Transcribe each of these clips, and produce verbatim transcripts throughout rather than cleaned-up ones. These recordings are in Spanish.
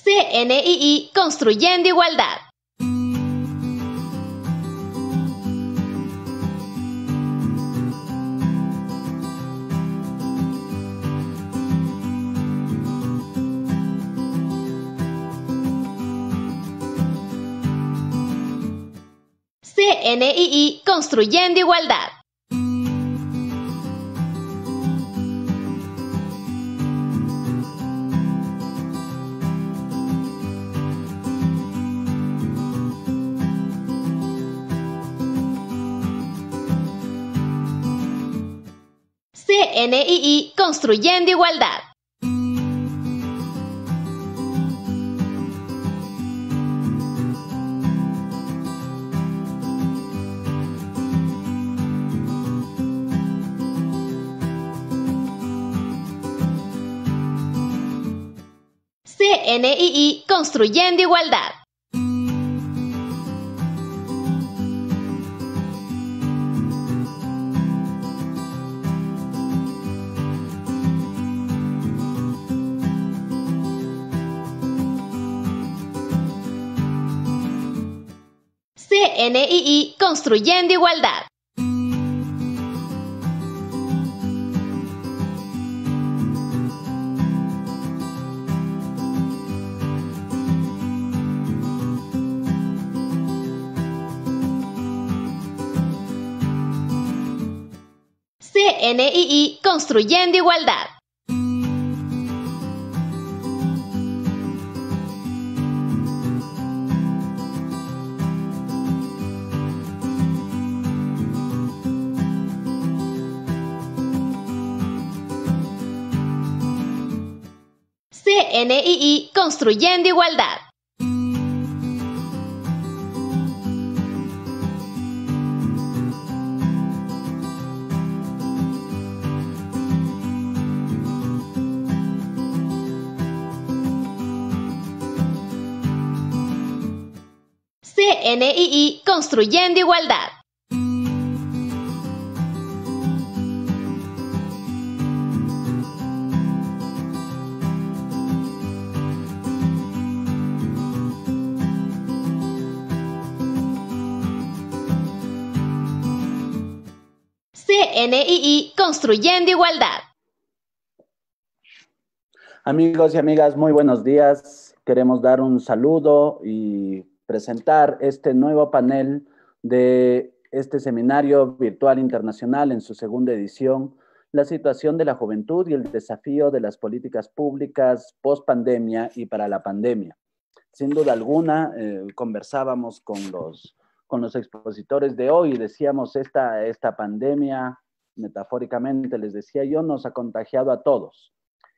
C N I I Construyendo Igualdad. C N I I Construyendo Igualdad. C N I I Construyendo Igualdad. C N I I Construyendo Igualdad. C N I I Construyendo Igualdad. C N I I Construyendo Igualdad. C N I I Construyendo Igualdad. C N I I Construyendo Igualdad. C N I I Construyendo Igualdad. Amigos y amigas, muy buenos días. Queremos dar un saludo y presentar este nuevo panel de este seminario virtual internacional en su segunda edición, la situación de la juventud y el desafío de las políticas públicas post pandemia y para la pandemia. Sin duda alguna, eh, conversábamos con los, con los expositores de hoy y decíamos, esta, esta pandemia, metafóricamente les decía yo, nos ha contagiado a todos.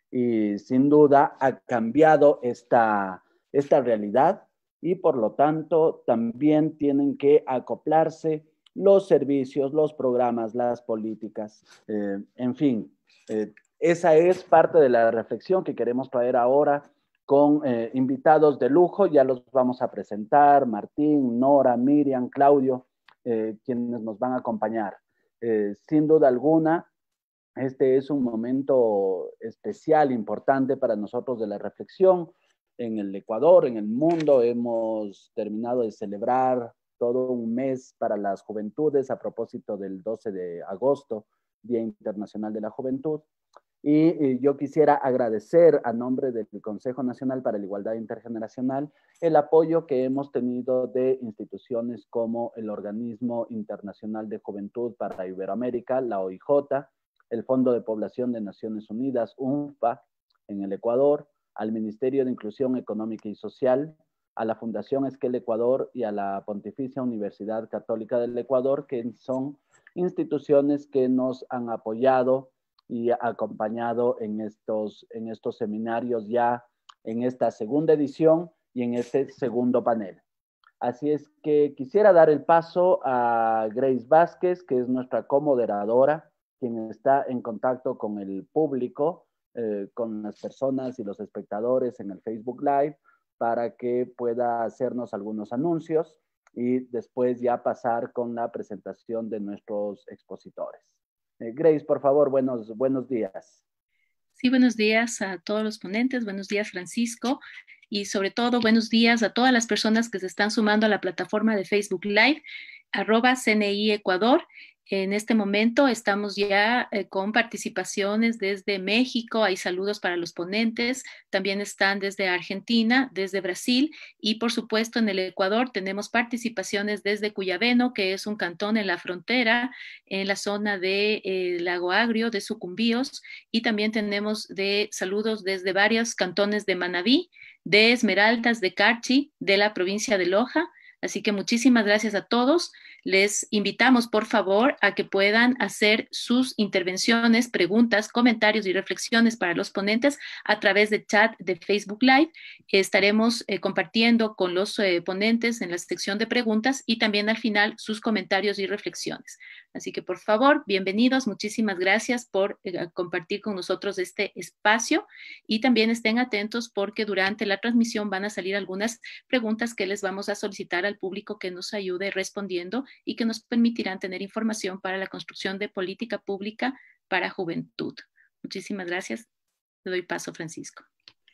Y sin duda ha cambiado esta, esta realidad y por lo tanto también tienen que acoplarse los servicios, los programas, las políticas, eh, en fin. Eh, esa es parte de la reflexión que queremos traer ahora con eh, invitados de lujo. Ya los vamos a presentar, Martín, Nora, Miriam, Claudio, eh, quienes nos van a acompañar. Eh, sin duda alguna, este es un momento especial, importante para nosotros de la reflexión. En el Ecuador, en el mundo, hemos terminado de celebrar todo un mes para las juventudes a propósito del doce de agosto, Día Internacional de la Juventud. Y, y yo quisiera agradecer a nombre del Consejo Nacional para la Igualdad Intergeneracional el apoyo que hemos tenido de instituciones como el Organismo Internacional de Juventud para Iberoamérica, la O I J, el Fondo de Población de Naciones Unidas, U N F P A, en el Ecuador, al Ministerio de Inclusión Económica y Social, a la Fundación Esquel Ecuador y a la Pontificia Universidad Católica del Ecuador, que son instituciones que nos han apoyado y acompañado en estos, en estos seminarios ya en esta segunda edición y en este segundo panel. Así es que quisiera dar el paso a Grace Vázquez, que es nuestra comoderadora, quien está en contacto con el público, eh, con las personas y los espectadores en el Facebook Live, para que pueda hacernos algunos anuncios y después ya pasar con la presentación de nuestros expositores. Eh, Grace, por favor, buenos, buenos días. Sí, buenos días a todos los ponentes. Buenos días, Francisco. y sobre todo buenos días a todas las personas que se están sumando a la plataforma de Facebook Live, arroba C N I Ecuador. En este momento estamos ya eh, con participaciones desde México, hay saludos para los ponentes, también están desde Argentina, desde Brasil y por supuesto en el Ecuador tenemos participaciones desde Cuyabeno, que es un cantón en la frontera, en la zona de eh, Lago Agrio, de Sucumbíos, y también tenemos de saludos desde varios cantones de Manabí, de Esmeraldas, de Carchi, de la provincia de Loja. Así que muchísimas gracias a todos. Les invitamos, por favor, a que puedan hacer sus intervenciones, preguntas, comentarios y reflexiones para los ponentes a través del chat de Facebook Live. Estaremos eh, compartiendo con los eh, ponentes en la sección de preguntas y también al final sus comentarios y reflexiones. Así que, por favor, bienvenidos. Muchísimas gracias por eh, compartir con nosotros este espacio y también estén atentos porque durante la transmisión van a salir algunas preguntas que les vamos a solicitar al público que nos ayude respondiendo y que nos permitirán tener información para la construcción de política pública para juventud. Muchísimas gracias. Le doy paso, Francisco.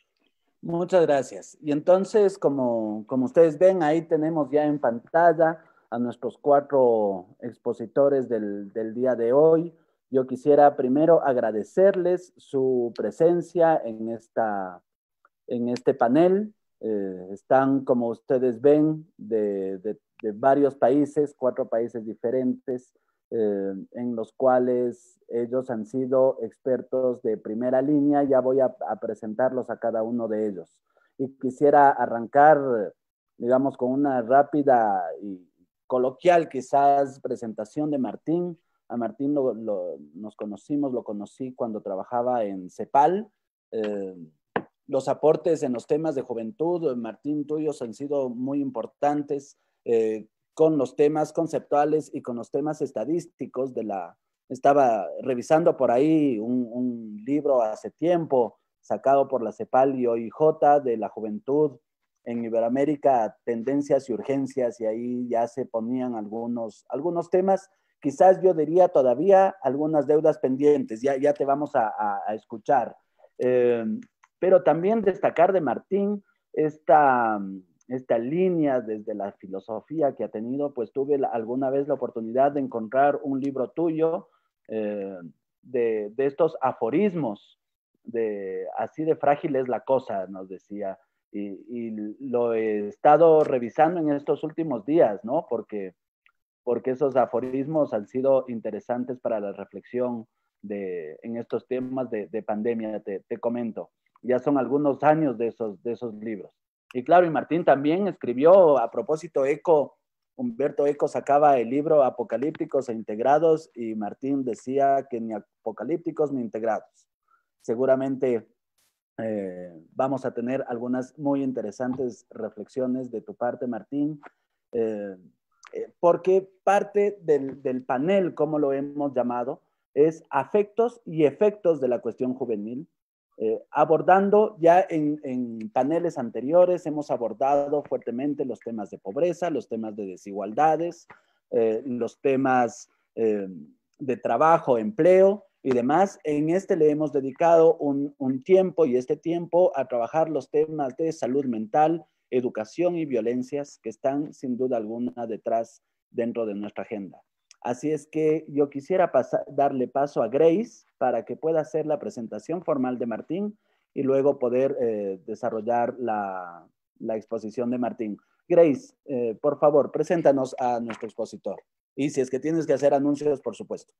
Muchas gracias. Y entonces, como, como ustedes ven, ahí tenemos ya en pantalla a nuestros cuatro expositores del, del día de hoy. Yo quisiera primero agradecerles su presencia en, esta, en este panel. Eh, están, como ustedes ven, de, de, de varios países, cuatro países diferentes, eh, en los cuales ellos han sido expertos de primera línea. Ya voy a, a presentarlos a cada uno de ellos. Y quisiera arrancar, digamos, con una rápida y coloquial, quizás, presentación de Martín. A Martín lo, lo, nos conocimos, lo conocí cuando trabajaba en CEPAL. Eh, Los aportes en los temas de juventud, Martín, tuyos han sido muy importantes eh, con los temas conceptuales y con los temas estadísticos de la... Estaba revisando por ahí un, un libro hace tiempo sacado por la CEPAL y O I J de la juventud en Iberoamérica, tendencias y urgencias, y ahí ya se ponían algunos, algunos temas, quizás yo diría todavía algunas deudas pendientes, ya, ya te vamos a, a, a escuchar. Eh, pero también destacar de Martín esta, esta línea desde la filosofía que ha tenido, pues tuve la, alguna vez la oportunidad de encontrar un libro tuyo eh, de, de estos aforismos, de así de frágil es la cosa, nos decía, y, y lo he estado revisando en estos últimos días, ¿no? Porque, porque esos aforismos han sido interesantes para la reflexión de, en estos temas de, de pandemia, te, te comento. Ya son algunos años de esos, de esos libros. Y claro, y Martín también escribió, a propósito, Eco, Humberto Eco sacaba el libro Apocalípticos e Integrados y Martín decía que ni apocalípticos ni integrados. Seguramente eh, vamos a tener algunas muy interesantes reflexiones de tu parte, Martín, eh, eh, porque parte del, del panel, como lo hemos llamado, es afectos y efectos de la cuestión juvenil. Eh, abordando ya en, en paneles anteriores, hemos abordado fuertemente los temas de pobreza, los temas de desigualdades, eh, los temas eh, de trabajo, empleo y demás. En este le hemos dedicado un, un tiempo y este tiempo a trabajar los temas de salud mental, educación y violencias que están sin duda alguna detrás dentro de nuestra agenda. Así es que yo quisiera pasar, darle paso a Grace para que pueda hacer la presentación formal de Martín y luego poder eh, desarrollar la, la exposición de Martín. Grace, eh, por favor, preséntanos a nuestro expositor. Y si es que tienes que hacer anuncios, por supuesto.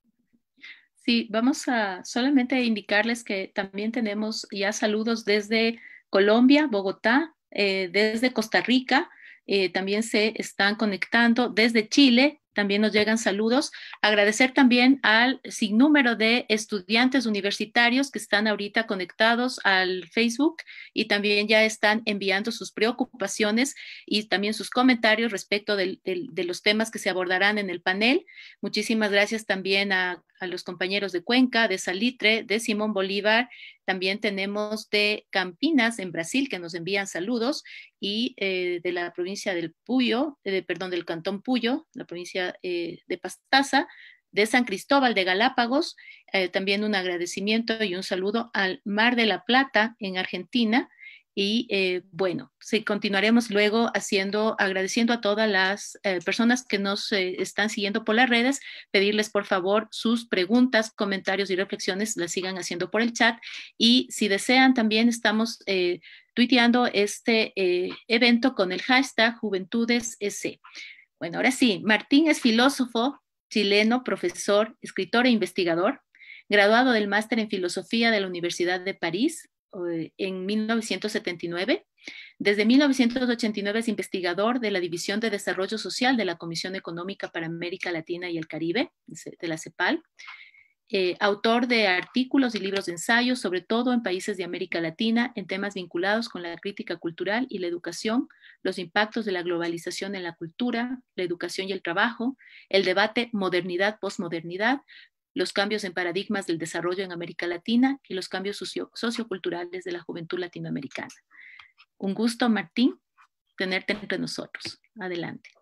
Sí, vamos a solamente indicarles que también tenemos ya saludos desde Colombia, Bogotá, eh, desde Costa Rica, eh, también se están conectando desde Chile. También nos llegan saludos. Agradecer también al sinnúmero de estudiantes universitarios que están ahorita conectados al Facebook y también ya están enviando sus preocupaciones y también sus comentarios respecto de, de, de los temas que se abordarán en el panel. Muchísimas gracias también a, a los compañeros de Cuenca, de Salitre, de Simón Bolívar. También tenemos de Campinas, en Brasil, que nos envían saludos, y eh, de la provincia del Puyo, eh, perdón, del Cantón Puyo, la provincia eh, de Pastaza, de San Cristóbal de Galápagos. Eh, también un agradecimiento y un saludo al Mar de la Plata, en Argentina, Y eh, bueno, sí, continuaremos luego haciendo, agradeciendo a todas las eh, personas que nos eh, están siguiendo por las redes, pedirles por favor sus preguntas, comentarios y reflexiones las sigan haciendo por el chat. Y si desean, también estamos eh, tuiteando este eh, evento con el hashtag JuventudesEC. Bueno, ahora sí, Martín es filósofo chileno, profesor, escritor e investigador, graduado del máster en filosofía de la Universidad de París en mil novecientos setenta y nueve. Desde mil novecientos ochenta y nueve es investigador de la División de Desarrollo Social de la Comisión Económica para América Latina y el Caribe, de la CEPAL. Eh, autor de artículos y libros de ensayos, sobre todo en países de América Latina, en temas vinculados con la crítica cultural y la educación, los impactos de la globalización en la cultura, la educación y el trabajo, el debate modernidad-posmodernidad, los cambios en paradigmas del desarrollo en América Latina y los cambios socio socioculturales de la juventud latinoamericana. Un gusto, Martín, tenerte entre nosotros. Adelante.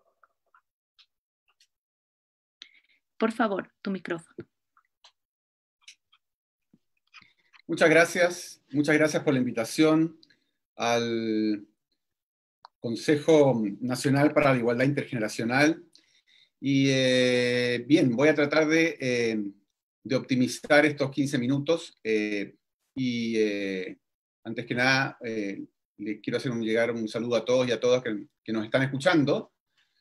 Por favor, tu micrófono. Muchas gracias, muchas gracias por la invitación al Consejo Nacional para la Igualdad Intergeneracional. Y eh, bien, voy a tratar de, eh, de optimizar estos quince minutos eh, y eh, antes que nada eh, les quiero hacer un, llegar un saludo a todos y a todas que, que nos están escuchando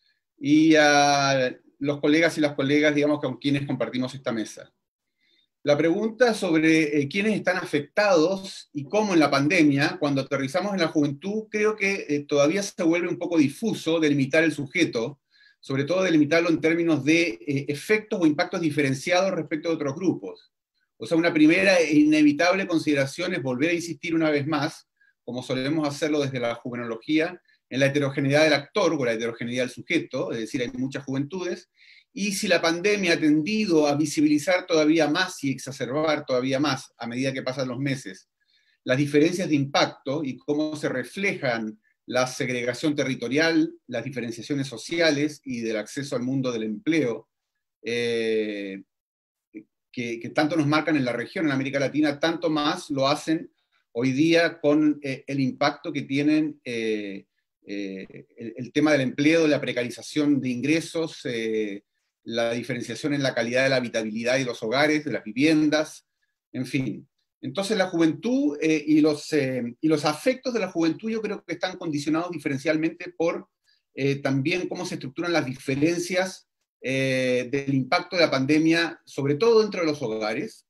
y a los colegas y las colegas, digamos, con quienes compartimos esta mesa. La pregunta sobre eh, quiénes están afectados y cómo en la pandemia, cuando aterrizamos en la juventud, creo que eh, todavía se vuelve un poco difuso delimitar el sujeto, sobre todo delimitarlo en términos de eh, efectos o impactos diferenciados respecto a otros grupos. O sea, una primera e inevitable consideración es volver a insistir una vez más, como solemos hacerlo desde la juvenología, en la heterogeneidad del actor o la heterogeneidad del sujeto, es decir, hay muchas juventudes, y si la pandemia ha tendido a visibilizar todavía más y exacerbar todavía más, a medida que pasan los meses, las diferencias de impacto y cómo se reflejan la segregación territorial, las diferenciaciones sociales y del acceso al mundo del empleo, eh, que, que tanto nos marcan en la región, en América Latina, tanto más lo hacen hoy día con eh, el impacto que tienen eh, eh, el, el tema del empleo, de la precarización de ingresos, eh, la diferenciación en la calidad de la habitabilidad de los hogares, de las viviendas, en fin. Entonces la juventud eh, y, los, eh, y los afectos de la juventud yo creo que están condicionados diferencialmente por eh, también cómo se estructuran las diferencias eh, del impacto de la pandemia, sobre todo dentro de los hogares,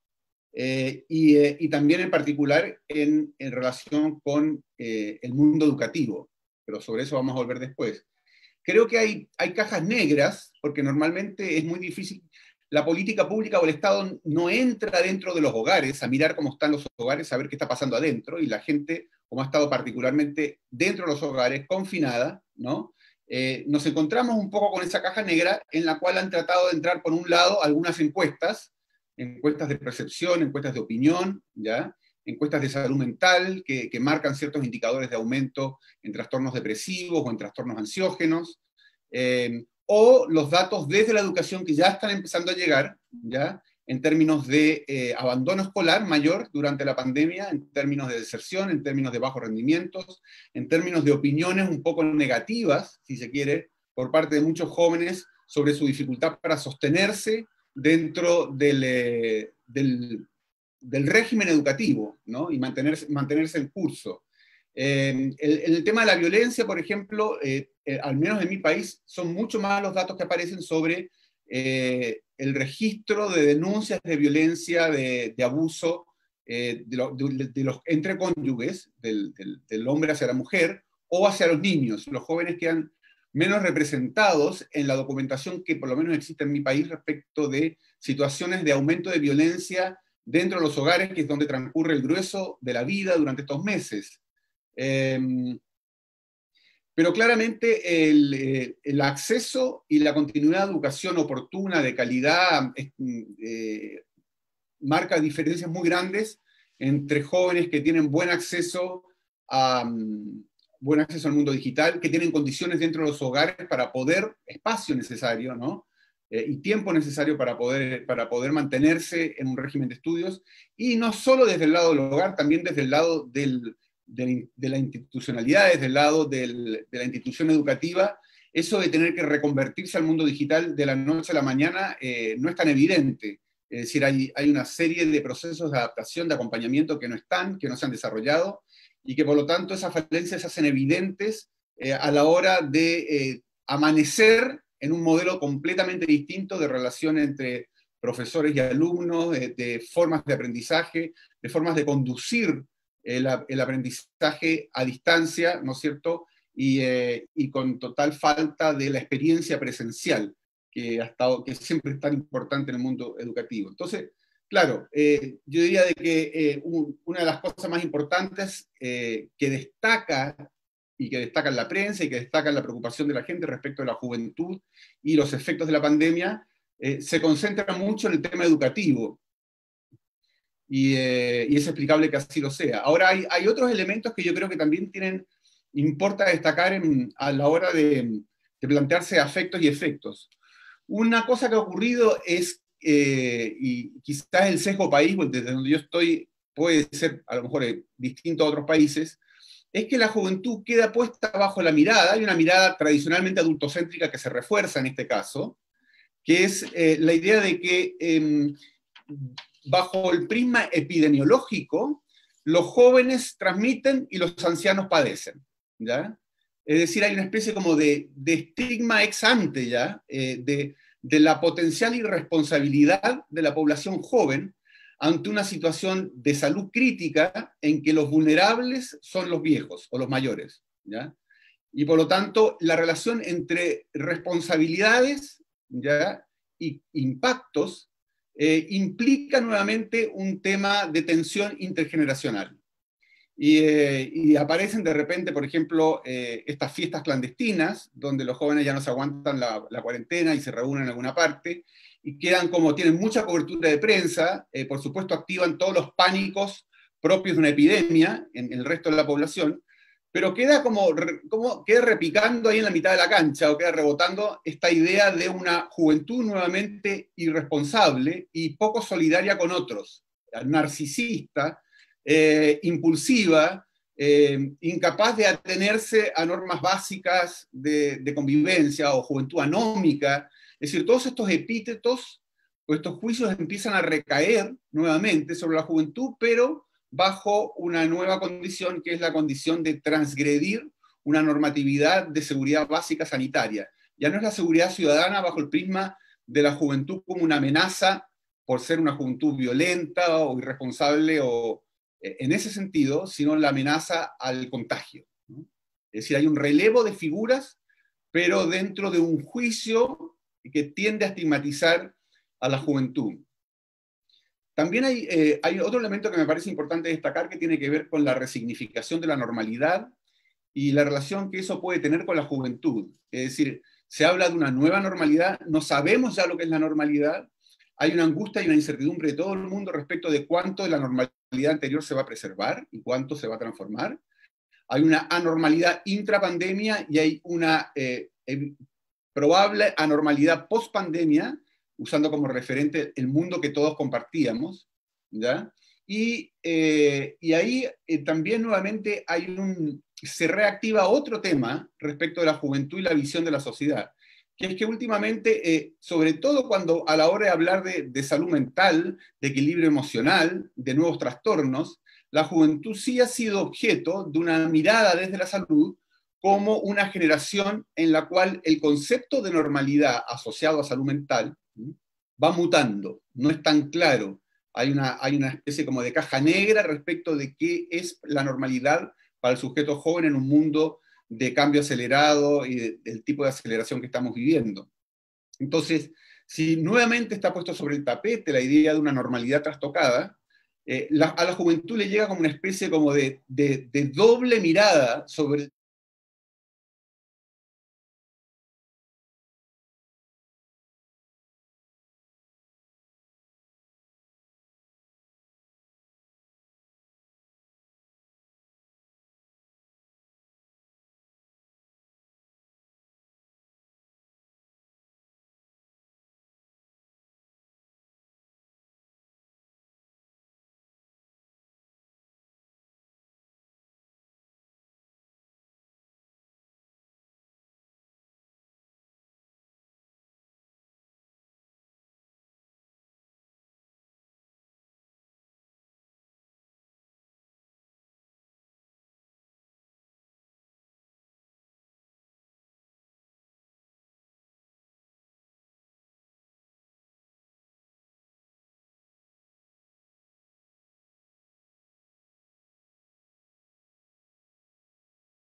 eh, y, eh, y también en particular en, en relación con eh, el mundo educativo, pero sobre eso vamos a volver después. Creo que hay, hay cajas negras, porque normalmente es muy difícil, la política pública o el Estado no entra dentro de los hogares a mirar cómo están los hogares, a ver qué está pasando adentro, y la gente, como ha estado particularmente dentro de los hogares, confinada, ¿no? Eh, nos encontramos un poco con esa caja negra en la cual han tratado de entrar, por un lado, algunas encuestas, encuestas de percepción, encuestas de opinión, ¿ya? Encuestas de salud mental que, que marcan ciertos indicadores de aumento en trastornos depresivos o en trastornos ansiógenos, eh, o los datos desde la educación que ya están empezando a llegar, ¿ya? En términos de eh, abandono escolar mayor durante la pandemia, en términos de deserción, en términos de bajos rendimientos, en términos de opiniones un poco negativas, si se quiere, por parte de muchos jóvenes sobre su dificultad para sostenerse dentro del, eh, del, del régimen educativo, ¿no? Y mantenerse, mantenerse en curso. Eh, el, el tema de la violencia, por ejemplo, eh, eh, al menos en mi país, son mucho más los datos que aparecen sobre eh, el registro de denuncias de violencia, de, de abuso eh, de, lo, de, de los entre cónyuges, del, del, del hombre hacia la mujer, o hacia los niños. Los jóvenes quedan menos representados en la documentación que por lo menos existe en mi país respecto de situaciones de aumento de violencia dentro de los hogares, que es donde transcurre el grueso de la vida durante estos meses. Eh, pero claramente el, eh, el acceso y la continuidad de educación oportuna, de calidad, eh, marca diferencias muy grandes entre jóvenes que tienen buen acceso a, um, buen acceso al mundo digital, que tienen condiciones dentro de los hogares para poder, espacio necesario, ¿no? Eh, y tiempo necesario para poder, para poder mantenerse en un régimen de estudios, y no solo desde el lado del hogar, también desde el lado del, de, de la institucionalidad, desde el lado del, de la institución educativa, eso de tener que reconvertirse al mundo digital de la noche a la mañana eh, no es tan evidente. Es decir, hay, hay una serie de procesos de adaptación, de acompañamiento que no están, que no se han desarrollado, y que por lo tanto esas falencias se hacen evidentes eh, a la hora de eh, amanecer en un modelo completamente distinto de relación entre profesores y alumnos, de, de formas de aprendizaje, de formas de conducir el, el aprendizaje a distancia, ¿no es cierto?, y, eh, y con total falta de la experiencia presencial, que, hasta, que siempre es tan importante en el mundo educativo. Entonces, claro, eh, yo diría de que eh, un, una de las cosas más importantes eh, que destaca, y que destaca en la prensa, y que destaca en la preocupación de la gente respecto de la juventud y los efectos de la pandemia, eh, se concentra mucho en el tema educativo. Y, eh, y es explicable que así lo sea. Ahora, hay, hay otros elementos que yo creo que también tienen, importa destacar en, a la hora de, de plantearse afectos y efectos. Una cosa que ha ocurrido es, eh, y quizás el sesgo país, desde donde yo estoy, puede ser a lo mejor eh, distinto a otros países, es que la juventud queda puesta bajo la mirada, hay una mirada tradicionalmente adultocéntrica que se refuerza en este caso, que es eh, la idea de que eh, bajo el prisma epidemiológico, los jóvenes transmiten y los ancianos padecen, ¿ya? Es decir, hay una especie como de, de estigma ex ante, ¿ya? Eh, de, de la potencial irresponsabilidad de la población joven ante una situación de salud crítica en que los vulnerables son los viejos o los mayores, ¿ya? Y por lo tanto, la relación entre responsabilidades, ¿ya?, y impactos eh, implica nuevamente un tema de tensión intergeneracional. Y, eh, y aparecen de repente, por ejemplo, eh, estas fiestas clandestinas, donde los jóvenes ya no se aguantan la, la cuarentena y se reúnen en alguna parte, y quedan como, tienen mucha cobertura de prensa, eh, por supuesto activan todos los pánicos propios de una epidemia en, en el resto de la población, pero queda como, como queda repicando ahí en la mitad de la cancha, o queda rebotando esta idea de una juventud nuevamente irresponsable y poco solidaria con otros, narcisista, eh, impulsiva, eh, incapaz de atenerse a normas básicas de, de convivencia, o juventud anómica. Es decir, todos estos epítetos o estos juicios empiezan a recaer nuevamente sobre la juventud, pero bajo una nueva condición, que es la condición de transgredir una normatividad de seguridad básica sanitaria. Ya no es la seguridad ciudadana bajo el prisma de la juventud como una amenaza por ser una juventud violenta o irresponsable o en ese sentido, sino la amenaza al contagio, ¿no? Es decir, hay un relevo de figuras, pero dentro de un juicio que tiende a estigmatizar a la juventud. También hay, eh, hay otro elemento que me parece importante destacar, que tiene que ver con la resignificación de la normalidad y la relación que eso puede tener con la juventud. Es decir, se habla de una nueva normalidad, no sabemos ya lo que es la normalidad, hay una angustia y una incertidumbre de todo el mundo respecto de cuánto de la normalidad anterior se va a preservar y cuánto se va a transformar. Hay una anormalidad intrapandemia y hay una eh, probable anormalidad post-pandemia, usando como referente el mundo que todos compartíamos, ¿ya? Y, eh, y ahí eh, también nuevamente hay un, se reactiva otro tema respecto de la juventud y la visión de la sociedad, que es que últimamente, eh, sobre todo cuando a la hora de hablar de, de salud mental, de equilibrio emocional, de nuevos trastornos, la juventud sí ha sido objeto de una mirada desde la salud como una generación en la cual el concepto de normalidad asociado a salud mental va mutando, no es tan claro. Hay una, hay una especie como de caja negra respecto de qué es la normalidad para el sujeto joven en un mundo de cambio acelerado y de, del tipo de aceleración que estamos viviendo. Entonces, si nuevamente está puesto sobre el tapete la idea de una normalidad trastocada, eh, la, a la juventud le llega como una especie como de, de, de doble mirada sobre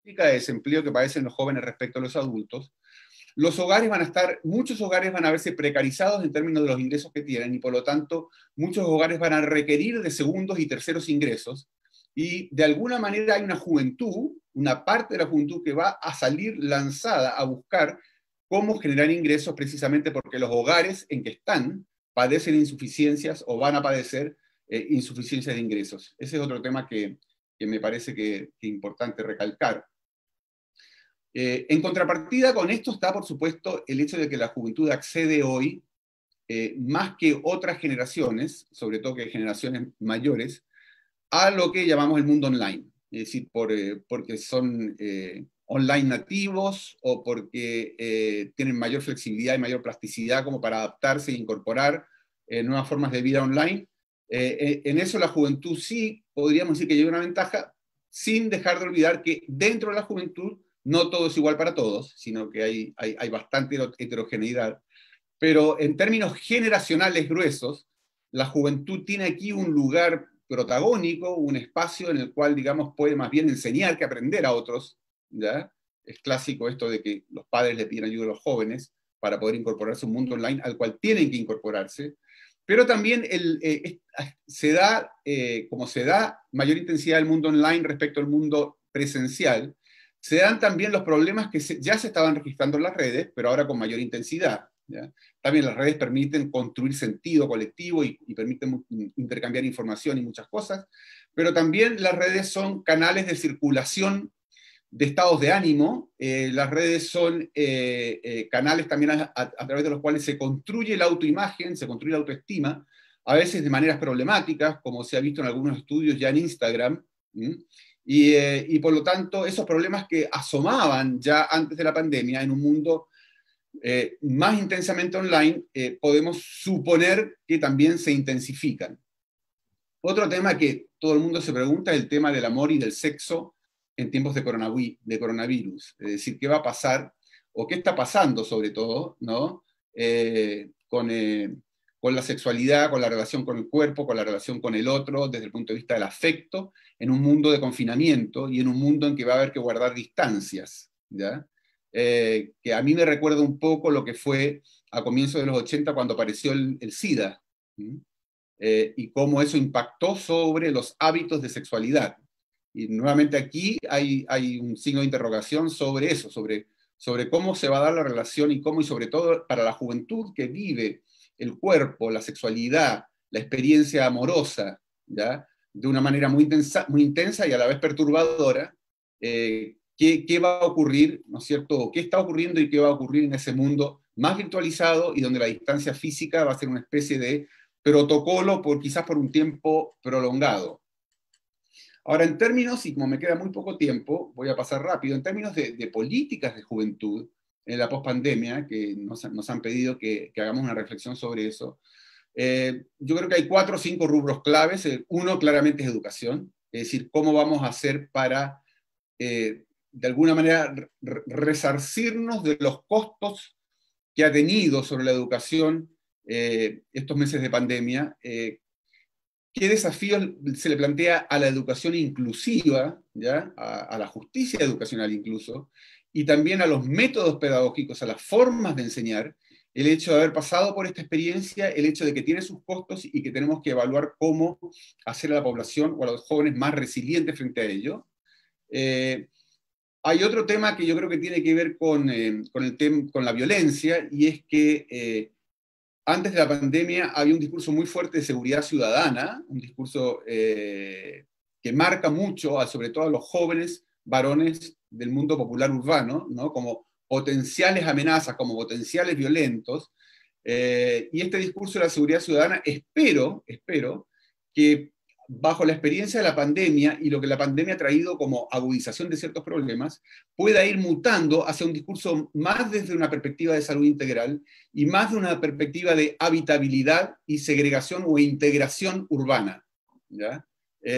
de desempleo que padecen los jóvenes respecto a los adultos, los hogares van a estar, muchos hogares van a verse precarizados en términos de los ingresos que tienen, y por lo tanto muchos hogares van a requerir de segundos y terceros ingresos, y de alguna manera hay una juventud, una parte de la juventud que va a salir lanzada a buscar cómo generar ingresos, precisamente porque los hogares en que están padecen insuficiencias o van a padecer eh, insuficiencias de ingresos. Ese es otro tema que, que me parece que, que es importante recalcar. Eh, en contrapartida con esto está, por supuesto, el hecho de que la juventud accede hoy, eh, más que otras generaciones, sobre todo que generaciones mayores, a lo que llamamos el mundo online. Es decir, por, eh, porque son eh, online nativos o porque eh, tienen mayor flexibilidad y mayor plasticidad como para adaptarse e incorporar eh, nuevas formas de vida online. Eh, en eso la juventud sí podríamos decir que lleva una ventaja, sin dejar de olvidar que dentro de la juventud no todo es igual para todos, sino que hay, hay, hay bastante heterogeneidad. Pero en términos generacionales gruesos, la juventud tiene aquí un lugar protagónico, un espacio en el cual, digamos, puede más bien enseñar que aprender a otros, ¿ya? Es clásico esto de que los padres le piden ayuda a los jóvenes para poder incorporarse a un mundo online al cual tienen que incorporarse, pero también el, eh, se da, eh, como se da mayor intensidad del mundo online respecto al mundo presencial, se dan también los problemas que se, ya se estaban registrando en las redes, pero ahora con mayor intensidad, ¿ya? También las redes permiten construir sentido colectivo y, y permiten intercambiar información y muchas cosas, pero también las redes son canales de circulación de estados de ánimo, eh, las redes son eh, eh, canales también a, a, a través de los cuales se construye la autoimagen, se construye la autoestima, a veces de maneras problemáticas, como se ha visto en algunos estudios ya en Instagram, ¿m? Y, eh, y por lo tanto esos problemas que asomaban ya antes de la pandemia en un mundo eh, más intensamente online, eh, podemos suponer que también se intensifican. Otro tema que todo el mundo se pregunta es el tema del amor y del sexo en tiempos de coronavirus, de coronavirus. Es decir, ¿qué va a pasar? O qué está pasando sobre todo, ¿no? Eh, con, eh, con la sexualidad, con la relación con el cuerpo, con la relación con el otro, desde el punto de vista del afecto, en un mundo de confinamiento y en un mundo en que va a haber que guardar distancias, ¿ya? Eh, que a mí me recuerda un poco lo que fue a comienzos de los ochenta cuando apareció el, el SIDA, eh, y cómo eso impactó sobre los hábitos de sexualidad. Y nuevamente aquí hay, hay un signo de interrogación sobre eso, sobre, sobre cómo se va a dar la relación y cómo, y sobre todo para la juventud que vive el cuerpo, la sexualidad, la experiencia amorosa, ¿ya? De una manera muy intensa, muy intensa y a la vez perturbadora, eh, ¿qué, ¿qué va a ocurrir, ¿no es cierto? ¿Qué está ocurriendo y qué va a ocurrir en ese mundo más virtualizado y donde la distancia física va a ser una especie de protocolo por, quizás por un tiempo prolongado? Ahora, en términos, y como me queda muy poco tiempo, voy a pasar rápido, en términos de, de políticas de juventud en la pospandemia, que nos, nos han pedido que, que hagamos una reflexión sobre eso, eh, yo creo que hay cuatro o cinco rubros claves. Uno claramente es educación, es decir, cómo vamos a hacer para, eh, de alguna manera, resarcirnos de los costos que ha tenido sobre la educación eh, estos meses de pandemia. Eh, ¿Qué desafíos se le plantea a la educación inclusiva, ¿ya? A, a la justicia educacional incluso, y también a los métodos pedagógicos, a las formas de enseñar, el hecho de haber pasado por esta experiencia, el hecho de que tiene sus costos y que tenemos que evaluar cómo hacer a la población o a los jóvenes más resilientes frente a ello? Eh, hay otro tema que yo creo que tiene que ver con, eh, con, el tem con la violencia, y es que eh, antes de la pandemia había un discurso muy fuerte de seguridad ciudadana, un discurso eh, que marca mucho, a, sobre todo a los jóvenes varones del mundo popular urbano, ¿no? Como potenciales amenazas, como potenciales violentos. Eh, y este discurso de la seguridad ciudadana, espero, espero que bajo la experiencia de la pandemia y lo que la pandemia ha traído como agudización de ciertos problemas, pueda ir mutando hacia un discurso más desde una perspectiva de salud integral y más de una perspectiva de habitabilidad y segregación o integración urbana, ¿ya?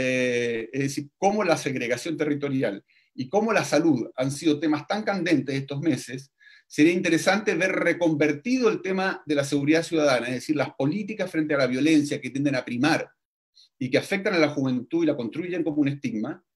Eh, es decir, cómo la segregación territorial y cómo la salud han sido temas tan candentes estos meses, sería interesante ver reconvertido el tema de la seguridad ciudadana, es decir, las políticas frente a la violencia que tienden a primar y que afectan a la juventud y la construyen como un estigma,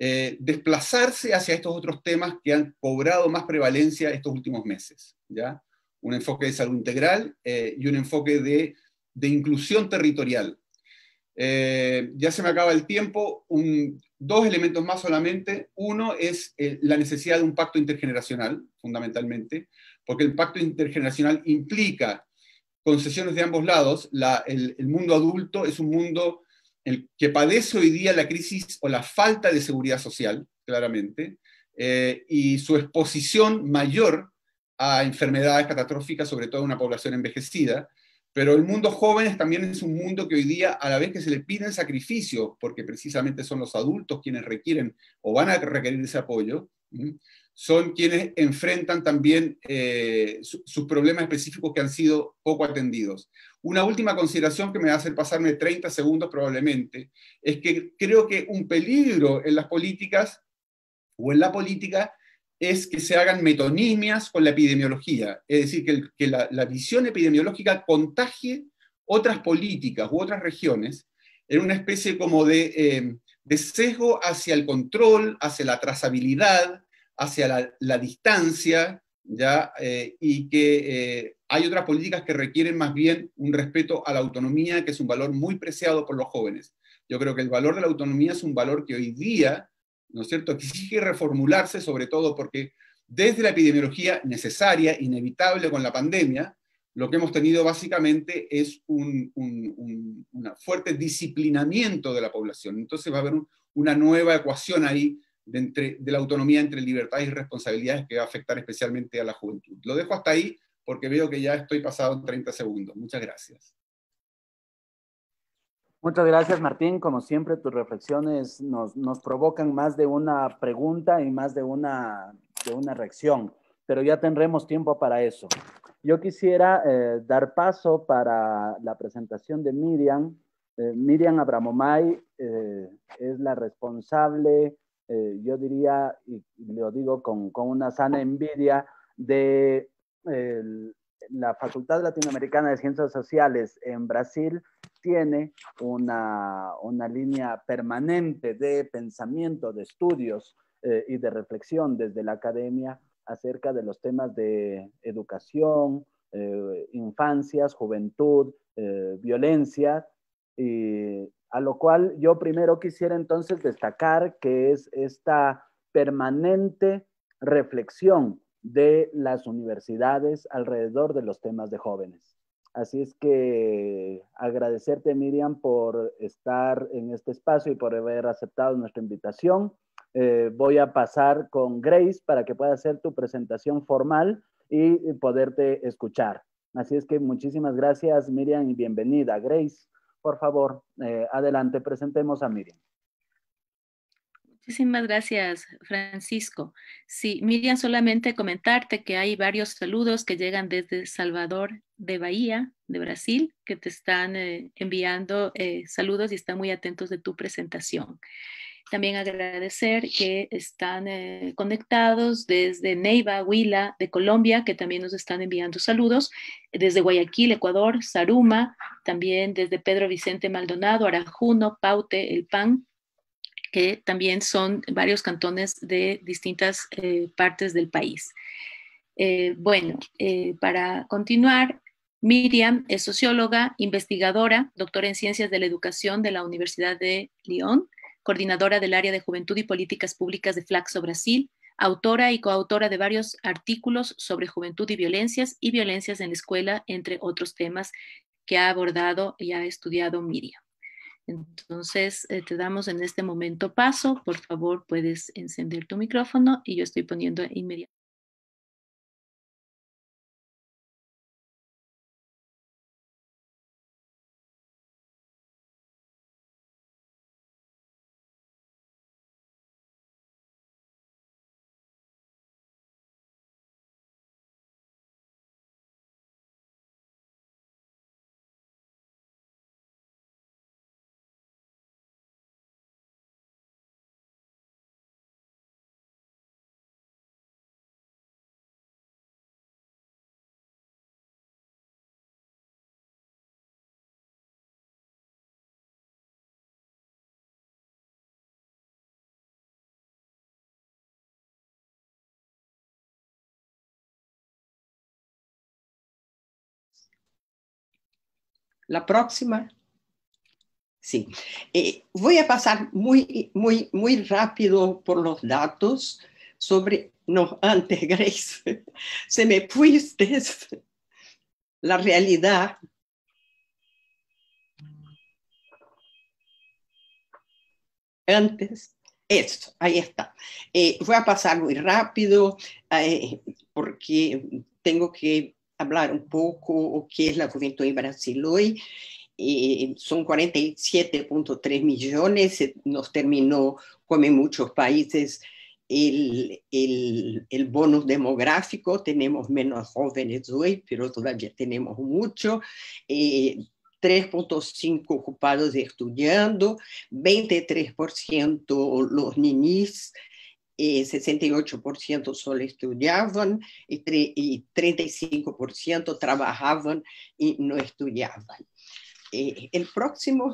eh, desplazarse hacia estos otros temas que han cobrado más prevalencia estos últimos meses, ¿ya? Un enfoque de salud integral eh, y un enfoque de, de inclusión territorial. Eh, ya se me acaba el tiempo, un, dos elementos más solamente. Uno es eh, la necesidad de un pacto intergeneracional, fundamentalmente, porque el pacto intergeneracional implica concesiones de ambos lados. La, el, el mundo adulto es un mundo el que padece hoy día la crisis o la falta de seguridad social, claramente, eh, y su exposición mayor a enfermedades catastróficas, sobre todo en una población envejecida. Pero el mundo joven también es un mundo que hoy día, a la vez que se le piden sacrificios, porque precisamente son los adultos quienes requieren o van a requerir ese apoyo, ¿sí?, son quienes enfrentan también eh, su, sus problemas específicos que han sido poco atendidos. Una última consideración que me va a hacer pasarme treinta segundos probablemente, es que creo que un peligro en las políticas o en la política es que se hagan metonimias con la epidemiología, es decir, que, el, que la, la visión epidemiológica contagie otras políticas u otras regiones en una especie como de, eh, de sesgo hacia el control, hacia la trazabilidad, hacia la, la distancia, ¿ya? Eh, y que eh, hay otras políticas que requieren más bien un respeto a la autonomía, que es un valor muy preciado por los jóvenes. Yo creo que el valor de la autonomía es un valor que hoy día, ¿no es cierto?, que exige reformularse, sobre todo porque desde la epidemiología necesaria, inevitable con la pandemia, lo que hemos tenido básicamente es un, un, un una fuerte disciplinamiento de la población. Entonces va a haber un, una nueva ecuación ahí de, entre, de la autonomía entre libertades y responsabilidades que va a afectar especialmente a la juventud. Lo dejo hasta ahí porque veo que ya estoy pasado en treinta segundos. Muchas gracias. Muchas gracias, Martín. Como siempre, tus reflexiones nos, nos provocan más de una pregunta y más de una, de una reacción, pero ya tendremos tiempo para eso. Yo quisiera eh, dar paso para la presentación de Miriam. Eh, Miriam Abramomay eh, es la responsable, eh, yo diría, y lo digo con, con una sana envidia, de eh, la Facultad Latinoamericana de Ciencias Sociales en Brasil. Tiene una, una línea permanente de pensamiento, de estudios eh, y de reflexión desde la academia acerca de los temas de educación, eh, infancias, juventud, eh, violencia, y a lo cual yo primero quisiera entonces destacar que es esta permanente reflexión de las universidades alrededor de los temas de jóvenes. Así es que agradecerte, Miriam, por estar en este espacio y por haber aceptado nuestra invitación. Eh, voy a pasar con Grace para que pueda hacer tu presentación formal y poderte escuchar. Así es que muchísimas gracias, Miriam, y bienvenida. Grace, por favor, eh, adelante, presentemos a Miriam. Muchísimas gracias, Francisco. Sí, Miriam, solamente comentarte que hay varios saludos que llegan desde Salvador de Bahía, de Brasil, que te están eh, enviando eh, saludos y están muy atentos de tu presentación. También agradecer que están eh, conectados desde Neiva, Huila, de Colombia, que también nos están enviando saludos, desde Guayaquil, Ecuador, Saruma, también desde Pedro Vicente Maldonado, Arajuno, Paute, El Pan, que también son varios cantones de distintas eh, partes del país. Eh, bueno, eh, para continuar, Miriam es socióloga, investigadora, doctora en Ciencias de la Educación de la Universidad de Lyon, coordinadora del área de Juventud y Políticas Públicas de Flaxo Brasil, autora y coautora de varios artículos sobre juventud y violencias y violencias en la escuela, entre otros temas que ha abordado y ha estudiado Miriam. Entonces, eh, te damos en este momento paso. Por favor, puedes encender tu micrófono y yo estoy poniendo inmediatamente. La próxima. Sí. Eh, voy a pasar muy, muy, muy rápido por los datos sobre... No, antes, Grace, se me fuiste. La realidad. Antes, esto, ahí está. Eh, voy a pasar muy rápido eh, porque tengo que hablar un poco qué es la juventud en Brasil hoy. Eh, son cuarenta y siete punto tres millones, nos terminó, como en muchos países, el, el, el bonus demográfico, tenemos menos jóvenes hoy, pero todavía tenemos mucho. Eh, tres punto cinco ocupados estudiando, veintitrés por ciento los niños, eh, sesenta y ocho por ciento solo estudiaban y, y treinta y cinco por ciento trabajaban y no estudiaban. Eh, el próximo...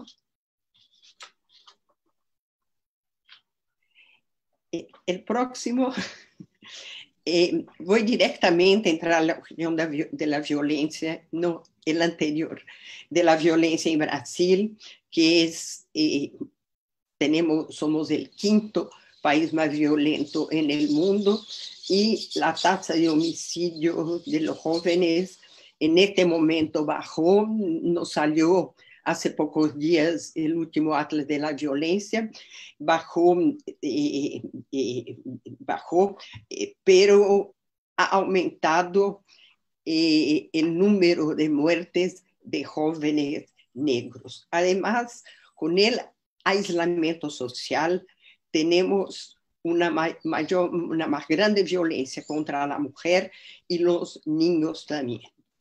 Eh, el próximo... Eh, voy directamente a entrar a la cuestión de, de la violencia, no el anterior, de la violencia en Brasil, que es, eh, tenemos, somos el quinto país más violento en el mundo y la tasa de homicidio de los jóvenes en este momento bajó, nos salió hace pocos días el último Atlas de la Violencia, bajó, eh, eh, bajó eh, pero ha aumentado eh, el número de muertes de jóvenes negros. Además, con el aislamiento social, tenemos una, mayor, una más grande violencia contra la mujer y los niños también.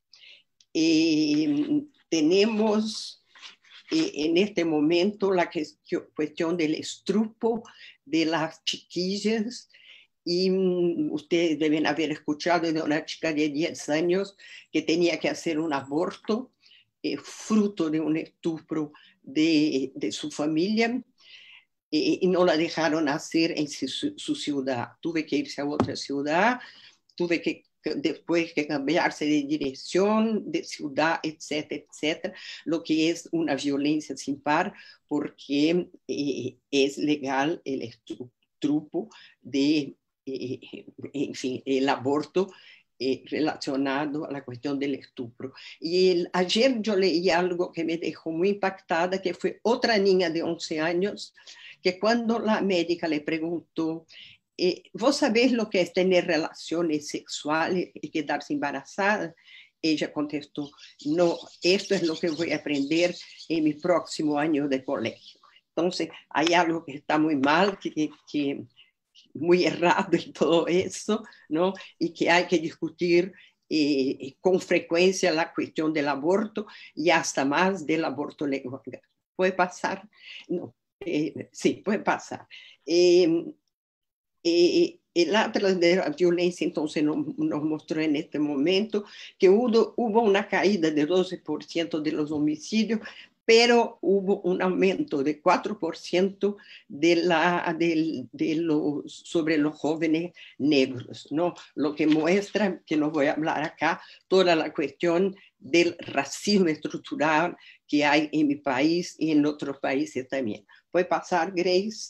Eh, tenemos eh, en este momento la cuestión, cuestión del estupro de las chiquillas y um, ustedes deben haber escuchado de una chica de diez años que tenía que hacer un aborto eh, fruto de un estupro de, de su familia eh, y no la dejaron hacer en su, su ciudad. Tuve que irse a otra ciudad, tuve que después que cambiarse de dirección, de ciudad, etcétera, etcétera, lo que es una violencia sin par, porque eh, es legal el estupro de, eh, en fin, el aborto eh, relacionado a la cuestión del estupro. Y el, ayer yo leí algo que me dejó muy impactada, que fue otra niña de once años, que cuando la médica le preguntó, Eh, ¿vos sabés lo que es tener relaciones sexuales y quedarse embarazada? Ella contestó, no, esto es lo que voy a aprender en mi próximo año de colegio. Entonces, hay algo que está muy mal, que, que muy errado en todo eso, ¿no? Y que hay que discutir eh, con frecuencia la cuestión del aborto y hasta más del aborto legal. ¿Puede pasar? No, eh, sí, puede pasar. Eh, Eh, el Atlas de la Violencia entonces nos, nos mostró en este momento que hubo, hubo una caída de doce por ciento de los homicidios, pero hubo un aumento de cuatro por ciento de la, de, de los, sobre los jóvenes negros, ¿no? Lo que muestra, que no voy a hablar acá, toda la cuestión del racismo estructural que hay en mi país y en otros países también. ¿Puede pasar, Grace?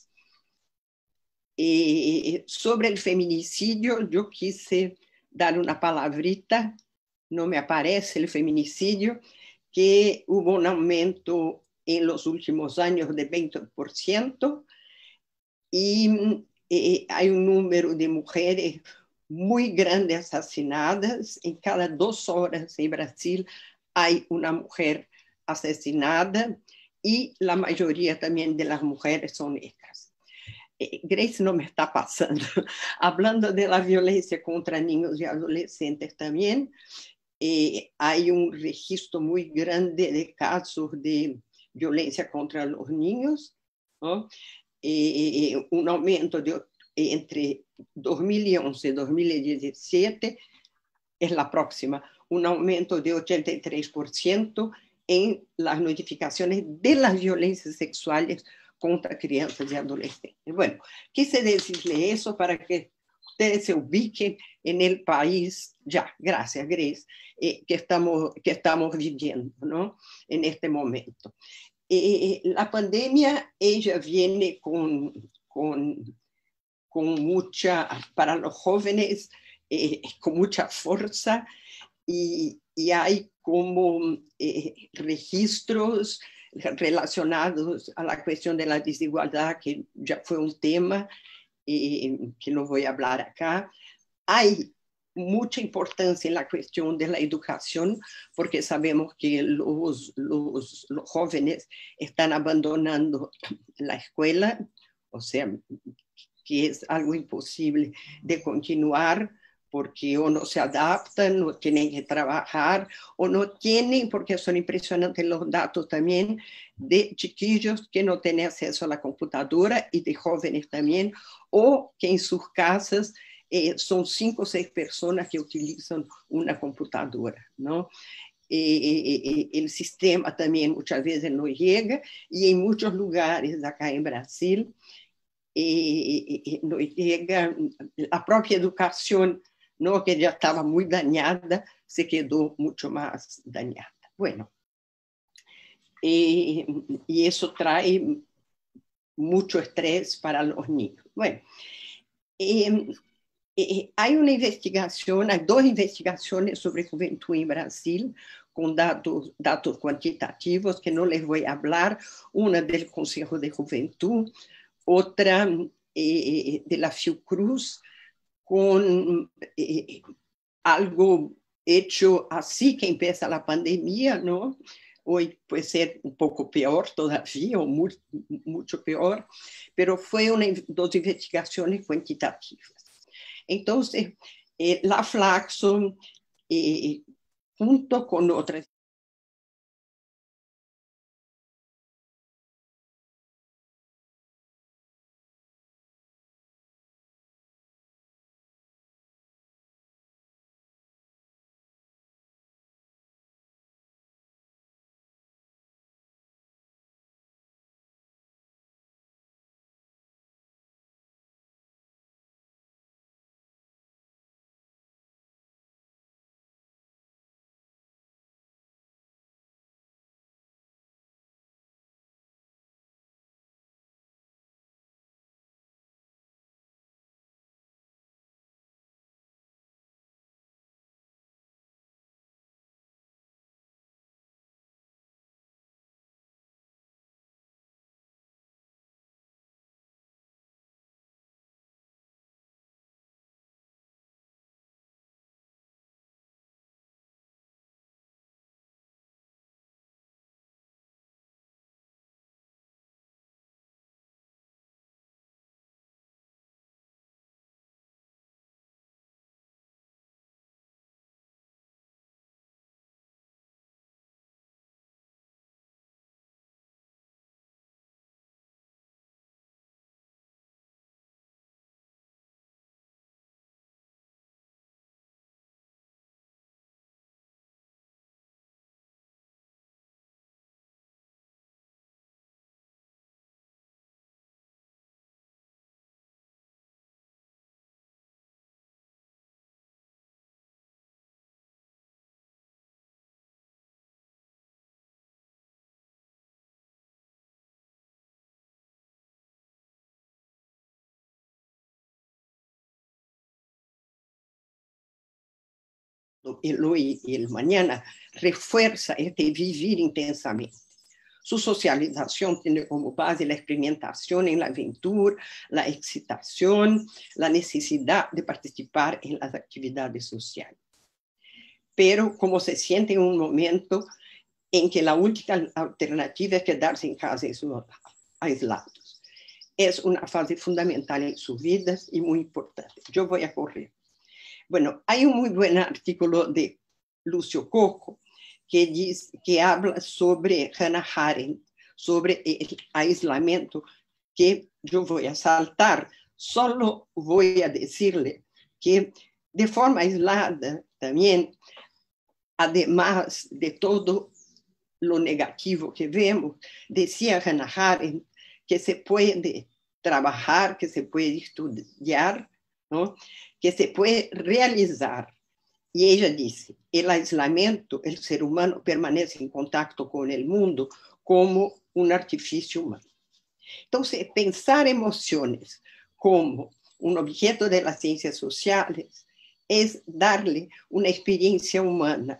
Eh, sobre el feminicidio, yo quise dar una palabrita, no me aparece el feminicidio, que hubo un aumento en los últimos años de veinte por ciento y eh, hay un número de mujeres muy grande asesinadas. En cada dos horas en Brasil hay una mujer asesinada y la mayoría también de las mujeres son negras. Grace no me está pasando. Hablando de la violencia contra niños y adolescentes también, eh, hay un registro muy grande de casos de violencia contra los niños, ¿no? Eh, un aumento de entre dos mil once y dos mil diecisiete, es la próxima, un aumento de ochenta y tres por ciento en las notificaciones de las violencias sexuales contra crianças y adolescentes. Bueno, quise decirle eso para que ustedes se ubiquen en el país, ya, gracias Grace, eh, que, estamos, que estamos viviendo, ¿no? En este momento. Eh, la pandemia, ella viene con, con, con mucha, para los jóvenes, eh, con mucha fuerza, y, y hay como eh, registros relacionados a la cuestión de la desigualdad, que ya fue un tema eh, que no voy a hablar acá. Hay mucha importancia en la cuestión de la educación, porque sabemos que los, los, los jóvenes están abandonando la escuela, o sea, que es algo imposible de continuar, porque o no se adaptan, o tienen que trabajar, o no tienen, porque son impresionantes los datos también, de chiquillos que no tienen acceso a la computadora, y de jóvenes también, o que en sus casas eh, son cinco o seis personas que utilizan una computadora, ¿no? Eh, eh, el sistema también muchas veces no llega, y en muchos lugares acá en Brasil eh, eh, no llega la propia educación, ¿no? Que ya estaba muy dañada, se quedó mucho más dañada. Bueno, eh, y eso trae mucho estrés para los niños. Bueno, eh, eh, hay una investigación, hay dos investigaciones sobre juventud en Brasil, con datos, datos cuantitativos que no les voy a hablar, una del Consejo de Juventud, otra eh, de la Fiocruz, con eh, algo hecho así que empieza la pandemia, ¿no? Hoy puede ser un poco peor todavía, o muy, mucho peor, pero fue una dos investigaciones cuantitativas. Entonces, eh, la Flaxo, eh, junto con otras el hoy y el mañana refuerza este vivir intensamente. Su socialización tiene como base la experimentación en la aventura, la excitación, la necesidad de participar en las actividades sociales. Pero como se siente en un momento en que la única alternativa es quedarse en casa aislados. Es una fase fundamental en sus vidas y muy importante. Yo voy a correr. Bueno, hay un muy buen artículo de Lúcio Coco que, dice, que habla sobre Hannah Arendt, sobre el aislamiento, que yo voy a saltar. Solo voy a decirle que de forma aislada también, además de todo lo negativo que vemos, decía Hannah Arendt que se puede trabajar, que se puede estudiar ¿no? Que se puede realizar. Y ella dice, el aislamiento, el ser humano permanece en contacto con el mundo como un artificio humano. Entonces, pensar emociones como un objeto de las ciencias sociales es darle una experiencia humana.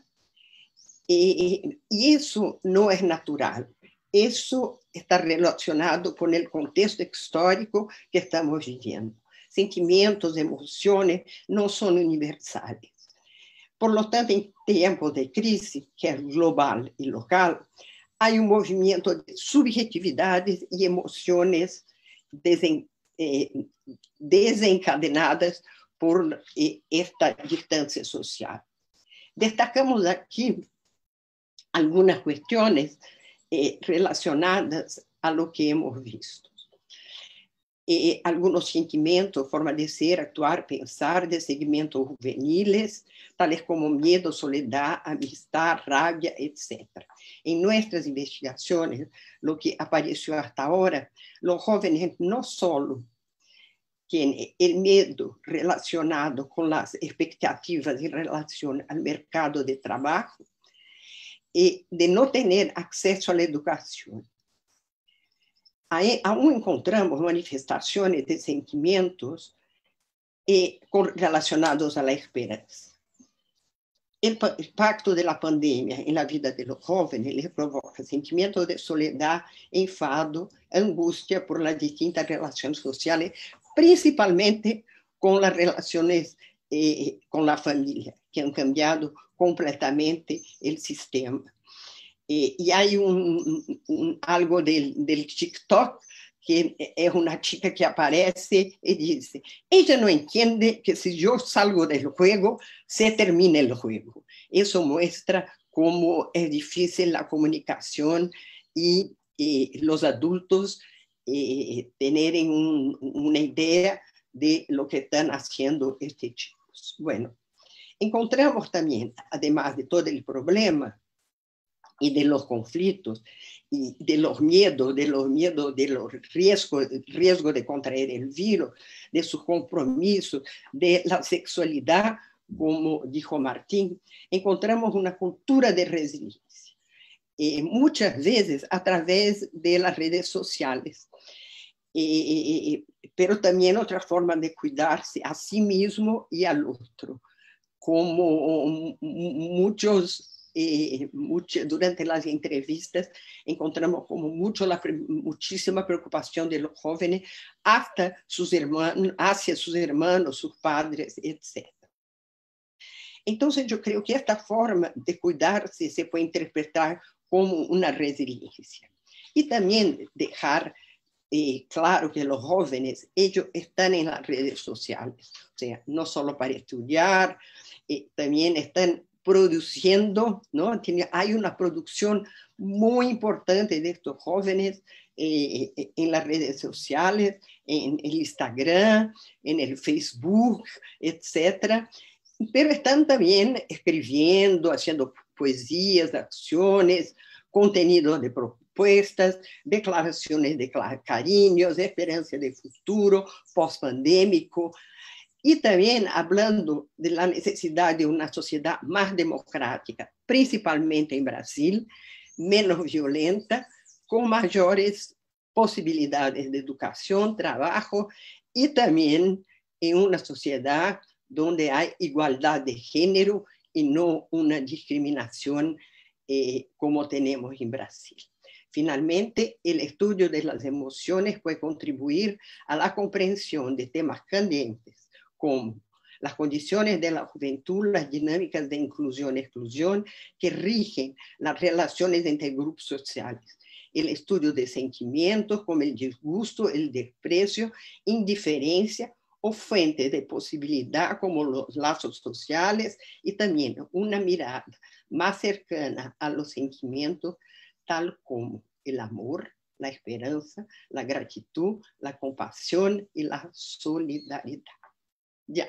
Y, y eso no es natural. Eso está relacionado con el contexto histórico que estamos viviendo. Sentimientos, emociones no son universales. Por lo tanto, en tiempos de crisis, que es global y local, hay un movimiento de subjetividades y emociones desen, eh, desencadenadas por eh, esta distancia social. Destacamos aquí algunas cuestiones eh, relacionadas a lo que hemos visto. Eh, algunos sentimientos, forma de ser, actuar, pensar, de segmentos juveniles, tales como miedo, soledad, amistad, rabia, etcétera. En nuestras investigaciones, lo que apareció hasta ahora, los jóvenes no solo tienen el miedo relacionado con las expectativas en relación al mercado de trabajo y de no tener acceso a la educación. Aí, aún encontramos manifestaciones de sentimientos eh, relacionados a la esperanza. El impacto de la pandemia en la vida de los jóvenes les provoca sentimientos de soledad, enfado, angustia por las distintas relaciones sociales, principalmente con las relaciones eh, con la familia, que han cambiado completamente el sistema. Eh, y hay un, un, algo del, del TikTok, que es una chica que aparece y dice, ella no entiende que si yo salgo del juego, se termina el juego. Eso muestra cómo es difícil la comunicación y, y los adultos eh, tener un, una idea de lo que están haciendo estos chicos. Bueno, encontramos también, además de todo el problema, y de los conflictos, y de los miedos, de los miedos, de los riesgos, riesgo de contraer el virus, de sus compromisos, de la sexualidad, como dijo Martín, encontramos una cultura de resiliencia, eh, muchas veces a través de las redes sociales, eh, pero también otra forma de cuidarse a sí mismo y al otro, como muchos... Eh, mucho, durante las entrevistas encontramos como mucho la, muchísima preocupación de los jóvenes hasta sus hermanos, hacia sus hermanos, sus padres, etcétera. Entonces yo creo que esta forma de cuidarse se puede interpretar como una resiliencia. Y también dejar eh, claro que los jóvenes, ellos están en las redes sociales, o sea, no solo para estudiar, eh, también están produciendo, ¿no? Tiene, hay una producción muy importante de estos jóvenes eh, en las redes sociales, en el Instagram, en el Facebook, etcétera. Pero están también escribiendo, haciendo poesías, acciones, contenido de propuestas, declaraciones de cariños, esperanza de futuro, post-pandémico. Y también hablando de la necesidad de una sociedad más democrática, principalmente en Brasil, menos violenta, con mayores posibilidades de educación, trabajo, y también en una sociedad donde hay igualdad de género y no una discriminación eh, como tenemos en Brasil. Finalmente, el estudio de las emociones puede contribuir a la comprensión de temas candentes, como las condiciones de la juventud, las dinámicas de inclusión y exclusión que rigen las relaciones entre grupos sociales, el estudio de sentimientos como el disgusto, el desprecio, indiferencia o fuentes de posibilidad como los lazos sociales y también una mirada más cercana a los sentimientos tal como el amor, la esperanza, la gratitud, la compasión y la solidaridad. Ya.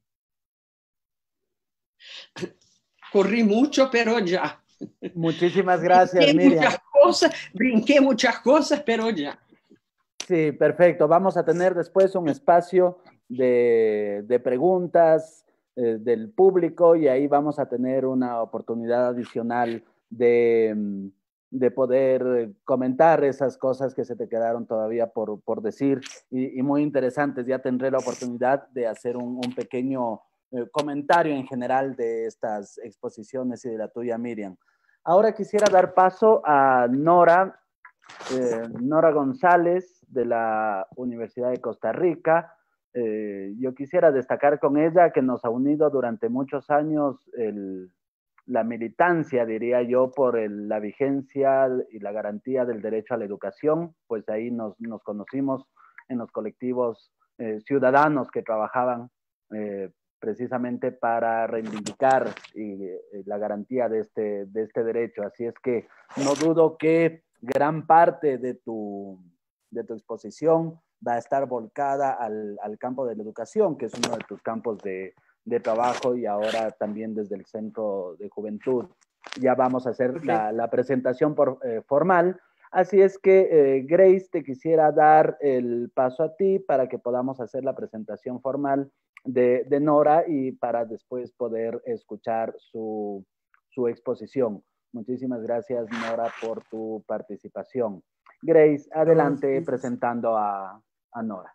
Corrí mucho, pero ya. Muchísimas gracias, brinqué Miriam. Muchas cosas, brinqué muchas cosas, pero ya. Sí, perfecto. Vamos a tener después un espacio de, de preguntas eh, del público, y ahí vamos a tener una oportunidad adicional de, de poder comentar esas cosas que se te quedaron todavía por, por decir y, y muy interesantes. Ya tendré la oportunidad de hacer un, un pequeño eh, comentario en general de estas exposiciones y de la tuya, Miriam. Ahora quisiera dar paso a Nora, eh, Nora González, de la Universidad de Costa Rica. Eh, yo quisiera destacar con ella que nos ha unido durante muchos años el, la militancia, diría yo, por el, la vigencia y la garantía del derecho a la educación. Pues ahí nos, nos conocimos en los colectivos eh, ciudadanos que trabajaban eh, precisamente para reivindicar y, eh, la garantía de este, de este derecho. Así es que no dudo que gran parte de tu, de tu exposición va a estar volcada al, al campo de la educación, que es uno de tus campos de, de trabajo, y ahora también desde el Centro de Juventud. Ya vamos a hacer okay. la, la presentación por, eh, formal. Así es que, eh, Grace, te quisiera dar el paso a ti para que podamos hacer la presentación formal de, de Nora y para después poder escuchar su, su exposición. Muchísimas gracias, Nora, por tu participación. Grace, adelante oh, presentando a, a Nora.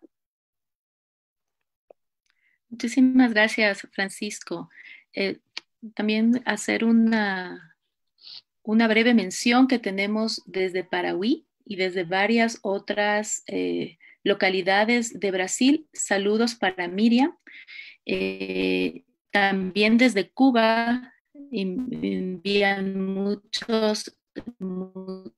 Muchísimas gracias, Francisco. Eh, también hacer una, una breve mención que tenemos desde Paraguay y desde varias otras eh, localidades de Brasil. Saludos para Miriam. Eh, también desde Cuba envían muchos, muchos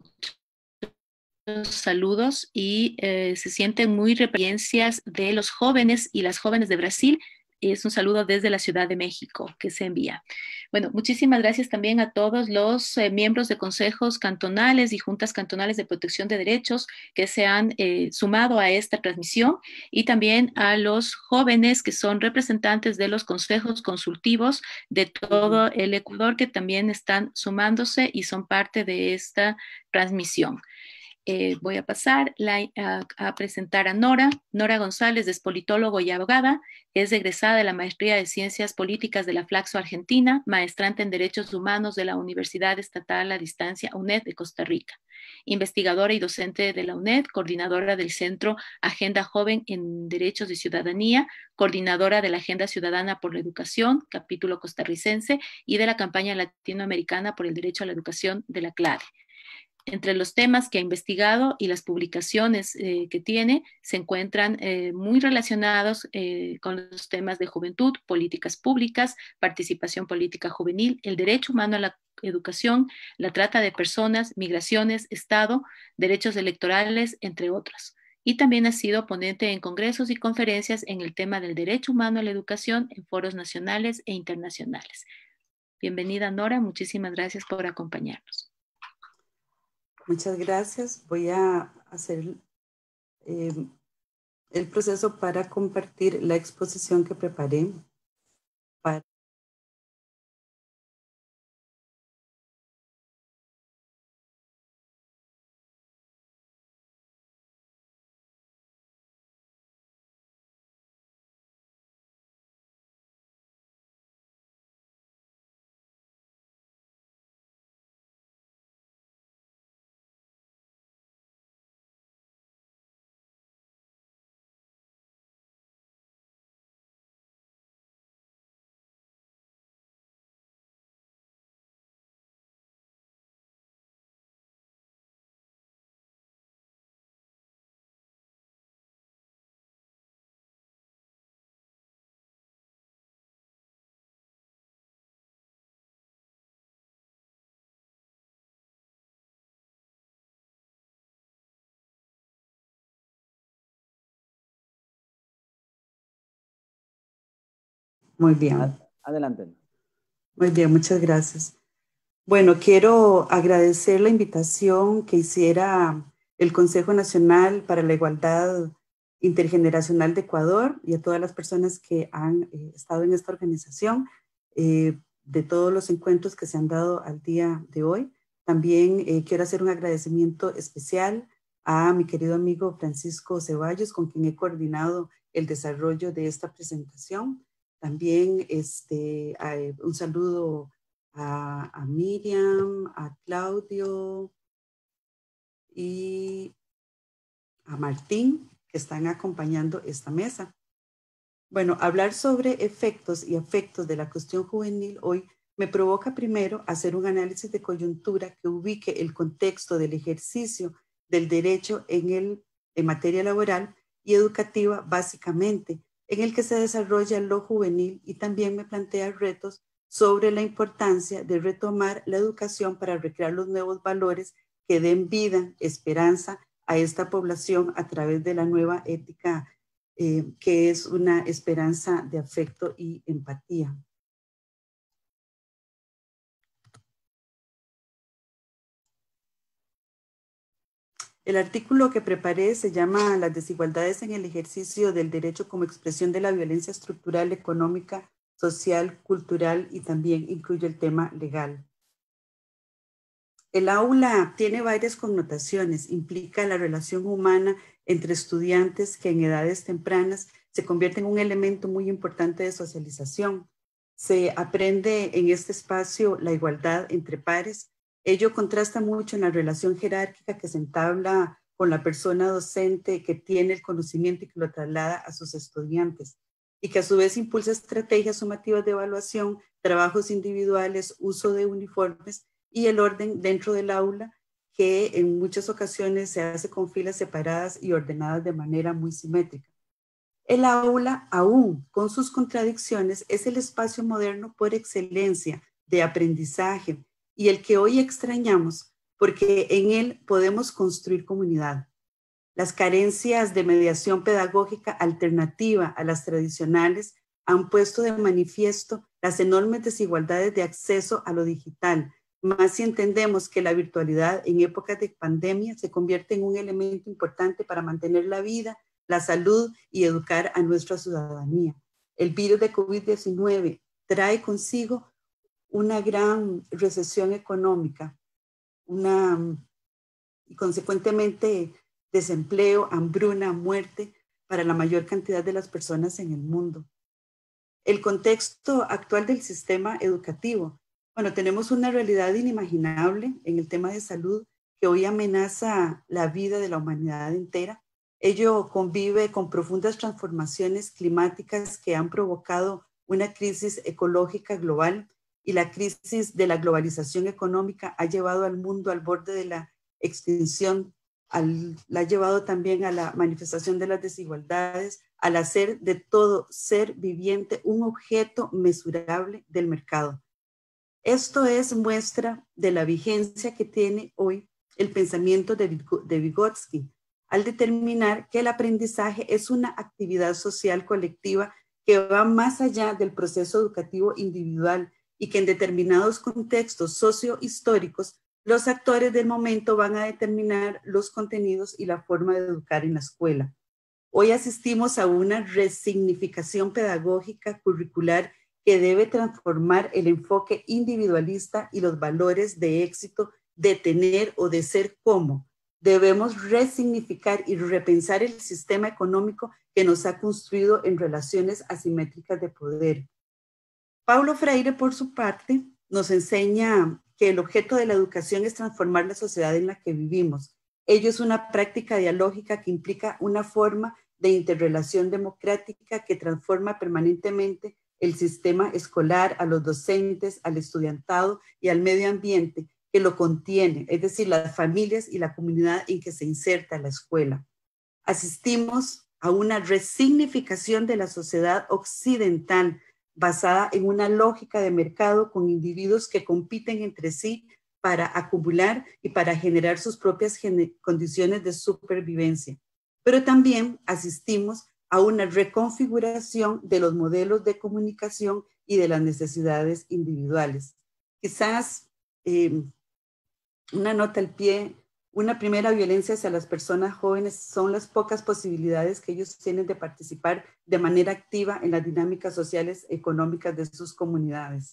saludos y eh, se sienten muy referencias de los jóvenes y las jóvenes de Brasil. Es un saludo desde la Ciudad de México que se envía. Bueno, muchísimas gracias también a todos los eh, miembros de consejos cantonales y juntas cantonales de protección de derechos que se han eh, sumado a esta transmisión, y también a los jóvenes que son representantes de los consejos consultivos de todo el Ecuador, que también están sumándose y son parte de esta transmisión. Eh, voy a pasar la, a, a presentar a Nora. Nora González es politólogo y abogada, es egresada de la Maestría de Ciencias Políticas de la Flaxo Argentina, maestrante en Derechos Humanos de la Universidad Estatal a Distancia U N E D de Costa Rica, investigadora y docente de la U N E D, coordinadora del Centro Agenda Joven en Derechos y Ciudadanía, coordinadora de la Agenda Ciudadana por la Educación, capítulo costarricense, y de la campaña latinoamericana por el derecho a la educación de la CLADE. Entre los temas que ha investigado y las publicaciones eh, que tiene se encuentran eh, muy relacionados eh, con los temas de juventud, políticas públicas, participación política juvenil, el derecho humano a la educación, la trata de personas, migraciones, Estado, derechos electorales, entre otros. Y también ha sido ponente en congresos y conferencias en el tema del derecho humano a la educación en foros nacionales e internacionales. Bienvenida, Nora. Muchísimas gracias por acompañarnos. Muchas gracias. Voy a hacer eh, el proceso para compartir la exposición que preparé. Para Muy bien. Adelante. Muy bien, muchas gracias. Bueno, quiero agradecer la invitación que hiciera el Consejo Nacional para la Igualdad Intergeneracional de Ecuador y a todas las personas que han eh, estado en esta organización, eh, de todos los encuentros que se han dado al día de hoy. También eh, quiero hacer un agradecimiento especial a mi querido amigo Francisco Ceballos, con quien he coordinado el desarrollo de esta presentación. También este, un saludo a, a Miriam, a Claudio y a Martín, que están acompañando esta mesa. Bueno, hablar sobre efectos y afectos de la cuestión juvenil hoy me provoca primero hacer un análisis de coyuntura que ubique el contexto del ejercicio del derecho en, el, en materia laboral y educativa básicamente, en el que se desarrolla lo juvenil, y también me plantea retos sobre la importancia de retomar la educación para recrear los nuevos valores que den vida, esperanza a esta población a través de la nueva ética, eh, que es una esperanza de afecto y empatía. El artículo que preparé se llama Las desigualdades en el ejercicio del derecho como expresión de la violencia estructural, económica, social, cultural, y también incluye el tema legal. El aula tiene varias connotaciones. Implica la relación humana entre estudiantes que en edades tempranas se convierte en un elemento muy importante de socialización. Se aprende en este espacio la igualdad entre pares. Ello contrasta mucho en la relación jerárquica que se entabla con la persona docente que tiene el conocimiento y que lo traslada a sus estudiantes, y que a su vez impulsa estrategias sumativas de evaluación, trabajos individuales, uso de uniformes y el orden dentro del aula, que en muchas ocasiones se hace con filas separadas y ordenadas de manera muy simétrica. El aula, aún con sus contradicciones, es el espacio moderno por excelencia de aprendizaje y el que hoy extrañamos porque en él podemos construir comunidad. Las carencias de mediación pedagógica alternativa a las tradicionales han puesto de manifiesto las enormes desigualdades de acceso a lo digital, más si entendemos que la virtualidad en épocas de pandemia se convierte en un elemento importante para mantener la vida, la salud y educar a nuestra ciudadanía. El virus de COVID diecinueve trae consigo una gran recesión económica, una, y consecuentemente desempleo, hambruna, muerte para la mayor cantidad de las personas en el mundo. El contexto actual del sistema educativo. Bueno, tenemos una realidad inimaginable en el tema de salud que hoy amenaza la vida de la humanidad entera. Ello convive con profundas transformaciones climáticas que han provocado una crisis ecológica global, y la crisis de la globalización económica ha llevado al mundo al borde de la extinción, al, la ha llevado también a la manifestación de las desigualdades, al hacer de todo ser viviente un objeto mesurable del mercado. Esto es muestra de la vigencia que tiene hoy el pensamiento de, de Vygotsky, al determinar que el aprendizaje es una actividad social colectiva que va más allá del proceso educativo individual, y que en determinados contextos sociohistóricos los actores del momento van a determinar los contenidos y la forma de educar en la escuela. Hoy asistimos a una resignificación pedagógica curricular que debe transformar el enfoque individualista y los valores de éxito de tener o de ser como. Debemos resignificar y repensar el sistema económico que nos ha construido en relaciones asimétricas de poder. Paulo Freire, por su parte, nos enseña que el objeto de la educación es transformar la sociedad en la que vivimos. Ello es una práctica dialógica que implica una forma de interrelación democrática que transforma permanentemente el sistema escolar, a los docentes, al estudiantado y al medio ambiente que lo contiene, es decir, las familias y la comunidad en que se inserta la escuela. Asistimos a una resignificación de la sociedad occidental basada en una lógica de mercado con individuos que compiten entre sí para acumular y para generar sus propias condiciones de supervivencia. Pero también asistimos a una reconfiguración de los modelos de comunicación y de las necesidades individuales. Quizás eh, una nota al pie, una primera violencia hacia las personas jóvenes son las pocas posibilidades que ellos tienen de participar de manera activa en las dinámicas sociales y económicas de sus comunidades.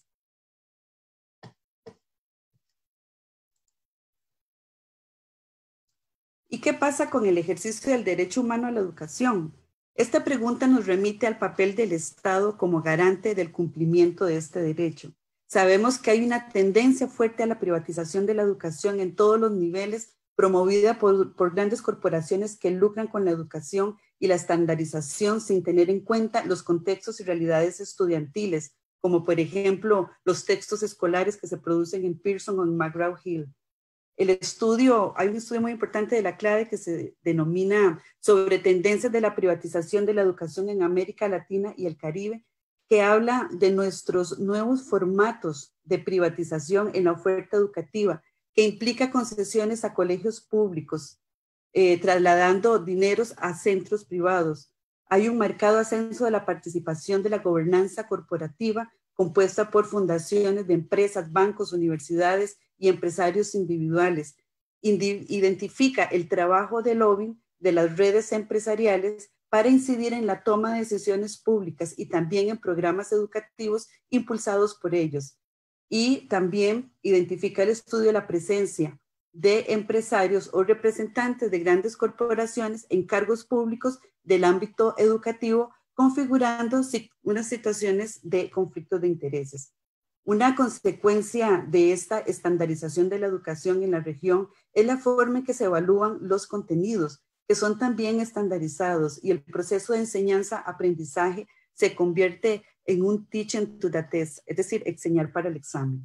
¿Y qué pasa con el ejercicio del derecho humano a la educación? Esta pregunta nos remite al papel del Estado como garante del cumplimiento de este derecho. Sabemos que hay una tendencia fuerte a la privatización de la educación en todos los niveles, promovida por, por grandes corporaciones que lucran con la educación y la estandarización sin tener en cuenta los contextos y realidades estudiantiles, como por ejemplo los textos escolares que se producen en Pearson o en McGraw-Hill. El estudio, hay un estudio muy importante de la CLADE que se denomina sobre tendencias de la privatización de la educación en América Latina y el Caribe, que habla de nuestros nuevos formatos de privatización en la oferta educativa, que implica concesiones a colegios públicos, eh, trasladando dineros a centros privados. Hay un marcado ascenso de la participación de la gobernanza corporativa compuesta por fundaciones de empresas, bancos, universidades y empresarios individuales. Indi- identifica el trabajo de lobbying de las redes empresariales para incidir en la toma de decisiones públicas y también en programas educativos impulsados por ellos. Y también identifica el estudio la presencia de empresarios o representantes de grandes corporaciones en cargos públicos del ámbito educativo, configurando unas situaciones de conflicto de intereses. Una consecuencia de esta estandarización de la educación en la región es la forma en que se evalúan los contenidos, que son también estandarizados, y el proceso de enseñanza-aprendizaje se convierte en un teaching to the test, es decir, enseñar para el examen.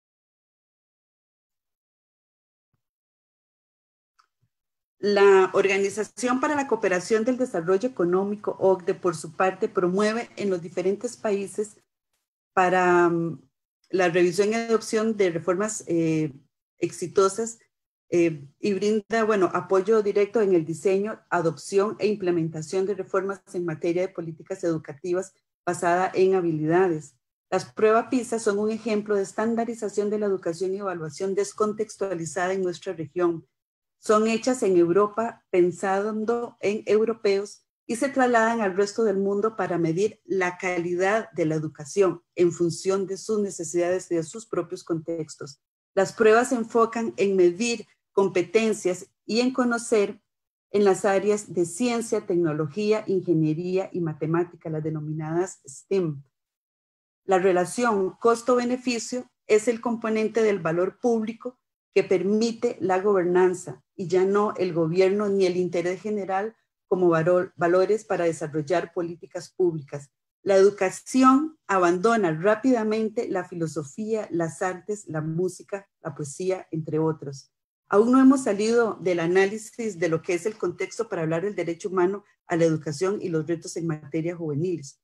La Organización para la Cooperación del Desarrollo Económico, O C D E, por su parte, promueve en los diferentes países para um, la revisión y adopción de reformas eh, exitosas eh, y brinda, bueno, apoyo directo en el diseño, adopción e implementación de reformas en materia de políticas educativas basada en habilidades. Las pruebas PISA son un ejemplo de estandarización de la educación y evaluación descontextualizada en nuestra región. Son hechas en Europa pensando en europeos y se trasladan al resto del mundo para medir la calidad de la educación en función de sus necesidades y de sus propios contextos. Las pruebas se enfocan en medir competencias y en conocer en las áreas de ciencia, tecnología, ingeniería y matemática, las denominadas STEM. La relación costo-beneficio es el componente del valor público que permite la gobernanza y ya no el gobierno ni el interés general como valor, valores para desarrollar políticas públicas. La educación abandona rápidamente la filosofía, las artes, la música, la poesía, entre otros. Aún no hemos salido del análisis de lo que es el contexto para hablar del derecho humano a la educación y los retos en materia juveniles.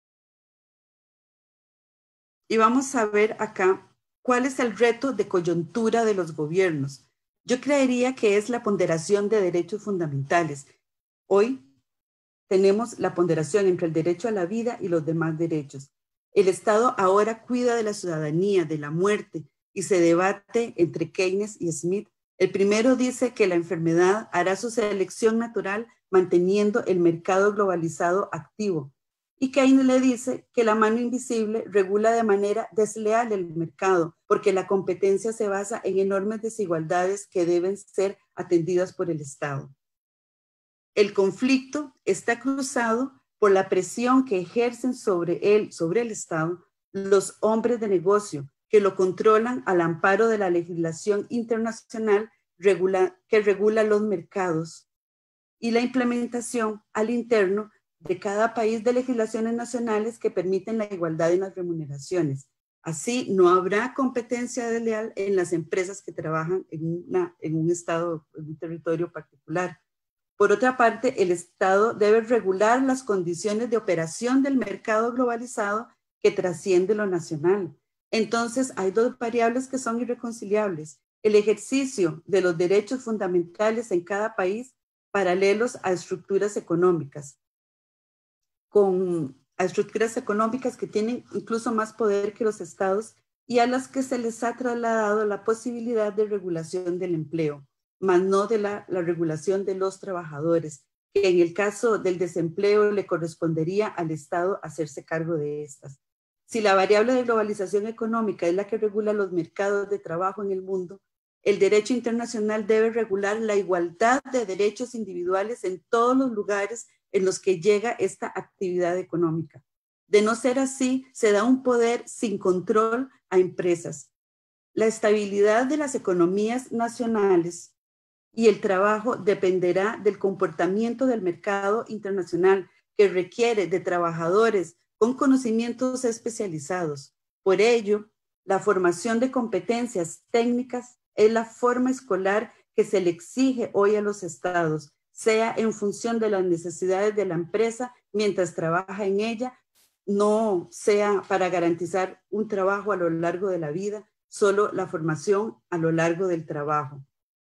Y vamos a ver acá cuál es el reto de coyuntura de los gobiernos. Yo creería que es la ponderación de derechos fundamentales. Hoy tenemos la ponderación entre el derecho a la vida y los demás derechos. El Estado ahora cuida de la ciudadanía, de la muerte, y se debate entre Keynes y Smith. El primero dice que la enfermedad hará su selección natural manteniendo el mercado globalizado activo. Y Keynes le dice que la mano invisible regula de manera desleal el mercado, porque la competencia se basa en enormes desigualdades que deben ser atendidas por el Estado. El conflicto está cruzado por la presión que ejercen sobre él, sobre el Estado, los hombres de negocio, que lo controlan al amparo de la legislación internacional regula, que regula los mercados, y la implementación al interno de cada país de legislaciones nacionales que permiten la igualdad en las remuneraciones. Así, no habrá competencia desleal en las empresas que trabajan en, una, en un estado, en un territorio particular. Por otra parte, el Estado debe regular las condiciones de operación del mercado globalizado que trasciende lo nacional. Entonces, hay dos variables que son irreconciliables: el ejercicio de los derechos fundamentales en cada país paralelos a estructuras económicas, con a estructuras económicas que tienen incluso más poder que los estados y a las que se les ha trasladado la posibilidad de regulación del empleo, más no de la, la regulación de los trabajadores, que en el caso del desempleo le correspondería al Estado hacerse cargo de estas. Si la variable de globalización económica es la que regula los mercados de trabajo en el mundo, el derecho internacional debe regular la igualdad de derechos individuales en todos los lugares en los que llega esta actividad económica. De no ser así, se da un poder sin control a empresas. La estabilidad de las economías nacionales y el trabajo dependerá del comportamiento del mercado internacional, que requiere de trabajadores con conocimientos especializados. Por ello, la formación de competencias técnicas es la forma escolar que se le exige hoy a los estados, sea en función de las necesidades de la empresa mientras trabaja en ella, no sea para garantizar un trabajo a lo largo de la vida, solo la formación a lo largo del trabajo.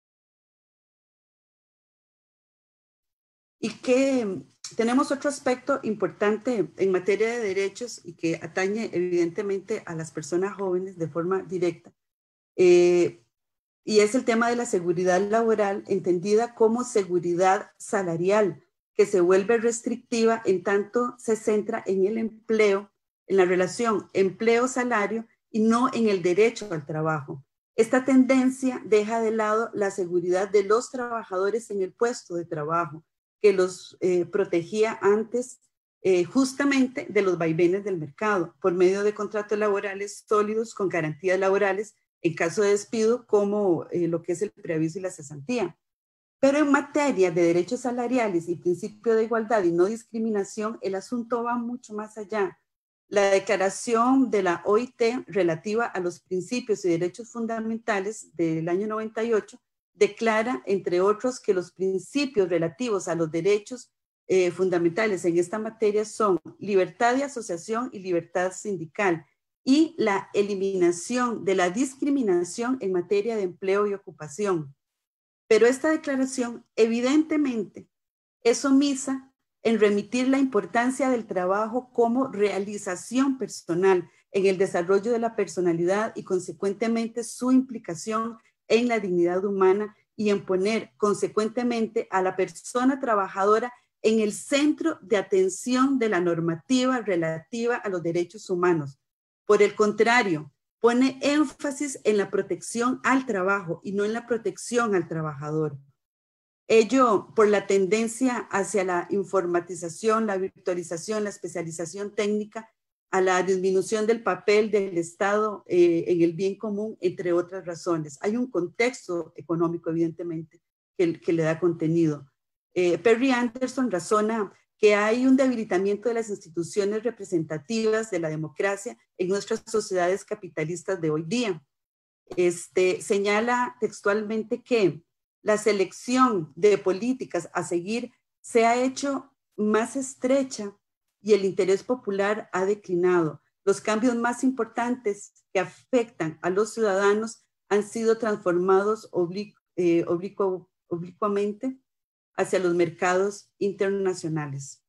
Y que tenemos otro aspecto importante en materia de derechos y que atañe evidentemente a las personas jóvenes de forma directa, eh, y es el tema de la seguridad laboral, entendida como seguridad salarial, que se vuelve restrictiva en tanto se centra en el empleo, en la relación empleo-salario y no en el derecho al trabajo. Esta tendencia deja de lado la seguridad de los trabajadores en el puesto de trabajo, que los eh, protegía antes eh, justamente de los vaivenes del mercado, por medio de contratos laborales sólidos con garantías laborales en caso de despido, como eh, lo que es el preaviso y la cesantía. Pero en materia de derechos salariales y principio de igualdad y no discriminación, el asunto va mucho más allá. La declaración de la O I T relativa a los principios y derechos fundamentales del año noventa y ocho declara, entre otros, que los principios relativos a los derechos eh, fundamentales en esta materia son libertad de asociación y libertad sindical y la eliminación de la discriminación en materia de empleo y ocupación. Pero esta declaración evidentemente es omisa en remitir la importancia del trabajo como realización personal en el desarrollo de la personalidad y consecuentemente su implicación en la dignidad humana y en poner consecuentemente a la persona trabajadora en el centro de atención de la normativa relativa a los derechos humanos. Por el contrario, pone énfasis en la protección al trabajo y no en la protección al trabajador. Ello por la tendencia hacia la informatización, la virtualización, la especialización técnica, a la disminución del papel del Estado eh, en el bien común, entre otras razones. Hay un contexto económico, evidentemente, que, que le da contenido. Eh, Perry Anderson razona que hay un debilitamiento de las instituciones representativas de la democracia en nuestras sociedades capitalistas de hoy día. Este, señala textualmente que la selección de políticas a seguir se ha hecho más estrecha y el interés popular ha declinado. Los cambios más importantes que afectan a los ciudadanos han sido transformados oblicu eh, oblicu oblicuamente hacia los mercados internacionales.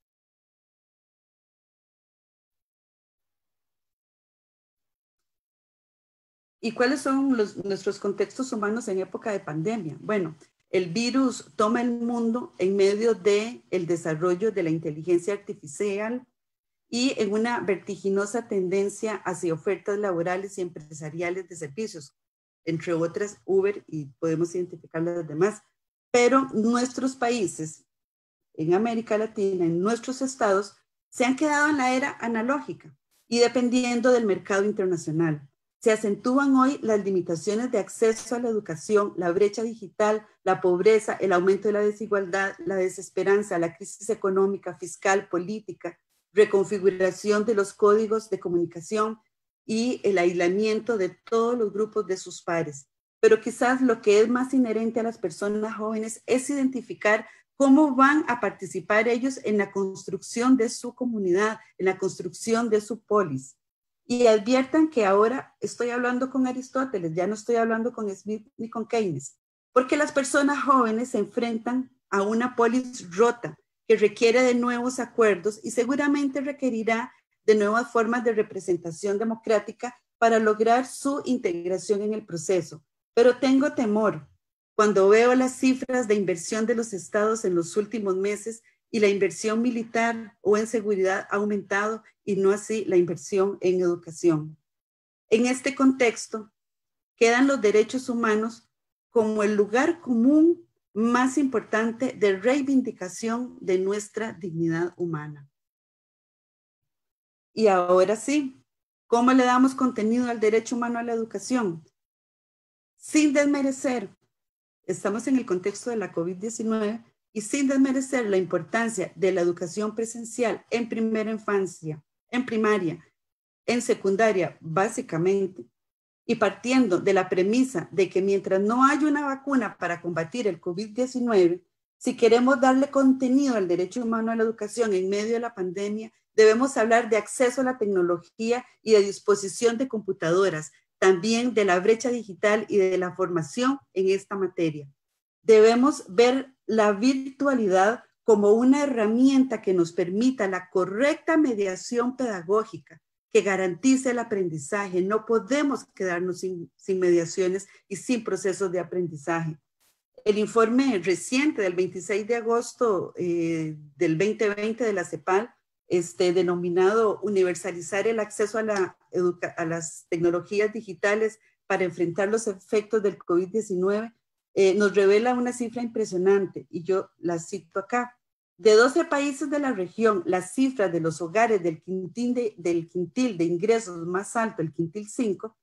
¿Y cuáles son los, nuestros contextos humanos en época de pandemia? Bueno, el virus toma el mundo en medio del desarrollo de la inteligencia artificial y en una vertiginosa tendencia hacia ofertas laborales y empresariales de servicios, entre otras Uber, y podemos identificar las demás. Pero nuestros países, en América Latina, en nuestros estados, se han quedado en la era analógica y dependiendo del mercado internacional. Se acentúan hoy las limitaciones de acceso a la educación, la brecha digital, la pobreza, el aumento de la desigualdad, la desesperanza, la crisis económica, fiscal, política, reconfiguración de los códigos de comunicación y el aislamiento de todos los grupos de sus pares. Pero quizás lo que es más inherente a las personas jóvenes es identificar cómo van a participar ellos en la construcción de su comunidad, en la construcción de su polis. Y adviertan que ahora estoy hablando con Aristóteles, ya no estoy hablando con Smith ni con Keynes, porque las personas jóvenes se enfrentan a una polis rota que requiere de nuevos acuerdos y seguramente requerirá de nuevas formas de representación democrática para lograr su integración en el proceso. Pero tengo temor cuando veo las cifras de inversión de los estados en los últimos meses y la inversión militar o en seguridad ha aumentado y no así la inversión en educación. En este contexto, quedan los derechos humanos como el lugar común más importante de reivindicación de nuestra dignidad humana. Y ahora sí, ¿cómo le damos contenido al derecho humano a la educación? Sin desmerecer, estamos en el contexto de la COVID diecinueve, y sin desmerecer la importancia de la educación presencial en primera infancia, en primaria, en secundaria, básicamente, y partiendo de la premisa de que mientras no haya una vacuna para combatir el COVID diecinueve, si queremos darle contenido al derecho humano a la educación en medio de la pandemia, debemos hablar de acceso a la tecnología y de disposición de computadoras, también de la brecha digital y de la formación en esta materia. Debemos ver la virtualidad como una herramienta que nos permita la correcta mediación pedagógica, que garantice el aprendizaje. No podemos quedarnos sin, sin mediaciones y sin procesos de aprendizaje. El informe reciente del veintiséis de agosto eh, del veinte veinte de la CEPAL, este, denominado Universalizar el acceso a, la a las tecnologías digitales para enfrentar los efectos del COVID diecinueve, eh, nos revela una cifra impresionante, y yo la cito acá. De doce países de la región, las cifras de los hogares del quintil de, del quintil de ingresos más alto, el quintil cinco,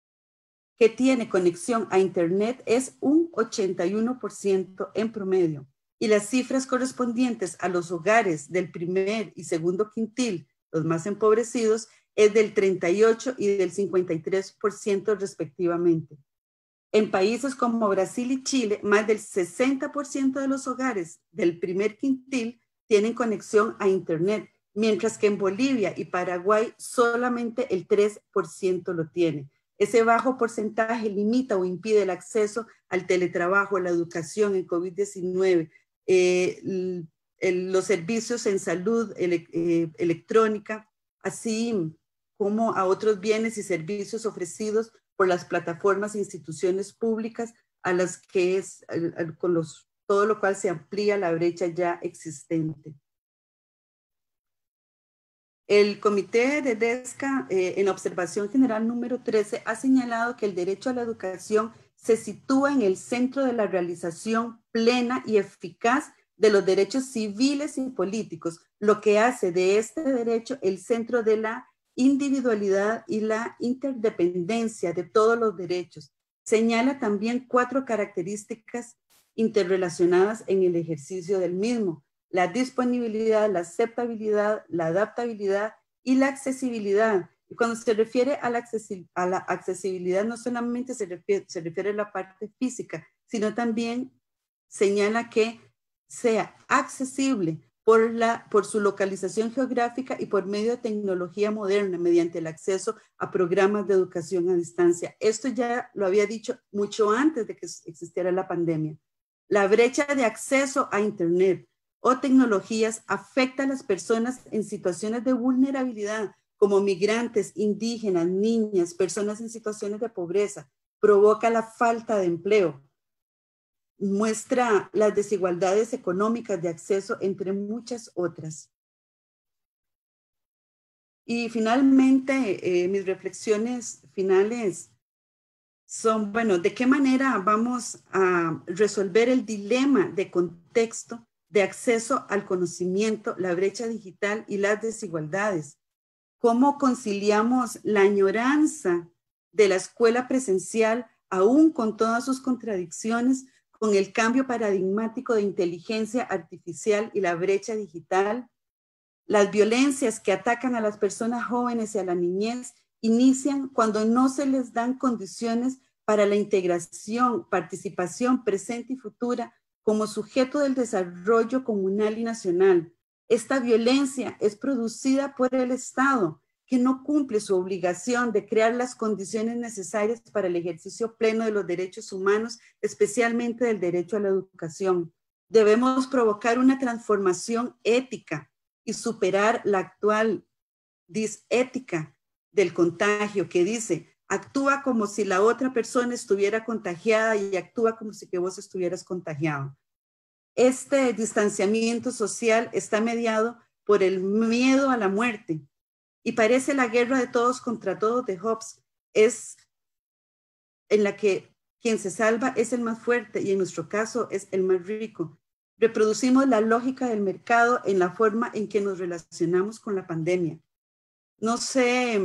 que tiene conexión a Internet es un ochenta y uno por ciento en promedio. Y las cifras correspondientes a los hogares del primer y segundo quintil, los más empobrecidos, es del treinta y ocho por ciento y del cincuenta y tres por ciento respectivamente. En países como Brasil y Chile, más del sesenta por ciento de los hogares del primer quintil tienen conexión a Internet, mientras que en Bolivia y Paraguay solamente el tres por ciento lo tiene. Ese bajo porcentaje limita o impide el acceso al teletrabajo, a la educación en COVID diecinueve, eh, el, el, los servicios en salud ele, eh, electrónica, así como a otros bienes y servicios ofrecidos por las plataformas e instituciones públicas a las que es, a, a, con los, todo lo cual se amplía la brecha ya existente. El Comité de DESCA, eh, en la observación general número trece, ha señalado que el derecho a la educación se sitúa en el centro de la realización plena y eficaz de los derechos civiles y políticos, lo que hace de este derecho el centro de la individualidad y la interdependencia de todos los derechos. Señala también cuatro características interrelacionadas en el ejercicio del mismo: la disponibilidad, la aceptabilidad, la adaptabilidad y la accesibilidad. Y cuando se refiere a la, accesi a la accesibilidad, no solamente se refiere, se refiere a la parte física, sino también señala que sea accesible por, la, por su localización geográfica y por medio de tecnología moderna, mediante el acceso a programas de educación a distancia. Esto ya lo había dicho mucho antes de que existiera la pandemia. La brecha de acceso a Internet o tecnologías afecta a las personas en situaciones de vulnerabilidad, como migrantes, indígenas, niñas, personas en situaciones de pobreza, provoca la falta de empleo, muestra las desigualdades económicas de acceso, entre muchas otras. Y finalmente, eh, mis reflexiones finales son, bueno, ¿de qué manera vamos a resolver el dilema de contexto de acceso al conocimiento, la brecha digital y las desigualdades? ¿Cómo conciliamos la añoranza de la escuela presencial, aún con todas sus contradicciones, con el cambio paradigmático de inteligencia artificial y la brecha digital? Las violencias que atacan a las personas jóvenes y a la niñez inician cuando no se les dan condiciones para la integración, participación presente y futura como sujeto del desarrollo comunal y nacional. Esta violencia es producida por el Estado, que no cumple su obligación de crear las condiciones necesarias para el ejercicio pleno de los derechos humanos, especialmente del derecho a la educación. Debemos provocar una transformación ética y superar la actual disética del contagio, que dice: actúa como si la otra persona estuviera contagiada y actúa como si que vos estuvieras contagiado. Este distanciamiento social está mediado por el miedo a la muerte, y parece la guerra de todos contra todos de Hobbes, es en la que quien se salva es el más fuerte y en nuestro caso es el más rico. Reproducimos la lógica del mercado en la forma en que nos relacionamos con la pandemia. No sé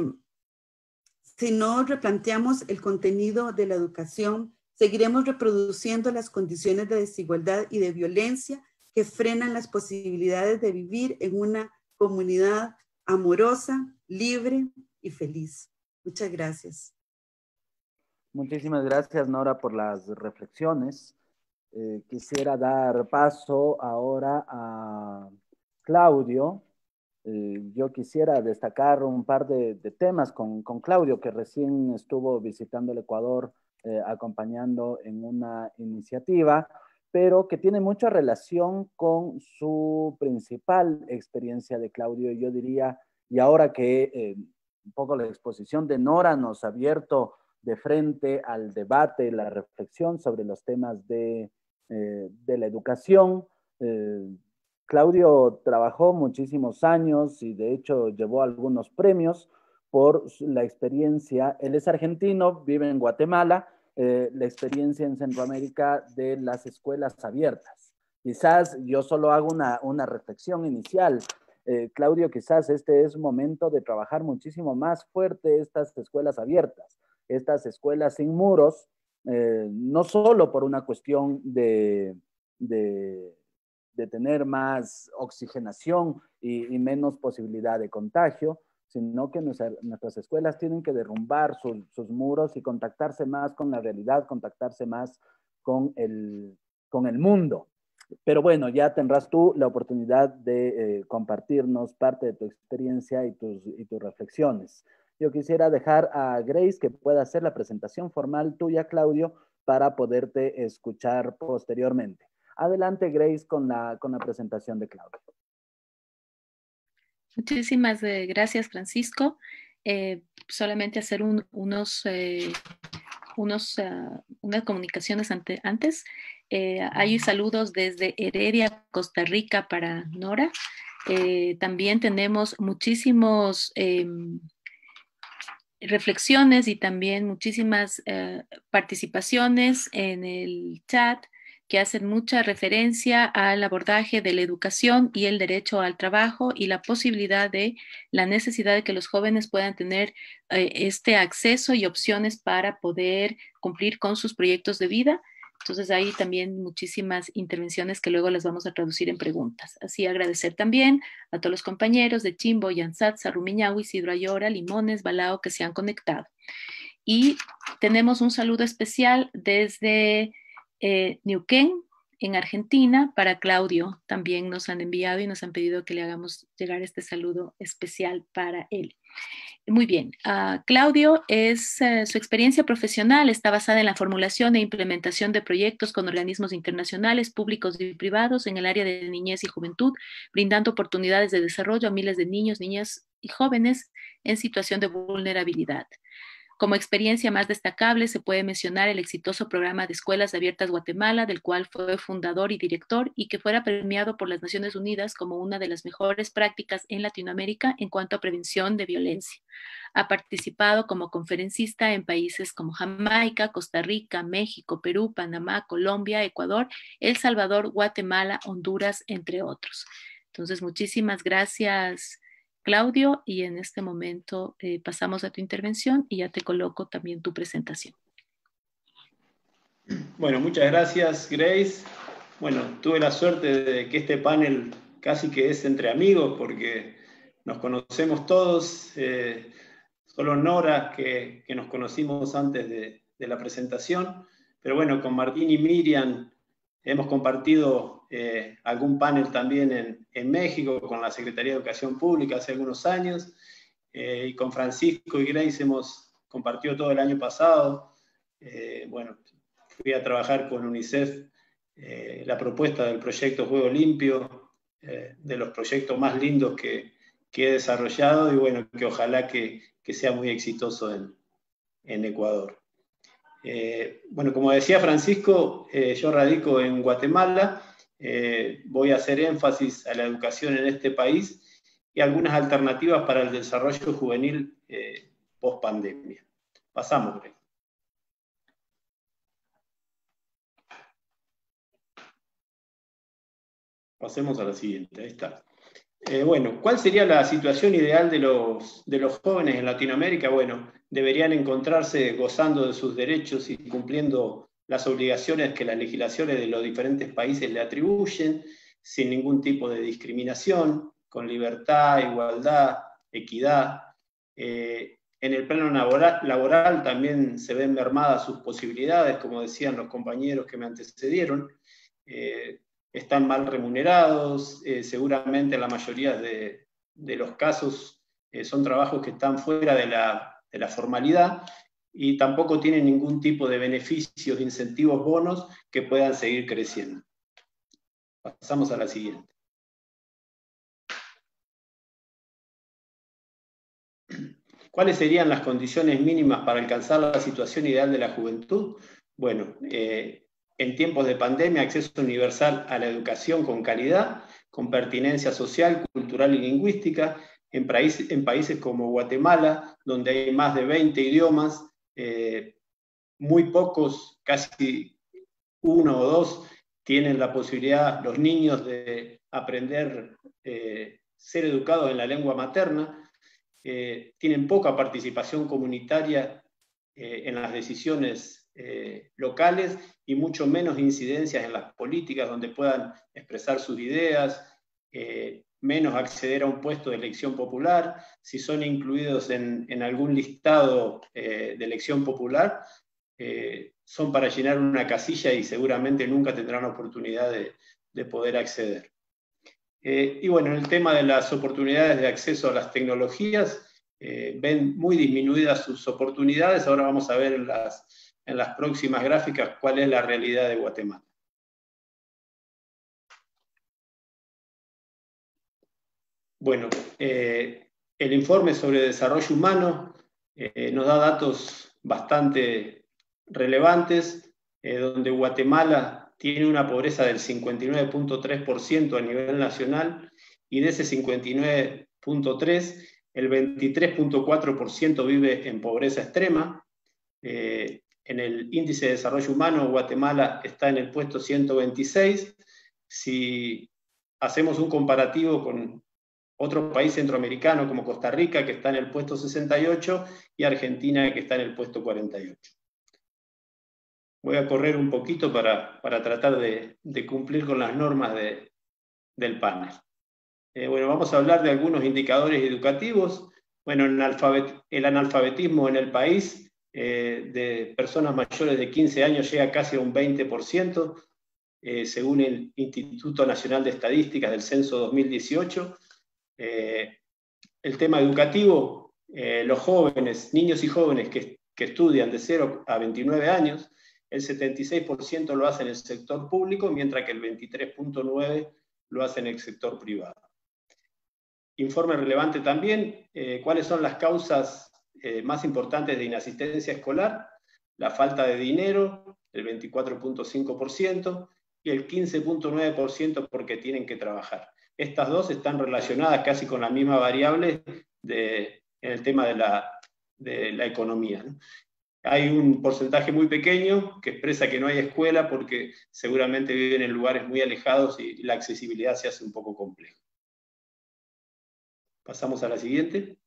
si no replanteamos el contenido de la educación, seguiremos reproduciendo las condiciones de desigualdad y de violencia que frenan las posibilidades de vivir en una comunidad amorosa, libre y feliz. Muchas gracias. Muchísimas gracias, Nora, por las reflexiones. Eh, quisiera dar paso ahora a Claudio. Eh, yo quisiera destacar un par de, de temas con, con Claudio, que recién estuvo visitando el Ecuador, eh, acompañando en una iniciativa, pero que tiene mucha relación con su principal experiencia de Claudio, yo diría, y ahora que eh, un poco la exposición de Nora nos ha abierto de frente al debate, la reflexión sobre los temas de, eh, de la educación. Eh, Claudio trabajó muchísimos años y de hecho llevó algunos premios por la experiencia. Él es argentino, vive en Guatemala, eh, la experiencia en Centroamérica de las escuelas abiertas. Quizás yo solo hago una, una reflexión inicial. Eh, Claudio, quizás este es momento de trabajar muchísimo más fuerte estas escuelas abiertas, estas escuelas sin muros, eh, no solo por una cuestión de, de, de tener más oxigenación y, y menos posibilidad de contagio, sino que nuestra, nuestras escuelas tienen que derrumbar sus, sus muros y contactarse más con la realidad, contactarse más con el, con el mundo. Pero bueno, ya tendrás tú la oportunidad de eh, compartirnos parte de tu experiencia y tus, y tus reflexiones. Yo quisiera dejar a Grace que pueda hacer la presentación formal tuya, Claudio, para poderte escuchar posteriormente. Adelante, Grace, con la, con la presentación de Claudio. Muchísimas eh, gracias, Francisco. Eh, solamente hacer un, unos, eh, unos, uh, unas comunicaciones ante, antes. Eh, hay saludos desde Heredia, Costa Rica, para Nora. Eh, también tenemos muchísimos eh, reflexiones y también muchísimas eh, participaciones en el chat que hacen mucha referencia al abordaje de la educación y el derecho al trabajo y la posibilidad de la necesidad de que los jóvenes puedan tener eh, este acceso y opciones para poder cumplir con sus proyectos de vida. Entonces hay también muchísimas intervenciones que luego las vamos a traducir en preguntas. Así agradecer también a todos los compañeros de Chimbo, Yansatsa, Rumiñahui, Isidro Ayora, Limones, Balao que se han conectado. Y tenemos un saludo especial desde eh, Neuquén, en Argentina, para Claudio. También nos han enviado y nos han pedido que le hagamos llegar este saludo especial para él. Muy bien, uh, Claudio, es, uh, su experiencia profesional está basada en la formulación e implementación de proyectos con organismos internacionales, públicos y privados en el área de niñez y juventud, brindando oportunidades de desarrollo a miles de niños, niñas y jóvenes en situación de vulnerabilidad. Como experiencia más destacable se puede mencionar el exitoso programa de Escuelas Abiertas Guatemala, del cual fue fundador y director y que fuera premiado por las Naciones Unidas como una de las mejores prácticas en Latinoamérica en cuanto a prevención de violencia. Ha participado como conferencista en países como Jamaica, Costa Rica, México, Perú, Panamá, Colombia, Ecuador, El Salvador, Guatemala, Honduras, entre otros. Entonces, muchísimas gracias, Claudio, y en este momento eh, pasamos a tu intervención y ya te coloco también tu presentación. Bueno, muchas gracias, Grace. Bueno, tuve la suerte de que este panel casi que es entre amigos porque nos conocemos todos, eh, solo Nora que, que nos conocimos antes de, de la presentación, pero bueno, con Martín y Miriam hemos compartido eh, algún panel también en, en México con la Secretaría de Educación Pública hace algunos años, eh, y con Francisco y Grace hemos compartido todo el año pasado. Eh, bueno, fui a trabajar con UNICEF eh, la propuesta del proyecto Juego Limpio, eh, de los proyectos más lindos que, que he desarrollado y bueno, que ojalá que, que sea muy exitoso en, en Ecuador. Eh, bueno, como decía Francisco, eh, yo radico en Guatemala, eh, voy a hacer énfasis a la educación en este país y algunas alternativas para el desarrollo juvenil eh, post pandemia. Pasamos, Greg. Pasemos a la siguiente, ahí está. Eh, bueno, ¿cuál sería la situación ideal de los, de los jóvenes en Latinoamérica? Bueno, deberían encontrarse gozando de sus derechos y cumpliendo las obligaciones que las legislaciones de los diferentes países le atribuyen, sin ningún tipo de discriminación, con libertad, igualdad, equidad. Eh, en el plano laboral, laboral también se ven mermadas sus posibilidades, como decían los compañeros que me antecedieron. Eh, están mal remunerados, eh, seguramente la mayoría de, de los casos eh, son trabajos que están fuera de la, de la formalidad y tampoco tienen ningún tipo de beneficios, incentivos, bonos que puedan seguir creciendo. Pasamos a la siguiente. ¿Cuáles serían las condiciones mínimas para alcanzar la situación ideal de la juventud? Bueno, eh, en tiempos de pandemia, acceso universal a la educación con calidad, con pertinencia social, cultural y lingüística, en, país, en países como Guatemala, donde hay más de veinte idiomas, eh, muy pocos, casi uno o dos, tienen la posibilidad, los niños, de aprender, eh, ser educados en la lengua materna, eh, tienen poca participación comunitaria eh, en las decisiones eh, locales y mucho menos incidencias en las políticas donde puedan expresar sus ideas, eh, menos acceder a un puesto de elección popular. Si son incluidos en, en algún listado eh, de elección popular, eh, son para llenar una casilla y seguramente nunca tendrán oportunidad de, de poder acceder. Eh, y bueno, en el tema de las oportunidades de acceso a las tecnologías, eh, ven muy disminuidas sus oportunidades. Ahora vamos a ver en las, en las próximas gráficas cuál es la realidad de Guatemala. Bueno, eh, el informe sobre desarrollo humano eh, nos da datos bastante relevantes, eh, donde Guatemala tiene una pobreza del cincuenta y nueve punto tres por ciento a nivel nacional, y de ese cincuenta y nueve punto tres por ciento, el veintitrés punto cuatro por ciento vive en pobreza extrema. Eh, en el índice de desarrollo humano, Guatemala está en el puesto ciento veintiséis. Si hacemos un comparativo con otro país centroamericano como Costa Rica, que está en el puesto sesenta y ocho, y Argentina, que está en el puesto cuarenta y ocho. Voy a correr un poquito para, para tratar de, de cumplir con las normas de, del panel. Eh, bueno, vamos a hablar de algunos indicadores educativos. Bueno, el, analfabet, el analfabetismo en el país eh, de personas mayores de quince años llega casi a un veinte por ciento, eh, según el Instituto Nacional de Estadísticas del Censo dos mil dieciocho. Eh, el tema educativo, eh, los jóvenes, niños y jóvenes que, que estudian de cero a veintinueve años, el setenta y seis por ciento lo hace en el sector público, mientras que el veintitrés punto nueve por ciento lo hace en el sector privado. Informe relevante también, eh, ¿cuáles son las causas eh, más importantes de inasistencia escolar? La falta de dinero, el veinticuatro punto cinco por ciento, y el quince punto nueve por ciento porque tienen que trabajar. Estas dos están relacionadas casi con la misma variable de, en el tema de la, de la economía, ¿no? Hay un porcentaje muy pequeño que expresa que no hay escuela porque seguramente viven en lugares muy alejados y la accesibilidad se hace un poco compleja. Pasamos a la siguiente.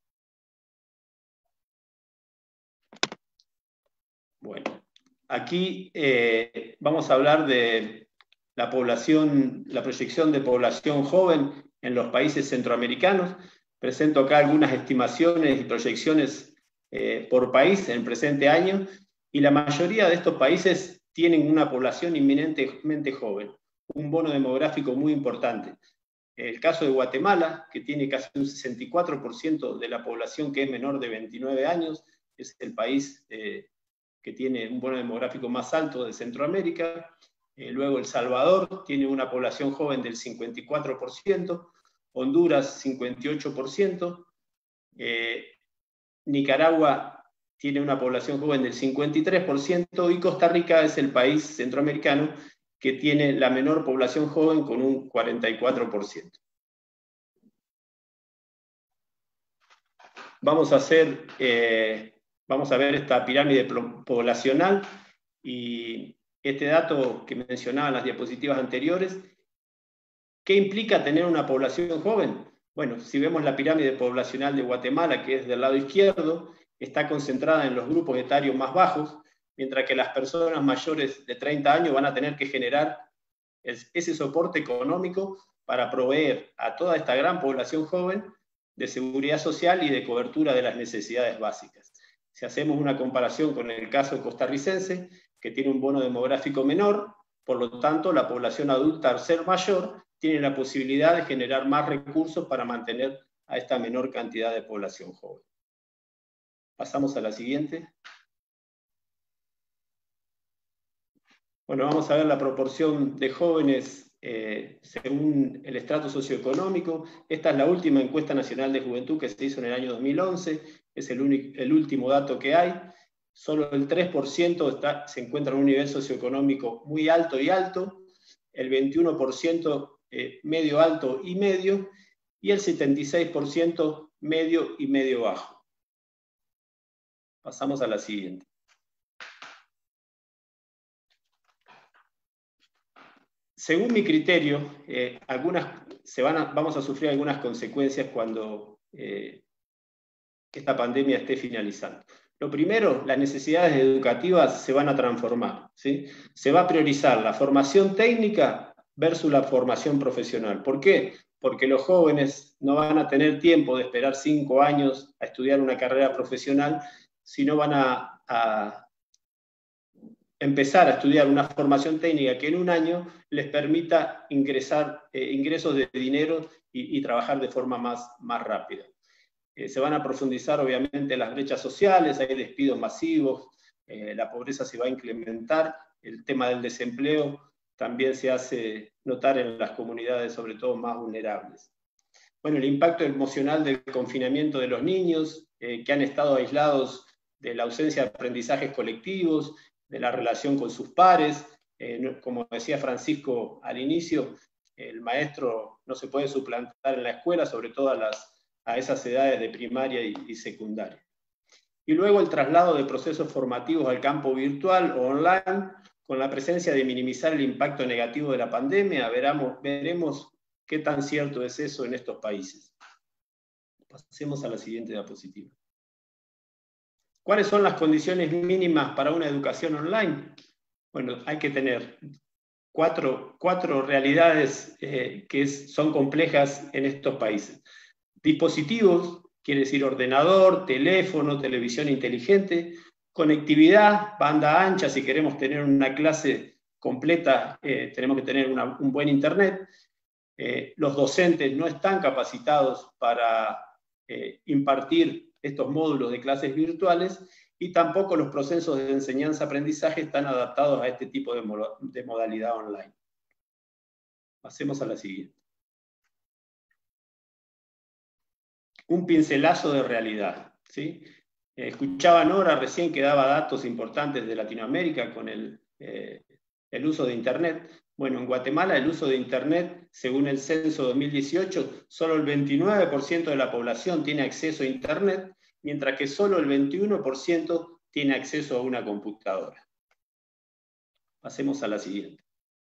Bueno, aquí eh, vamos a hablar de la población, la proyección de población joven en los países centroamericanos. Presento acá algunas estimaciones y proyecciones eh, por país en el presente año, y la mayoría de estos países tienen una población inminentemente joven, un bono demográfico muy importante. El caso de Guatemala, que tiene casi un sesenta y cuatro por ciento de la población que es menor de veintinueve años, es el país eh, que tiene un bono demográfico más alto de Centroamérica. Eh, luego El Salvador tiene una población joven del cincuenta y cuatro por ciento, Honduras cincuenta y ocho por ciento, eh, Nicaragua tiene una población joven del cincuenta y tres por ciento, y Costa Rica es el país centroamericano que tiene la menor población joven con un cuarenta y cuatro por ciento. Vamos a, hacer, eh, vamos a ver esta pirámide poblacional, y este dato que mencionaba en las diapositivas anteriores ¿Qué implica tener una población joven? Bueno, si vemos la pirámide poblacional de Guatemala, que es del lado izquierdo, está concentrada en los grupos etarios más bajos, mientras que las personas mayores de treinta años van a tener que generar ese soporte económico para proveer a toda esta gran población joven de seguridad social y de cobertura de las necesidades básicas. Si hacemos una comparación con el caso costarricense, que tiene un bono demográfico menor, por lo tanto, la población adulta, al ser mayor, tiene la posibilidad de generar más recursos para mantener a esta menor cantidad de población joven. Pasamos a la siguiente. Bueno, vamos a ver la proporción de jóvenes eh, según el estrato socioeconómico. Esta es la última encuesta nacional de juventud que se hizo en el año dos mil once, es el, único, el último dato que hay. Solo el tres por ciento está, se encuentra en un nivel socioeconómico muy alto y alto, el veintiuno por ciento eh, medio alto y medio, y el setenta y seis por ciento medio y medio bajo. Pasamos a la siguiente. Según mi criterio, eh, algunas, se van a, vamos a sufrir algunas consecuencias cuando eh, esta pandemia esté finalizando. Lo primero, las necesidades educativas se van a transformar, ¿sí? Se va a priorizar la formación técnica versus la formación profesional. ¿Por qué? Porque los jóvenes no van a tener tiempo de esperar cinco años a estudiar una carrera profesional, sino van a, a empezar a estudiar una formación técnica que en un año les permita ingresar, eh, ingresos de dinero y, y trabajar de forma más, más rápida. Eh, se van a profundizar obviamente las brechas sociales, hay despidos masivos, eh, la pobreza se va a incrementar, el tema del desempleo también se hace notar en las comunidades, sobre todo más vulnerables. Bueno, el impacto emocional del confinamiento de los niños, eh, que han estado aislados de la ausencia de aprendizajes colectivos, de la relación con sus pares, eh, como decía Francisco al inicio, el maestro no se puede suplantar en la escuela, sobre todo a, las, a esas edades de primaria y, y secundaria. Y luego el traslado de procesos formativos al campo virtual o online, con la presencia de minimizar el impacto negativo de la pandemia, veremos, veremos qué tan cierto es eso en estos países. Pasemos a la siguiente diapositiva. ¿Cuáles son las condiciones mínimas para una educación online? Bueno, hay que tener cuatro, cuatro realidades eh, que es, son complejas en estos países. Dispositivos, quiere decir ordenador, teléfono, televisión inteligente, conectividad, banda ancha, si queremos tener una clase completa, eh, tenemos que tener una, un buen internet. Eh, los docentes no están capacitados para eh, impartir estos módulos de clases virtuales, y tampoco los procesos de enseñanza-aprendizaje están adaptados a este tipo de, mo de modalidad online. Pasemos a la siguiente. Un pincelazo de realidad, ¿sí? Eh, escuchaba Nora recién que daba datos importantes de Latinoamérica con el, eh, el uso de Internet. Bueno, en Guatemala el uso de Internet, según el censo dos mil dieciocho, solo el veintinueve por ciento de la población tiene acceso a Internet, mientras que solo el veintiuno por ciento tiene acceso a una computadora. Pasemos a la siguiente.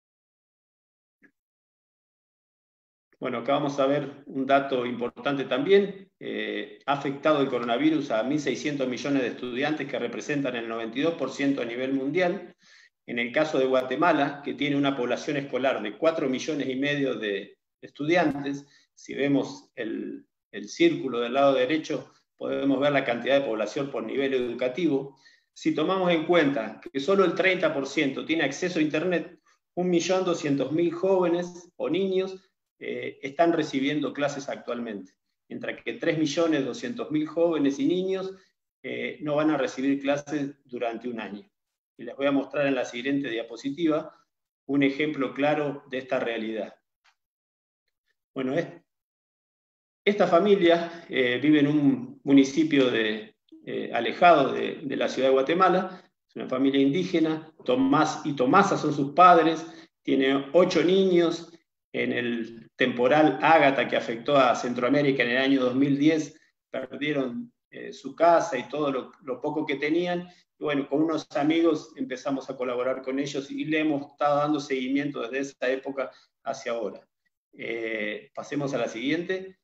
Bueno, acá vamos a ver un dato importante también. Eh, ha afectado el coronavirus a mil seiscientos millones de estudiantes, que representan el noventa y dos por ciento a nivel mundial. En el caso de Guatemala, que tiene una población escolar de cuatro millones y medio de estudiantes, si vemos el, el círculo del lado derecho, podemos ver la cantidad de población por nivel educativo. Si tomamos en cuenta que solo el treinta por ciento tiene acceso a Internet, un millón doscientos mil jóvenes o niños eh, están recibiendo clases actualmente, mientras que tres millones doscientos mil jóvenes y niños eh, no van a recibir clases durante un año. Y les voy a mostrar en la siguiente diapositiva un ejemplo claro de esta realidad. Bueno, es, esta familia eh, vive en un municipio de, eh, alejado de, de la ciudad de Guatemala, es una familia indígena, Tomás y Tomasa son sus padres, tiene ocho niños. En el temporal Ágata que afectó a Centroamérica en el año dos mil diez, perdieron eh, su casa y todo lo, lo poco que tenían. Y bueno, con unos amigos empezamos a colaborar con ellos y le hemos estado dando seguimiento desde esa época hacia ahora. Eh, pasemos a la siguiente.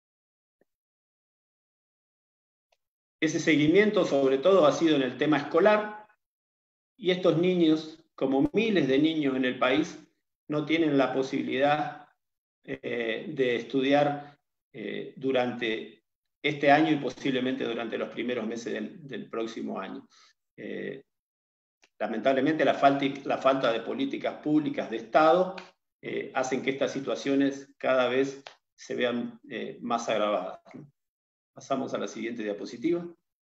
Ese seguimiento sobre todo ha sido en el tema escolar, y estos niños, como miles de niños en el país, no tienen la posibilidad eh, de estudiar eh, durante este año y posiblemente durante los primeros meses del, del próximo año. Eh, lamentablemente la falta, la falta de políticas públicas de Estado eh, hacen que estas situaciones cada vez se vean eh, más agravadas. Pasamos a la siguiente diapositiva.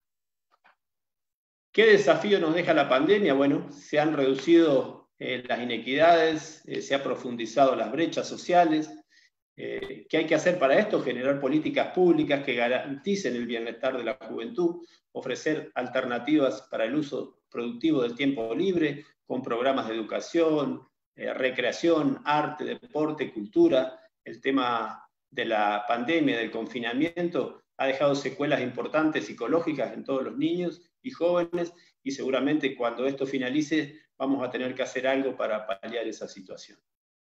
¿Qué desafío nos deja la pandemia? Bueno, se han reducido eh, las inequidades, eh, se han profundizado las brechas sociales. Eh, ¿Qué hay que hacer para esto? Generar políticas públicas que garanticen el bienestar de la juventud, ofrecer alternativas para el uso productivo del tiempo libre, con programas de educación, eh, recreación, arte, deporte, cultura. El tema de la pandemia, del confinamiento, ha dejado secuelas importantes psicológicas en todos los niños y jóvenes, y seguramente cuando esto finalice vamos a tener que hacer algo para paliar esa situación.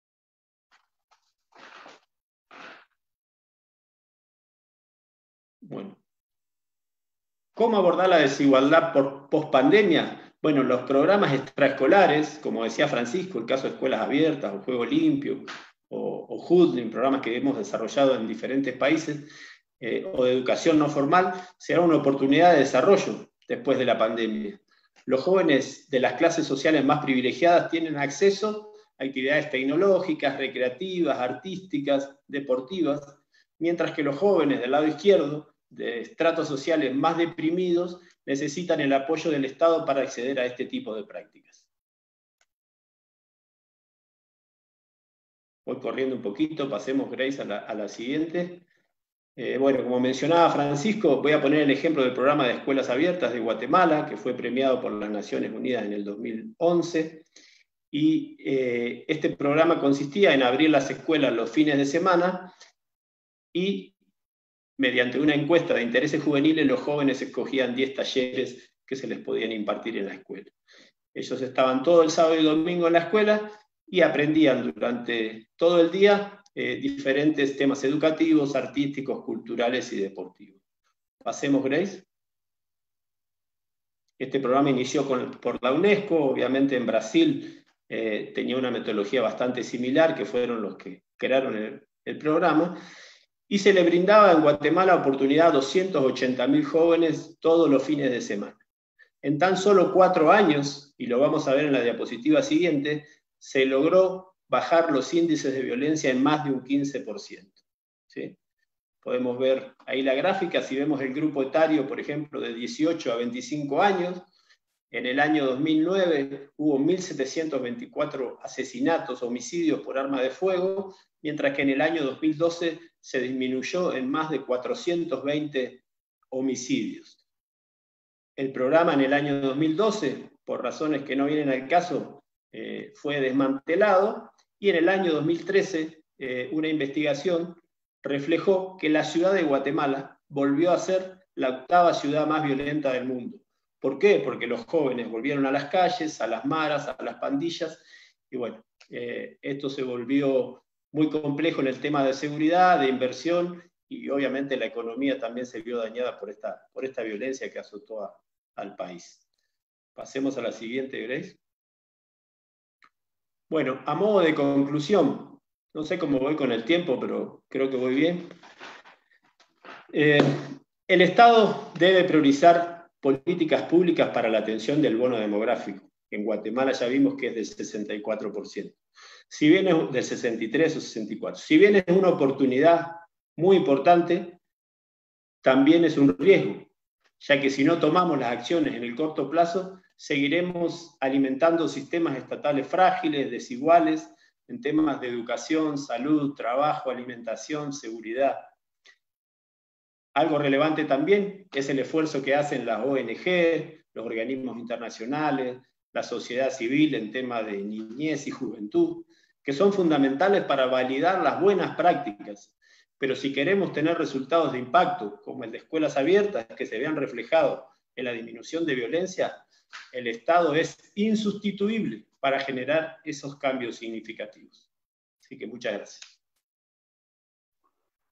Bueno, ¿cómo abordar la desigualdad por pospandemia? Bueno, los programas extraescolares, como decía Francisco, el caso de Escuelas Abiertas o Juego Limpio, o, o Hoodlum, programas que hemos desarrollado en diferentes países, eh, o de educación no formal, será una oportunidad de desarrollo después de la pandemia. Los jóvenes de las clases sociales más privilegiadas tienen acceso a actividades tecnológicas, recreativas, artísticas, deportivas, mientras que los jóvenes del lado izquierdo, de estratos sociales más deprimidos, necesitan el apoyo del Estado para acceder a este tipo de prácticas. Voy corriendo un poquito, pasemos, Grace, a la, a la siguiente. Eh, bueno, como mencionaba Francisco, voy a poner el ejemplo del programa de Escuelas Abiertas de Guatemala, que fue premiado por las Naciones Unidas en el dos mil once, y eh, este programa consistía en abrir las escuelas los fines de semana, y mediante una encuesta de intereses juveniles los jóvenes escogían diez talleres que se les podían impartir en la escuela. Ellos estaban todo el sábado y domingo en la escuela y aprendían durante todo el día eh, diferentes temas educativos, artísticos, culturales y deportivos. Pasemos, Grace. Este programa inició con, por la UNESCO, obviamente en Brasil eh, tenía una metodología bastante similar, que fueron los que crearon el, el programa, y se le brindaba en Guatemala oportunidad a doscientos ochenta mil jóvenes todos los fines de semana. En tan solo cuatro años, y lo vamos a ver en la diapositiva siguiente, se logró bajar los índices de violencia en más de un quince por ciento. ¿Sí? Podemos ver ahí la gráfica, si vemos el grupo etario, por ejemplo, de dieciocho a veinticinco años, en el año dos mil nueve hubo mil setecientos veinticuatro asesinatos, homicidios por arma de fuego, mientras que en el año dos mil doce se disminuyó en más de cuatrocientos veinte homicidios. El programa en el año dos mil doce, por razones que no vienen al caso, eh, fue desmantelado, y en el año dos mil trece eh, una investigación reflejó que la ciudad de Guatemala volvió a ser la octava ciudad más violenta del mundo. ¿Por qué? Porque los jóvenes volvieron a las calles, a las maras, a las pandillas, y bueno, eh, esto se volvió muy complejo en el tema de seguridad, de inversión, y obviamente la economía también se vio dañada por esta, por esta violencia que azotó a, al país. Pasemos a la siguiente, Grace. Bueno, a modo de conclusión, no sé cómo voy con el tiempo, pero creo que voy bien. Eh, el Estado debe priorizar políticas públicas para la atención del bono demográfico. En Guatemala ya vimos que es del sesenta y cuatro por ciento. Si bien es del sesenta y tres o sesenta y cuatro. Si bien es una oportunidad muy importante, también es un riesgo, ya que si no tomamos las acciones en el corto plazo, seguiremos alimentando sistemas estatales frágiles, desiguales, en temas de educación, salud, trabajo, alimentación, seguridad. Algo relevante también es el esfuerzo que hacen las O N G, los organismos internacionales, la sociedad civil en temas de niñez y juventud, que son fundamentales para validar las buenas prácticas. Pero si queremos tener resultados de impacto, como el de escuelas abiertas, que se vean reflejados en la disminución de violencia, el Estado es insustituible para generar esos cambios significativos. Así que muchas gracias.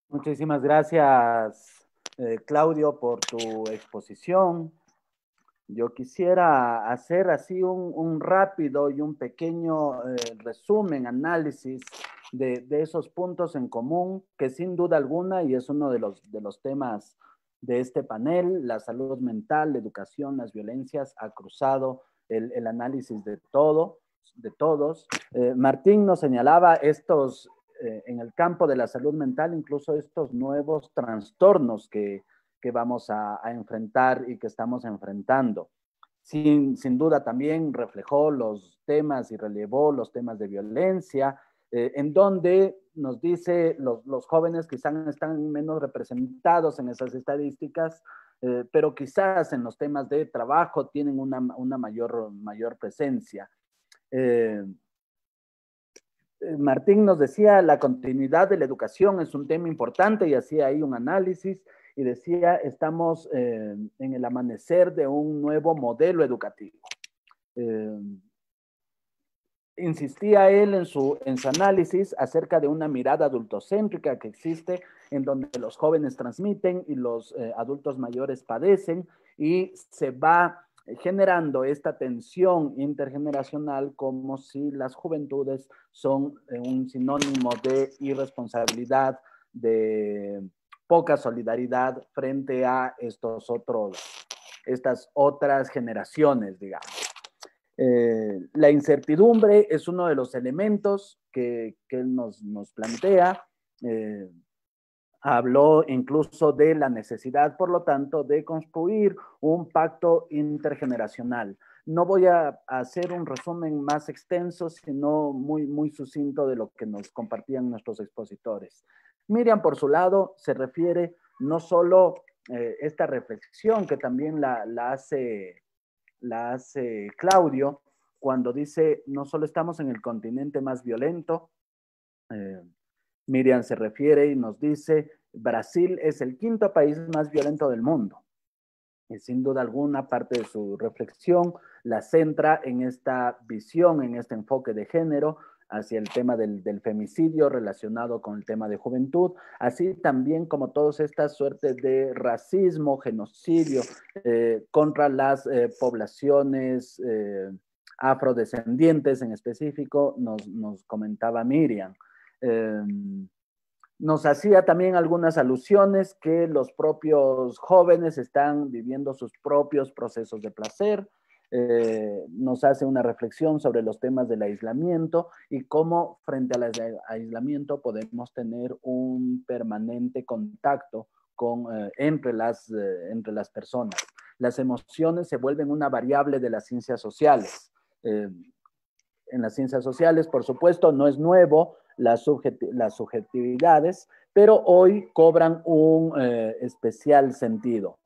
Muchísimas gracias, eh, Claudio, por tu exposición. Yo quisiera hacer así un, un rápido y un pequeño eh, resumen, análisis de, de esos puntos en común, que sin duda alguna, y es uno de los, de los temas de este panel, la salud mental, la educación, las violencias, ha cruzado el, el análisis de todo, de todos. Eh, Martín nos señalaba estos, eh, en el campo de la salud mental, incluso estos nuevos trastornos que, que vamos a, a enfrentar y que estamos enfrentando. Sin, sin duda también reflejó los temas y relevó los temas de violencia, eh, en donde nos dice los, los jóvenes quizás están menos representados en esas estadísticas, eh, pero quizás en los temas de trabajo tienen una, una mayor, mayor presencia. Eh, Martín nos decía, la continuidad de la educación es un tema importante y hacía ahí un análisis y decía, estamos eh, en el amanecer de un nuevo modelo educativo. Eh, insistía él en su, en su análisis acerca de una mirada adultocéntrica que existe en donde los jóvenes transmiten y los eh, adultos mayores padecen y se va generando esta tensión intergeneracional como si las juventudes son un sinónimo de irresponsabilidad, de poca solidaridad frente a estos otros, estas otras generaciones, digamos. Eh, la incertidumbre es uno de los elementos que, que él nos, nos plantea. Eh, habló incluso de la necesidad, por lo tanto, de construir un pacto intergeneracional. No voy a hacer un resumen más extenso, sino muy, muy sucinto de lo que nos compartían nuestros expositores. Miriam, por su lado, se refiere no solo eh, esta reflexión que también la, la, hace, la hace Claudio, cuando dice, no solo estamos en el continente más violento, eh, Miriam se refiere y nos dice, Brasil es el quinto país más violento del mundo. Y sin duda alguna, parte de su reflexión la centra en esta visión, en este enfoque de género, hacia el tema del, del femicidio relacionado con el tema de juventud, así también como todas estas suertes de racismo, genocidio eh, contra las eh, poblaciones eh, afrodescendientes en específico, nos, nos comentaba Miriam. Eh, nos hacía también algunas alusiones que los propios jóvenes están viviendo sus propios procesos de placer. Eh, nos hace una reflexión sobre los temas del aislamiento y cómo frente al aislamiento podemos tener un permanente contacto con, eh, entre, las, eh, entre las personas. Las emociones se vuelven una variable de las ciencias sociales. Eh, en las ciencias sociales, por supuesto, no es nuevo las, subjeti las subjetividades, pero hoy cobran un eh, especial sentido.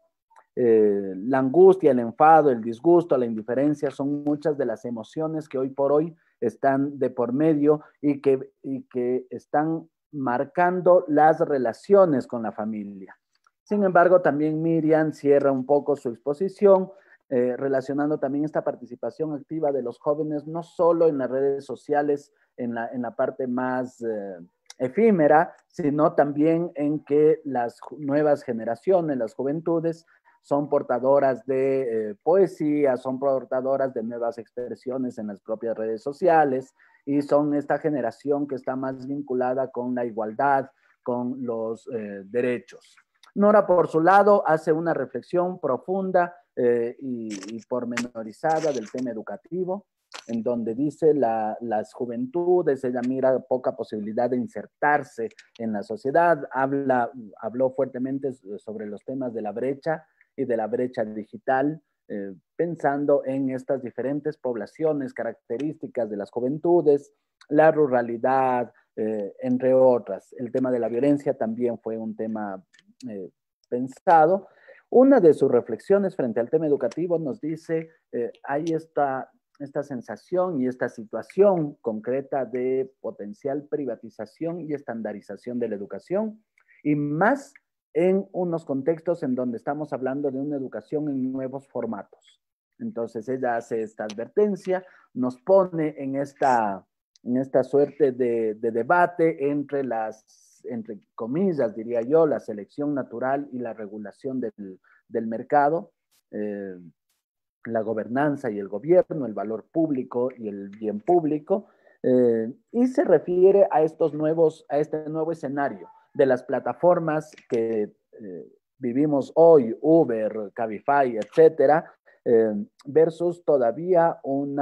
Eh, la angustia, el enfado, el disgusto, la indiferencia son muchas de las emociones que hoy por hoy están de por medio y que, y que están marcando las relaciones con la familia. Sin embargo, también Miriam cierra un poco su exposición Eh, relacionando también esta participación activa de los jóvenes, no solo en las redes sociales, en la, en la parte más eh, efímera, sino también en que las nuevas generaciones, las juventudes, son portadoras de eh, poesía, son portadoras de nuevas expresiones en las propias redes sociales y son esta generación que está más vinculada con la igualdad, con los eh, derechos. Nora, por su lado, hace una reflexión profunda eh, y, y pormenorizada del tema educativo, en donde dice la, las juventudes, ella mira poca posibilidad de insertarse en la sociedad, habla, habló fuertemente sobre los temas de la brecha y de la brecha digital, eh, pensando en estas diferentes poblaciones, características de las juventudes, la ruralidad, eh, entre otras. El tema de la violencia también fue un tema Eh, pensado. Una de sus reflexiones frente al tema educativo nos dice, eh, hay esta, esta sensación y esta situación concreta de potencial privatización y estandarización de la educación, y más en unos contextos en donde estamos hablando de una educación en nuevos formatos. Entonces ella hace esta advertencia, nos pone en esta, en esta suerte de, de debate entre las entre comillas, diría yo, la selección natural y la regulación del, del mercado, eh, la gobernanza y el gobierno, el valor público y el bien público, eh, y se refiere a estos nuevos, a este nuevo escenario de las plataformas que eh, vivimos hoy, Uber, Cabify, etcétera, eh, versus todavía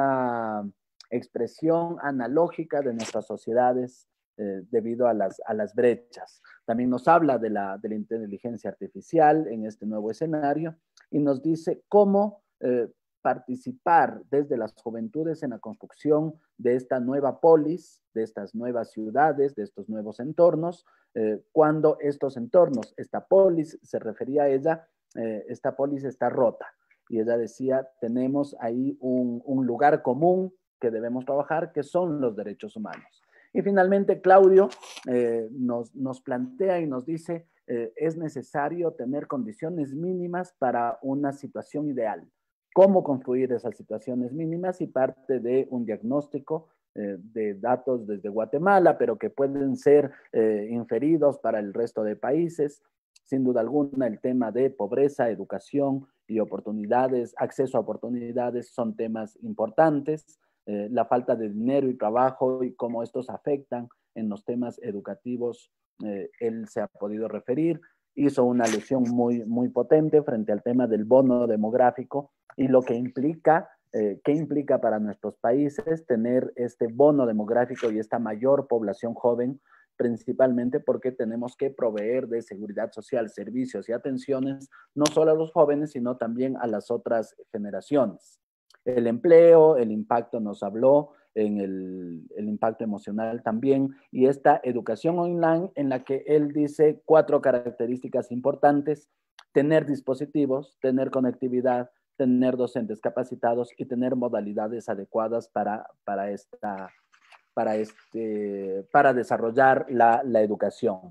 una expresión analógica de nuestras sociedades eh, debido a las, a las brechas. También nos habla de la, de la inteligencia artificial en este nuevo escenario y nos dice cómo eh, participar desde las juventudes en la construcción de esta nueva polis, de estas nuevas ciudades, de estos nuevos entornos, eh, cuando estos entornos, esta polis, se refería a ella, eh, esta polis está rota. Y ella decía, tenemos ahí un, un lugar común que debemos trabajar, que son los derechos humanos. Y finalmente, Claudio eh, nos, nos plantea y nos dice, eh, es necesario tener condiciones mínimas para una situación ideal. ¿Cómo construir esas situaciones mínimas? Y parte de un diagnóstico eh, de datos desde Guatemala, pero que pueden ser eh, inferidos para el resto de países. Sin duda alguna, el tema de pobreza, educación y oportunidades, acceso a oportunidades son temas importantes. Eh, la falta de dinero y trabajo y cómo estos afectan en los temas educativos, eh, él se ha podido referir. Hizo una alusión muy, muy potente frente al tema del bono demográfico y lo que implica, eh, qué implica para nuestros países tener este bono demográfico y esta mayor población joven, principalmente porque tenemos que proveer de seguridad social, servicios y atenciones, no solo a los jóvenes, sino también a las otras generaciones. El empleo, el impacto nos habló, en el, el impacto emocional también, y esta educación online en la que él dice cuatro características importantes: tener dispositivos, tener conectividad, tener docentes capacitados y tener modalidades adecuadas para, para, esta, para, este, para desarrollar la, la educación.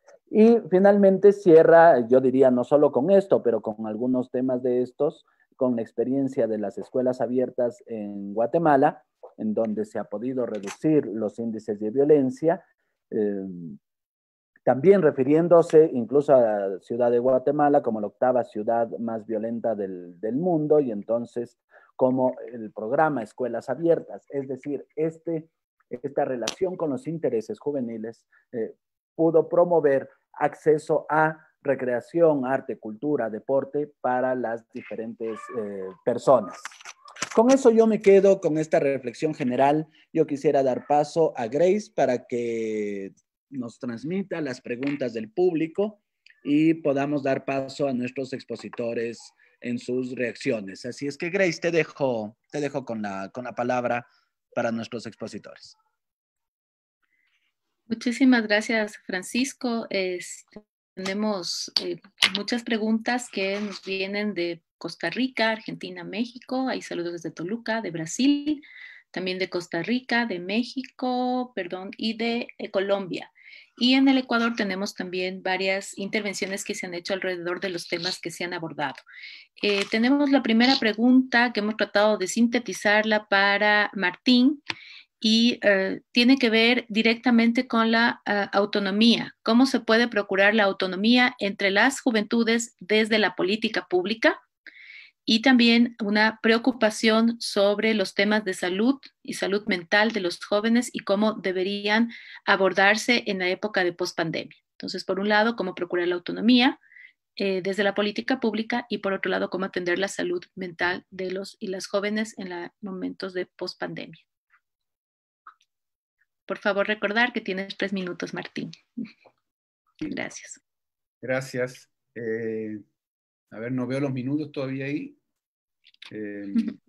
Y finalmente cierra, yo diría, no solo con esto, pero con algunos temas de estos, con la experiencia de las escuelas abiertas en Guatemala, en donde se ha podido reducir los índices de violencia, eh, también refiriéndose incluso a la ciudad de Guatemala como la octava ciudad más violenta del, del mundo, y entonces como el programa Escuelas Abiertas, es decir, este, esta relación con los intereses juveniles eh, pudo promover acceso a recreación, arte, cultura, deporte para las diferentes eh, personas. Con eso yo me quedo con esta reflexión general. Yo quisiera dar paso a Grace para que nos transmita las preguntas del público y podamos dar paso a nuestros expositores en sus reacciones. Así es que, Grace, te dejo, te dejo con, la, con la palabra para nuestros expositores. Muchísimas gracias, Francisco. Este, tenemos eh, muchas preguntas que nos vienen de Costa Rica, Argentina, México. Hay saludos desde Toluca, de Brasil, también de Costa Rica, de México, perdón, y de eh, Colombia. Y en el Ecuador tenemos también varias intervenciones que se han hecho alrededor de los temas que se han abordado. Eh, tenemos la primera pregunta que hemos tratado de sintetizarla para Martín, y uh, tiene que ver directamente con la uh, autonomía. ¿Cómo se puede procurar la autonomía entre las juventudes desde la política pública? Y también una preocupación sobre los temas de salud y salud mental de los jóvenes y cómo deberían abordarse en la época de pospandemia. Entonces, por un lado, cómo procurar la autonomía eh, desde la política pública, y por otro lado, cómo atender la salud mental de los y las jóvenes en los momentos de pospandemia. Por favor, recordar que tienes tres minutos, Martín. Gracias. Gracias. Eh, a ver, no veo los minutos todavía ahí. Eh,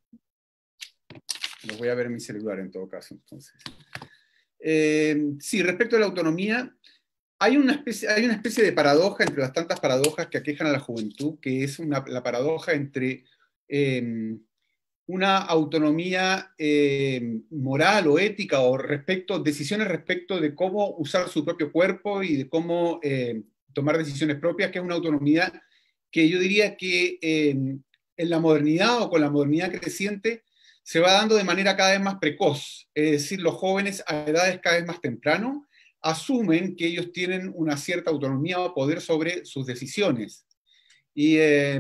los voy a ver en mi celular en todo caso, entonces. Eh, sí, respecto a la autonomía, hay una, especie, hay una especie de paradoja entre las tantas paradojas que aquejan a la juventud, que es una, la paradoja entre eh, una autonomía eh, moral o ética o respecto, decisiones respecto de cómo usar su propio cuerpo y de cómo eh, tomar decisiones propias, que es una autonomía que yo diría que eh, en la modernidad o con la modernidad creciente se va dando de manera cada vez más precoz, es decir, los jóvenes a edades cada vez más temprano asumen que ellos tienen una cierta autonomía o poder sobre sus decisiones. Y, eh,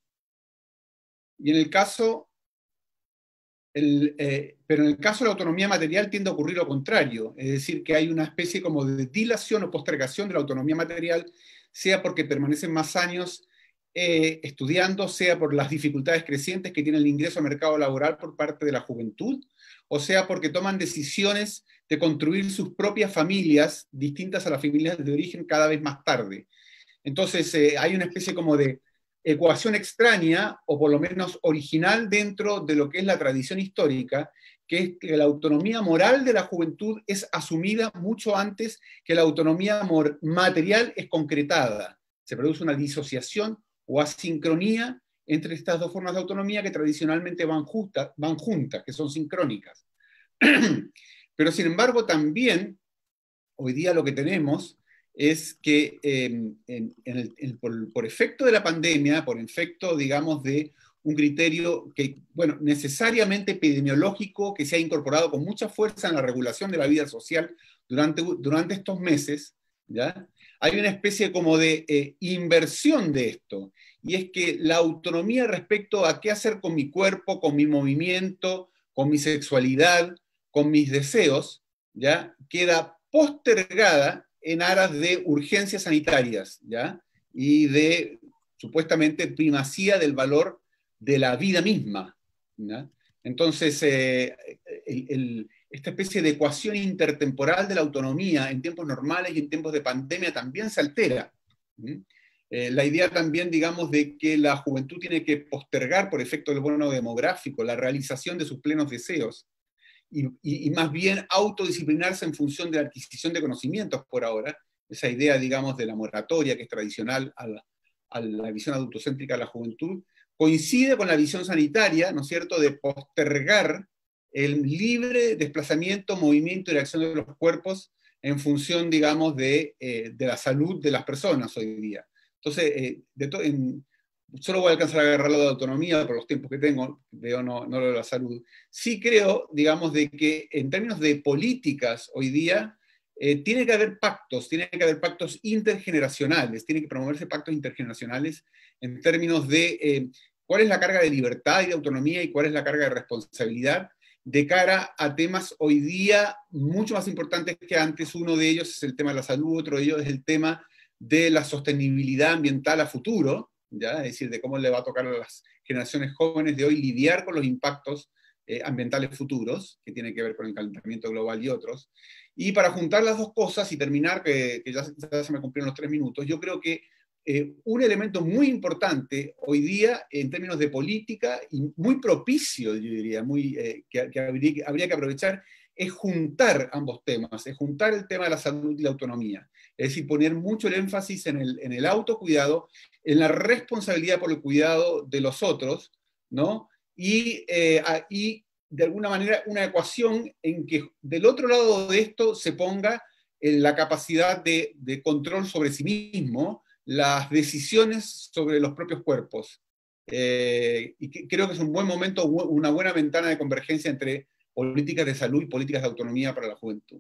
y en el caso, el, eh, pero en el caso de la autonomía material tiende a ocurrir lo contrario, es decir, que hay una especie como de dilación o postergación de la autonomía material, sea porque permanecen más años eh, estudiando, sea por las dificultades crecientes que tiene el ingreso al mercado laboral por parte de la juventud, o sea porque toman decisiones de construir sus propias familias, distintas a las familias de origen, cada vez más tarde. Entonces eh, hay una especie como de ecuación extraña, o por lo menos original dentro de lo que es la tradición histórica, que es que la autonomía moral de la juventud es asumida mucho antes que la autonomía material es concretada. Se produce una disociación o asincronía entre estas dos formas de autonomía que tradicionalmente van, justa, van juntas, que son sincrónicas. Pero sin embargo también, hoy día lo que tenemos es que eh, en, en el, en, por, por efecto de la pandemia, por efecto, digamos, de un criterio que, bueno, necesariamente epidemiológico, que se ha incorporado con mucha fuerza en la regulación de la vida social durante, durante estos meses, ¿ya? Hay una especie como de eh, inversión de esto, y es que la autonomía respecto a qué hacer con mi cuerpo, con mi movimiento, con mi sexualidad, con mis deseos, ¿ya? Queda postergada en aras de urgencias sanitarias, ¿ya? Y de, supuestamente, primacía del valor de la vida misma, ¿ya? Entonces, eh, el, el, esta especie de ecuación intertemporal de la autonomía en tiempos normales y en tiempos de pandemia también se altera. ¿Mm? Eh, la idea también, digamos, de que la juventud tiene que postergar, por efecto del bono demográfico, la realización de sus plenos deseos, Y, y, y más bien autodisciplinarse en función de la adquisición de conocimientos por ahora, esa idea, digamos, de la moratoria que es tradicional a la, a la visión adultocéntrica de la juventud, coincide con la visión sanitaria, ¿no es cierto?, de postergar el libre desplazamiento, movimiento y reacción de los cuerpos en función, digamos, de, eh, de la salud de las personas hoy día. Entonces, eh, de to, en, solo voy a alcanzar a agarrar lo de autonomía por los tiempos que tengo, veo no, no lo de la salud. Sí creo, digamos, de que en términos de políticas hoy día, eh, tiene que haber pactos, tiene que haber pactos intergeneracionales, tiene que promoverse pactos intergeneracionales en términos de eh, cuál es la carga de libertad y de autonomía y cuál es la carga de responsabilidad de cara a temas hoy día mucho más importantes que antes. Uno de ellos es el tema de la salud, otro de ellos es el tema de la sostenibilidad ambiental a futuro, ¿ya? Es decir, de cómo le va a tocar a las generaciones jóvenes de hoy lidiar con los impactos eh, ambientales futuros, que tienen que ver con el calentamiento global y otros. Y para juntar las dos cosas y terminar, que, que ya, ya se me cumplieron los tres minutos, yo creo que eh, un elemento muy importante hoy día en términos de política, y muy propicio, yo diría, muy, eh, que, que habría, habría que aprovechar, es juntar ambos temas, es juntar el tema de la salud y la autonomía. Es decir, poner mucho el énfasis en el, en el autocuidado, en la responsabilidad por el cuidado de los otros, ¿no? Y, eh, y de alguna manera una ecuación en que del otro lado de esto se ponga eh, la capacidad de, de control sobre sí mismo, las decisiones sobre los propios cuerpos. Eh, y que, creo que es un buen momento, una buena ventana de convergencia entre políticas de salud y políticas de autonomía para la juventud.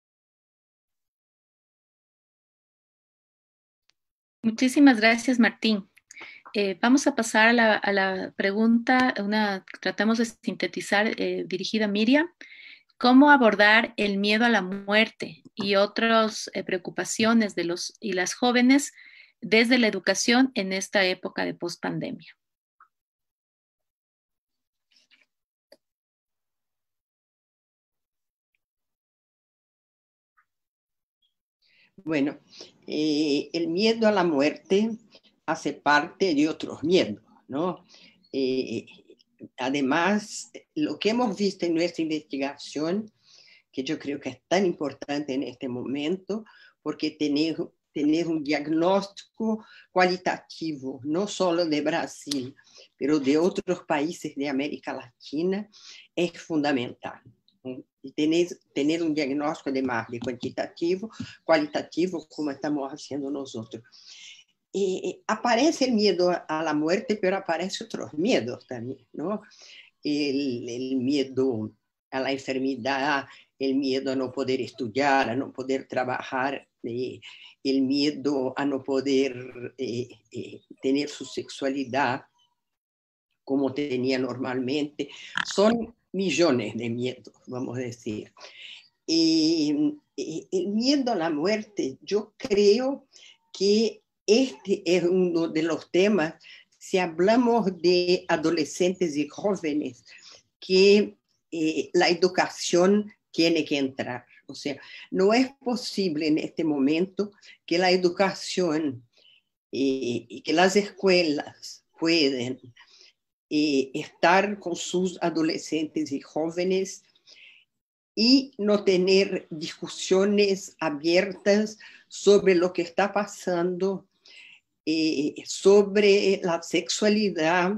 Muchísimas gracias, Martín. Eh, vamos a pasar a la, a la pregunta, una, tratamos de sintetizar, eh, dirigida a Miriam. ¿Cómo abordar el miedo a la muerte y otras eh, preocupaciones de los y las jóvenes desde la educación en esta época de pospandemia? Bueno, eh, el miedo a la muerte hace parte de otros miedos, ¿no? Eh, además, lo que hemos visto en nuestra investigación, que yo creo que es tan importante en este momento, porque tener, tener un diagnóstico cualitativo, no solo de Brasil, pero de otros países de América Latina, es fundamental. Y tener, tener un diagnóstico además de cuantitativo, cualitativo, como estamos haciendo nosotros. Eh, aparece el miedo a la muerte, pero aparecen otros miedos también, ¿no? El, el miedo a la enfermedad, el miedo a no poder estudiar, a no poder trabajar, eh, el miedo a no poder eh, eh, tener su sexualidad como tenía normalmente. Son millones de miedos, vamos a decir. Y, y el miedo a la muerte, yo creo que este es uno de los temas, si hablamos de adolescentes y jóvenes, que eh, la educación tiene que entrar. O sea, no es posible en este momento que la educación eh, y que las escuelas pueden eh, estar con sus adolescentes y jóvenes y no tener discusiones abiertas sobre lo que está pasando, eh, sobre la sexualidad,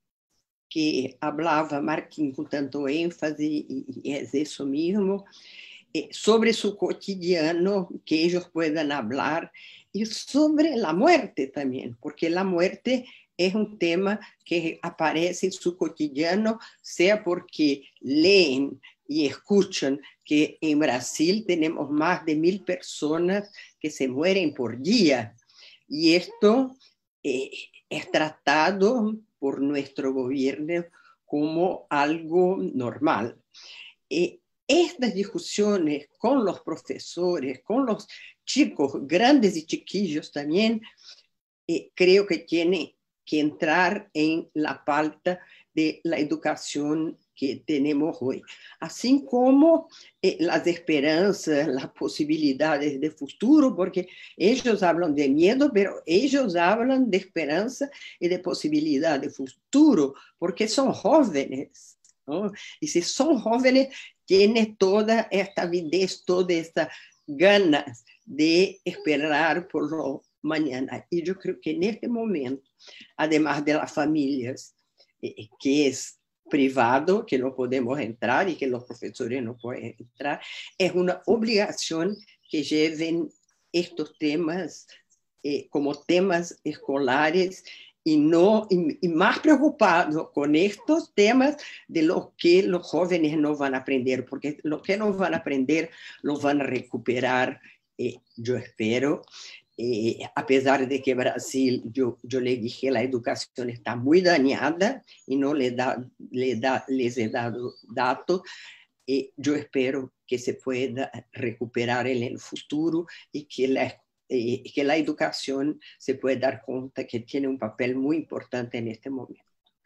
que hablaba Marquín con tanto énfasis, y, y es eso mismo, eh, sobre su cotidiano, que ellos puedan hablar, y sobre la muerte también, porque la muerte es un tema que aparece en su cotidiano, sea porque leen y escuchan que en Brasil tenemos más de mil personas que se mueren por día, y esto eh, es tratado por nuestro gobierno como algo normal. Eh, estas discusiones con los profesores, con los chicos grandes y chiquillos también, eh, creo que tiene que entrar en la falta de la educación que tenemos hoy. Así como eh, las esperanzas, las posibilidades de futuro, porque ellos hablan de miedo, pero ellos hablan de esperanza y de posibilidad de futuro, porque son jóvenes, ¿no? Y si son jóvenes, tienen toda esta avidez, toda esta ganas de esperar por lo mañana. Y yo creo que en este momento, además de las familias, eh, que es privado, que no podemos entrar y que los profesores no pueden entrar, es una obligación que lleven estos temas eh, como temas escolares y, no, y, y más preocupados con estos temas de lo que los jóvenes no van a aprender, porque lo que no van a aprender lo van a recuperar, eh, yo espero. Eh, a pesar de que Brasil, yo, yo le dije, la educación está muy dañada y no le da, le da, les he dado datos, eh, yo espero que se pueda recuperar en el futuro y que la, eh, que la educación se pueda dar cuenta que tiene un papel muy importante en este momento.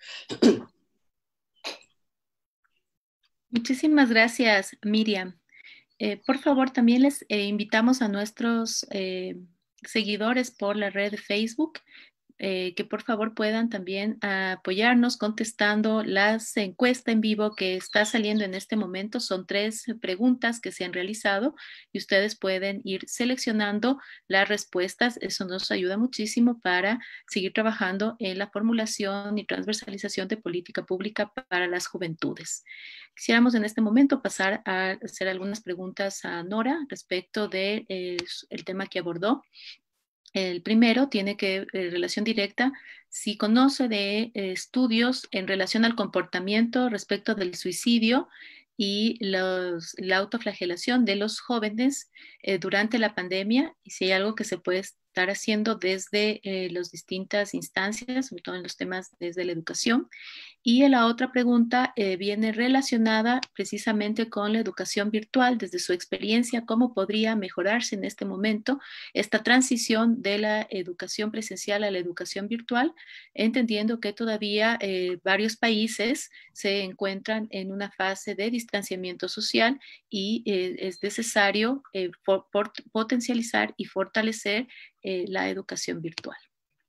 Muchísimas gracias, Miriam. Eh, por favor, también les eh, invitamos a nuestros eh, seguidores por la red de Facebook, eh, que por favor puedan también apoyarnos contestando las encuestas en vivo que está saliendo en este momento. Son tres preguntas que se han realizado y ustedes pueden ir seleccionando las respuestas. Eso nos ayuda muchísimo para seguir trabajando en la formulación y transversalización de política pública para las juventudes. Quisiéramos en este momento pasar a hacer algunas preguntas a Nora respecto del de, eh, el tema que abordó. El primero tiene que eh, relación directa, si conoce de eh, estudios en relación al comportamiento respecto del suicidio y los, la autoflagelación de los jóvenes eh, durante la pandemia, y si hay algo que se puede estar haciendo desde eh, las distintas instancias, sobre todo en los temas desde la educación. Y la otra pregunta eh, viene relacionada precisamente con la educación virtual, desde su experiencia, cómo podría mejorarse en este momento esta transición de la educación presencial a la educación virtual, entendiendo que todavía eh, varios países se encuentran en una fase de distanciamiento social y eh, es necesario eh, por, por potencializar y fortalecer eh, la educación virtual.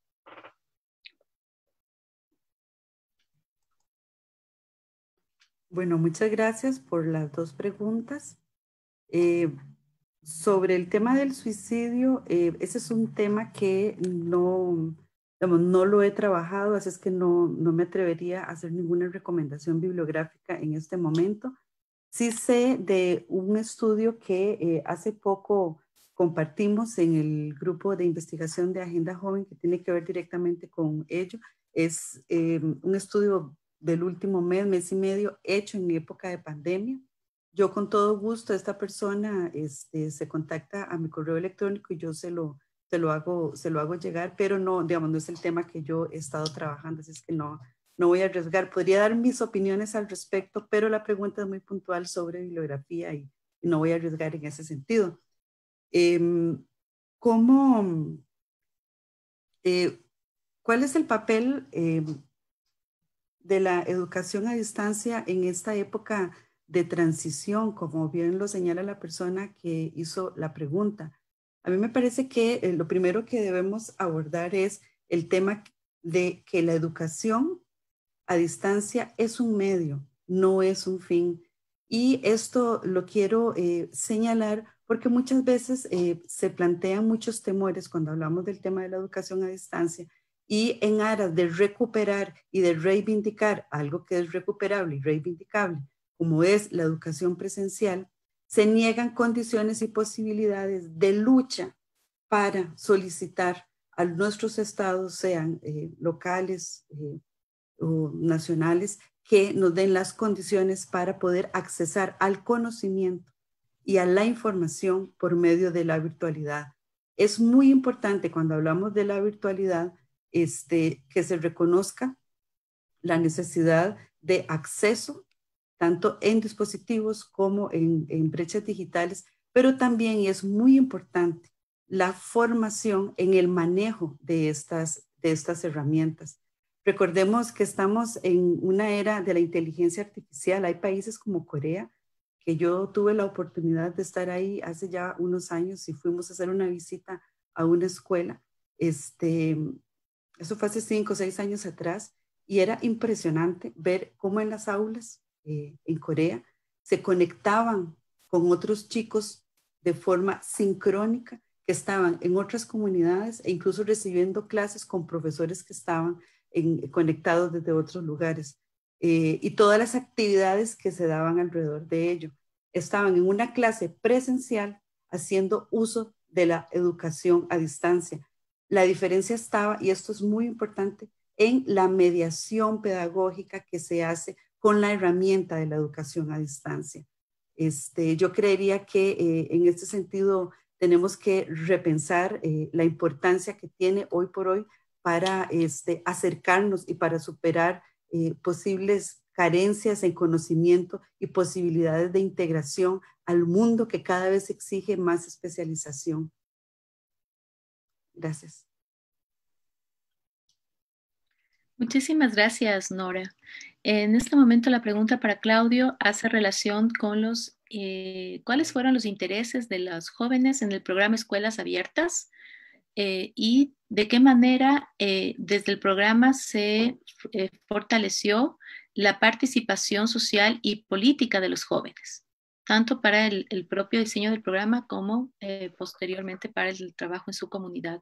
Bueno, muchas gracias por las dos preguntas. Eh, sobre el tema del suicidio, eh, ese es un tema que no, digamos, no lo he trabajado, así es que no, no me atrevería a hacer ninguna recomendación bibliográfica en este momento. Sí sé de un estudio que eh, hace poco compartimos en el grupo de investigación de Agenda Joven, que tiene que ver directamente con ello. Es eh, un estudio del último mes, mes y medio, hecho en época de pandemia, yo con todo gusto, esta persona este, se contacta a mi correo electrónico y yo se lo, se lo, hago, se lo hago llegar, pero no, digamos, no es el tema que yo he estado trabajando, así es que no, no voy a arriesgar. Podría dar mis opiniones al respecto, pero la pregunta es muy puntual sobre bibliografía y, y no voy a arriesgar en ese sentido. Eh, ¿Cómo, eh, cuál es el papel eh, de la educación a distancia en esta época de transición, como bien lo señala la persona que hizo la pregunta? A mí me parece que eh, lo primero que debemos abordar es el tema de que la educación a distancia es un medio, no es un fin. Y esto lo quiero eh, señalar porque muchas veces eh, se plantean muchos temores cuando hablamos del tema de la educación a distancia, y en aras de recuperar y de reivindicar algo que es recuperable y reivindicable, como es la educación presencial, se niegan condiciones y posibilidades de lucha para solicitar a nuestros estados, sean eh, locales eh, o nacionales, que nos den las condiciones para poder accesar al conocimiento y a la información por medio de la virtualidad. Es muy importante cuando hablamos de la virtualidad este, que se reconozca la necesidad de acceso tanto en dispositivos como en, en brechas digitales, pero también, y es muy importante, la formación en el manejo de estas, de estas herramientas. Recordemos que estamos en una era de la inteligencia artificial. Hay países como Corea, que yo tuve la oportunidad de estar ahí hace ya unos años y fuimos a hacer una visita a una escuela. Este, eso fue hace cinco o seis años atrás, y era impresionante ver cómo en las aulas eh, en Corea se conectaban con otros chicos de forma sincrónica que estaban en otras comunidades e incluso recibiendo clases con profesores que estaban en, conectados desde otros lugares. Eh, y todas las actividades que se daban alrededor de ello. Estaban en una clase presencial haciendo uso de la educación a distancia. La diferencia estaba, y esto es muy importante, en la mediación pedagógica que se hace con la herramienta de la educación a distancia. Este, yo creería que eh, en este sentido tenemos que repensar eh, la importancia que tiene hoy por hoy para este, acercarnos y para superar eh, posibles carencias en conocimiento y posibilidades de integración al mundo que cada vez exige más especialización. Gracias. Muchísimas gracias, Nora. En este momento la pregunta para Claudio hace relación con los, eh, ¿cuáles fueron los intereses de los jóvenes en el programa Escuelas Abiertas? Eh, y de qué manera eh, desde el programa se eh, fortaleció la participación social y política de los jóvenes, tanto para el, el propio diseño del programa como eh, posteriormente para el trabajo en su comunidad.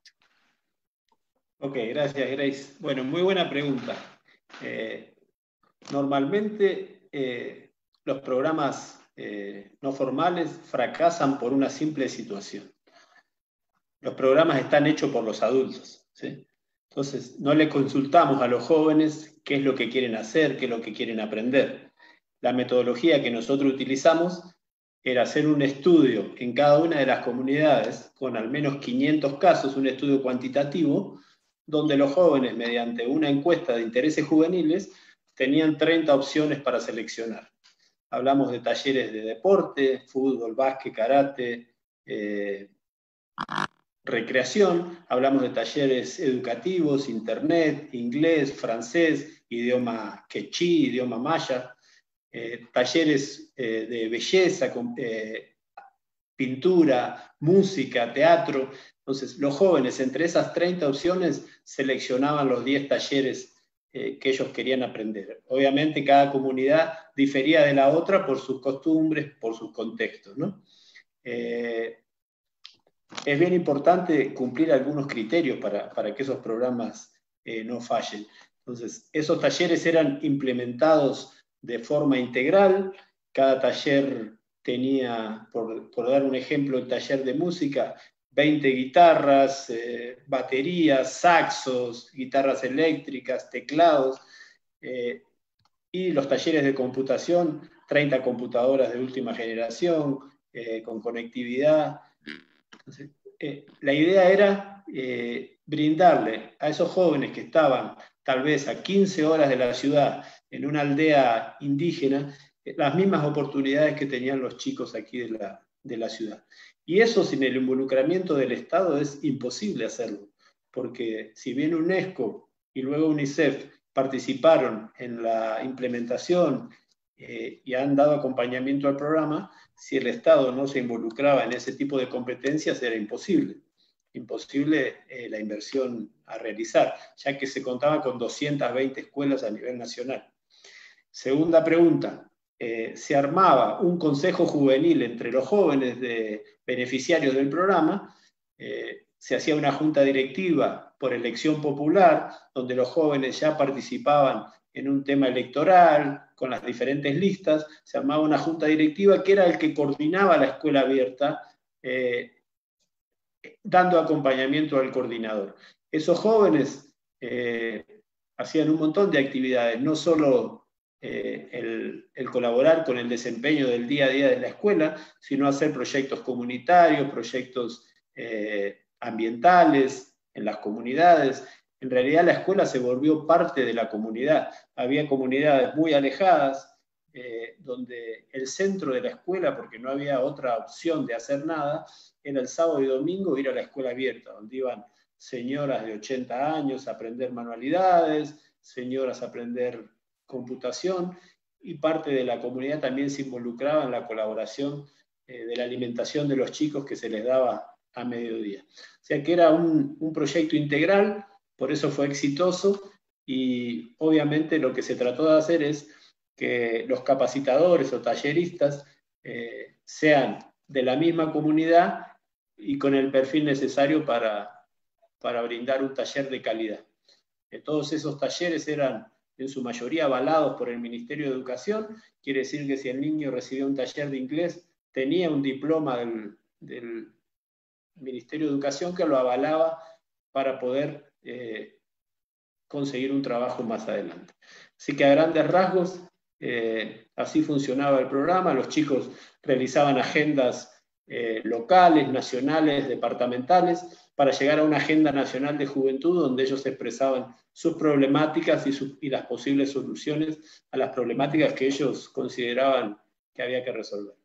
Ok, gracias, Grace. Bueno, muy buena pregunta. Eh, normalmente eh, los programas eh, no formales fracasan por una simple situación. Los programas están hechos por los adultos, ¿sí? Entonces, no le consultamos a los jóvenes qué es lo que quieren hacer, qué es lo que quieren aprender. La metodología que nosotros utilizamos era hacer un estudio en cada una de las comunidades, con al menos quinientos casos, un estudio cuantitativo, donde los jóvenes, mediante una encuesta de intereses juveniles, tenían treinta opciones para seleccionar. Hablamos de talleres de deporte, fútbol, básquet, karate, eh, recreación, hablamos de talleres educativos, internet, inglés, francés, idioma quechí, idioma maya, eh, talleres eh, de belleza, eh, pintura, música, teatro. Entonces, los jóvenes, entre esas treinta opciones, seleccionaban los diez talleres eh, que ellos querían aprender. Obviamente, cada comunidad difería de la otra por sus costumbres, por sus contextos, ¿no? Eh, es bien importante cumplir algunos criterios para, para que esos programas eh, no fallen. Entonces, esos talleres eran implementados de forma integral. Cada taller tenía, por, por dar un ejemplo, el taller de música, veinte guitarras, eh, baterías, saxos, guitarras eléctricas, teclados, eh, y los talleres de computación treinta computadoras de última generación, eh, con conectividad. Entonces, eh, la idea era eh, brindarle a esos jóvenes que estaban tal vez a quince horas de la ciudad, en una aldea indígena, eh, las mismas oportunidades que tenían los chicos aquí de la, de la ciudad. Y eso sin el involucramiento del Estado es imposible hacerlo, porque si bien UNESCO y luego UNICEF participaron en la implementación eh, y han dado acompañamiento al programa, si el Estado no se involucraba en ese tipo de competencias era imposible. Imposible eh, la inversión a realizar, ya que se contaba con doscientas veinte escuelas a nivel nacional. Segunda pregunta, eh, se armaba un consejo juvenil entre los jóvenes de beneficiarios del programa, eh, se hacía una junta directiva por elección popular, donde los jóvenes ya participaban en un tema electoral, con las diferentes listas, se armaba una junta directiva que era el que coordinaba la escuela abierta, eh, dando acompañamiento al coordinador. Esos jóvenes eh, hacían un montón de actividades, no solo eh, el, el colaborar con el desempeño del día a día de la escuela, sino hacer proyectos comunitarios, proyectos eh, ambientales en las comunidades. En realidad la escuela se volvió parte de la comunidad. Había comunidades muy alejadas, eh, donde el centro de la escuela, porque no había otra opción de hacer nada, era el sábado y domingo ir a la escuela abierta, donde iban señoras de ochenta años a aprender manualidades, señoras a aprender computación, y parte de la comunidad también se involucraba en la colaboración eh, de la alimentación de los chicos que se les daba a mediodía. O sea que era un, un proyecto integral, por eso fue exitoso, y obviamente lo que se trató de hacer es que los capacitadores o talleristas eh, sean de la misma comunidad y con el perfil necesario para, para brindar un taller de calidad. Eh, todos esos talleres eran en su mayoría avalados por el Ministerio de Educación, quiere decir que si el niño recibía un taller de inglés, tenía un diploma del, del Ministerio de Educación que lo avalaba para poder eh, conseguir un trabajo más adelante. Así que a grandes rasgos, eh, así funcionaba el programa. Los chicos realizaban agendas eh, locales, nacionales, departamentales, para llegar a una agenda nacional de juventud donde ellos expresaban sus problemáticas y, sus, y las posibles soluciones a las problemáticas que ellos consideraban que había que resolver.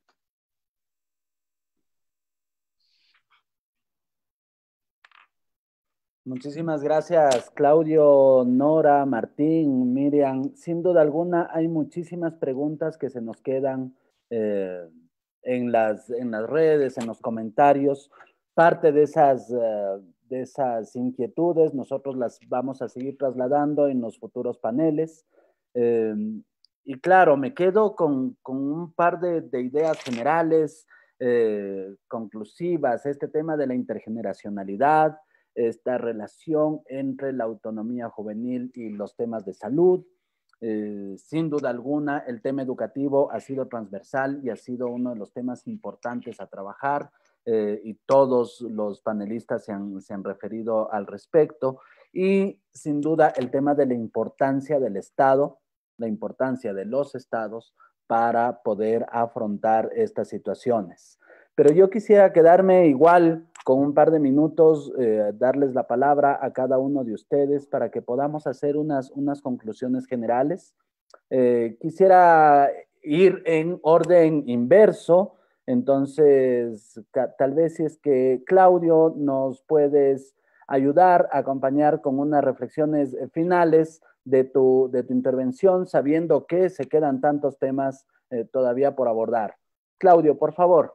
Muchísimas gracias, Claudio, Nora, Martín, Miriam. Sin duda alguna, hay muchísimas preguntas que se nos quedan eh, en, las, en las redes, en los comentarios. Parte de esas, uh, de esas inquietudes nosotros las vamos a seguir trasladando en los futuros paneles. Eh, y claro, me quedo con, con un par de, de ideas generales, eh, conclusivas, este tema de la intergeneracionalidad, esta relación entre la autonomía juvenil y los temas de salud. Eh, sin duda alguna, el tema educativo ha sido transversal y ha sido uno de los temas importantes a trabajar, eh, y todos los panelistas se han, se han referido al respecto. Y sin duda el tema de la importancia del Estado, la importancia de los estados para poder afrontar estas situaciones. Pero yo quisiera quedarme igual con un par de minutos, eh, darles la palabra a cada uno de ustedes para que podamos hacer unas, unas conclusiones generales. Eh, quisiera ir en orden inverso, entonces tal vez si es que Claudio nos puedes ayudar a acompañar con unas reflexiones finales de tu, de tu intervención, sabiendo que se quedan tantos temas eh, todavía por abordar. Claudio, por favor.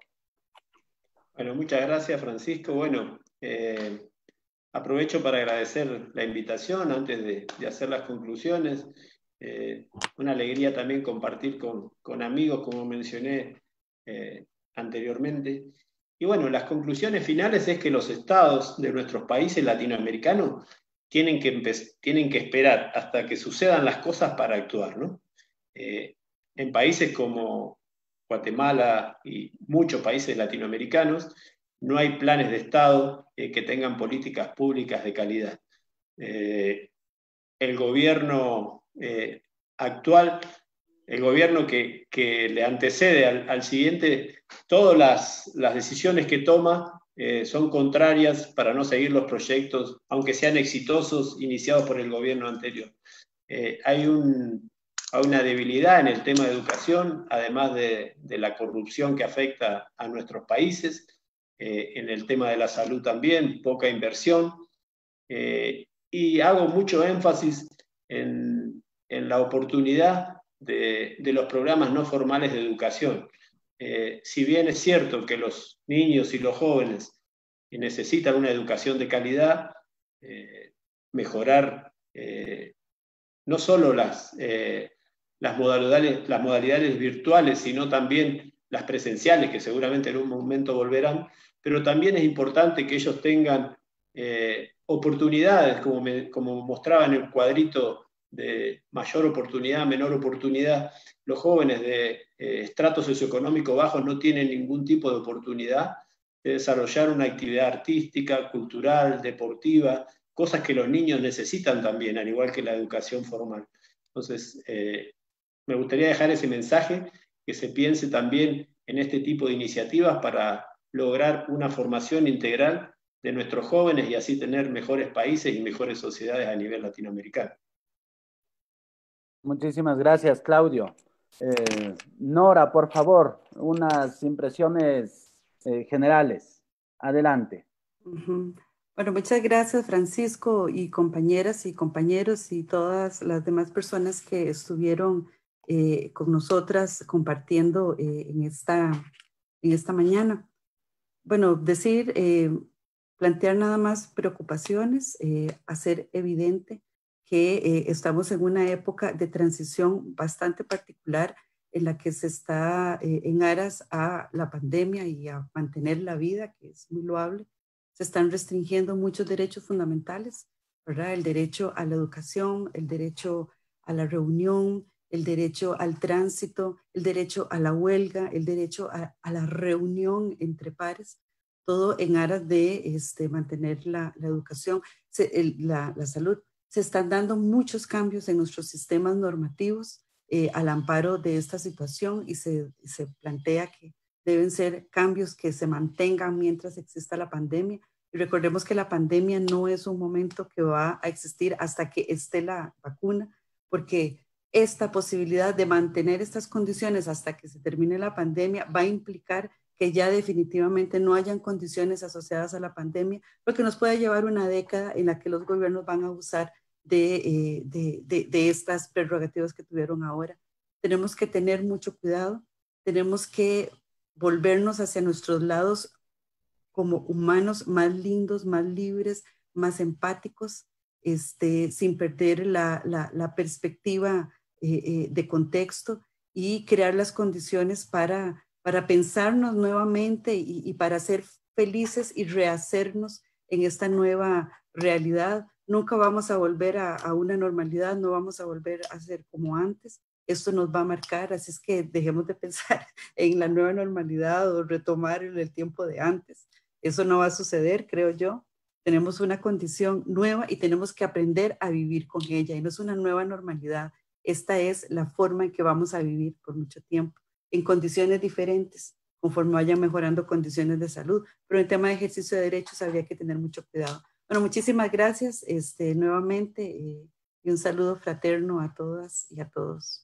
Bueno, muchas gracias, Francisco. Bueno, eh, aprovecho para agradecer la invitación antes de, de hacer las conclusiones. Eh, una alegría también compartir con, con amigos, como mencioné eh, anteriormente. Y bueno, las conclusiones finales es que los estados de nuestros países latinoamericanos tienen que, tienen que esperar hasta que sucedan las cosas para actuar, ¿no? Eh, en países como Guatemala y muchos países latinoamericanos, no hay planes de Estado eh, que tengan políticas públicas de calidad. Eh, el gobierno eh, actual el gobierno que, que le antecede al, al siguiente, todas las, las decisiones que toma eh, son contrarias para no seguir los proyectos, aunque sean exitosos, iniciados por el gobierno anterior. Eh, hay, un, hay una debilidad en el tema de educación, además de, de la corrupción que afecta a nuestros países, eh, en el tema de la salud también, poca inversión, eh, y hago mucho énfasis en, en la oportunidad de, de los programas no formales de educación. Eh, si bien es cierto que los niños y los jóvenes necesitan una educación de calidad, eh, mejorar eh, no solo las, eh, las, modalidades, las modalidades virtuales, sino también las presenciales, que seguramente en un momento volverán, pero también es importante que ellos tengan eh, oportunidades, como, me, como mostraba en el cuadrito de mayor oportunidad, menor oportunidad. Los jóvenes de eh, estrato socioeconómico bajo no tienen ningún tipo de oportunidad de desarrollar una actividad artística, cultural, deportiva, cosas que los niños necesitan también, al igual que la educación formal. Entonces, eh, me gustaría dejar ese mensaje, que se piense también en este tipo de iniciativas para lograr una formación integral de nuestros jóvenes y así tener mejores países y mejores sociedades a nivel latinoamericano. Muchísimas gracias, Claudio. Eh, Nora, por favor, unas impresiones eh, generales. Adelante. Uh-huh. Bueno, muchas gracias, Francisco, y compañeras y compañeros y todas las demás personas que estuvieron eh, con nosotras compartiendo eh, en, esta, en esta mañana. Bueno, decir, eh, plantear nada más preocupaciones, eh, hacer evidente que eh, estamos en una época de transición bastante particular en la que se está eh, en aras a la pandemia y a mantener la vida, que es muy loable. Se están restringiendo muchos derechos fundamentales, ¿verdad? El derecho a la educación, el derecho a la reunión, el derecho al tránsito, el derecho a la huelga, el derecho a, a la reunión entre pares, todo en aras de este, mantener la, la educación, se, el, la, la salud. Se están dando muchos cambios en nuestros sistemas normativos eh, al amparo de esta situación y se, se plantea que deben ser cambios que se mantengan mientras exista la pandemia. Y recordemos que la pandemia no es un momento que va a existir hasta que esté la vacuna, porque esta posibilidad de mantener estas condiciones hasta que se termine la pandemia va a implicar que ya definitivamente no hayan condiciones asociadas a la pandemia, lo que nos puede llevar una década en la que los gobiernos van a abusar de, eh, de, de, de estas prerrogativas que tuvieron ahora. Tenemos que tener mucho cuidado, tenemos que volvernos hacia nuestros lados como humanos más lindos, más libres, más empáticos, este, sin perder la, la, la perspectiva eh, eh, de contexto y crear las condiciones para, para pensarnos nuevamente y, y para ser felices y rehacernos en esta nueva realidad. Nunca vamos a volver a, a una normalidad, no vamos a volver a ser como antes. Esto nos va a marcar, así es que dejemos de pensar en la nueva normalidad o retomar el tiempo de antes. Eso no va a suceder, creo yo. Tenemos una condición nueva y tenemos que aprender a vivir con ella. Y no es una nueva normalidad. Esta es la forma en que vamos a vivir por mucho tiempo, en condiciones diferentes, conforme vayan mejorando condiciones de salud. Pero en tema de ejercicio de derechos habría que tener mucho cuidado. Bueno, muchísimas gracias este, nuevamente eh, y un saludo fraterno a todas y a todos.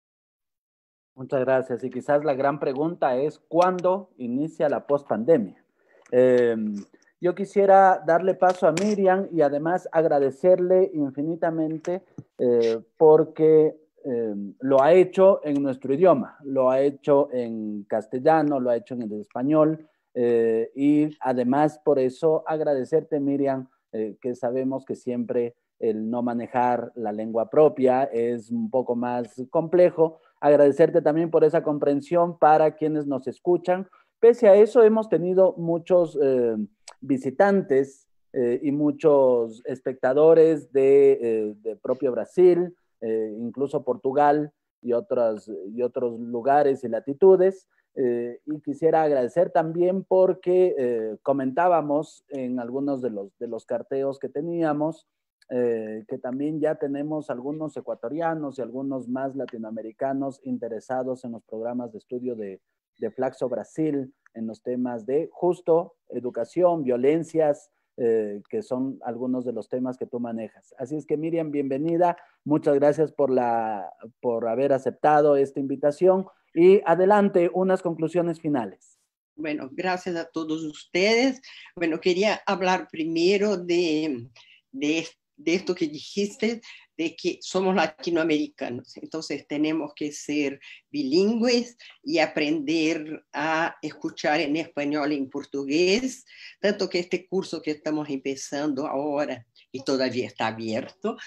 Muchas gracias. Y quizás la gran pregunta es, ¿cuándo inicia la pospandemia? Eh, yo quisiera darle paso a Miriam y además agradecerle infinitamente eh, porque eh, lo ha hecho en nuestro idioma, lo ha hecho en castellano, lo ha hecho en el español eh, y además por eso agradecerte, Miriam, eh, que sabemos que siempre el no manejar la lengua propia es un poco más complejo. Agradecerte también por esa comprensión para quienes nos escuchan. Pese a eso, hemos tenido muchos eh, visitantes eh, y muchos espectadores de, eh, de propio Brasil, eh, incluso Portugal y, otras, y otros lugares y latitudes. Eh, y quisiera agradecer también porque eh, comentábamos en algunos de los, de los carteos que teníamos eh, que también ya tenemos algunos ecuatorianos y algunos más latinoamericanos interesados en los programas de estudio de, de Flaxo Brasil, en los temas de justo educación, violencias, eh, que son algunos de los temas que tú manejas. Así es que Miriam, bienvenida. Muchas gracias por, la, por haber aceptado esta invitación. Y adelante, unas conclusiones finales. Bueno, gracias a todos ustedes. Bueno, quería hablar primero de, de, de esto que dijiste, de que somos latinoamericanos, entonces tenemos que ser bilingües y aprender a escuchar en español y en portugués, tanto que este curso que estamos empezando ahora y todavía está abierto,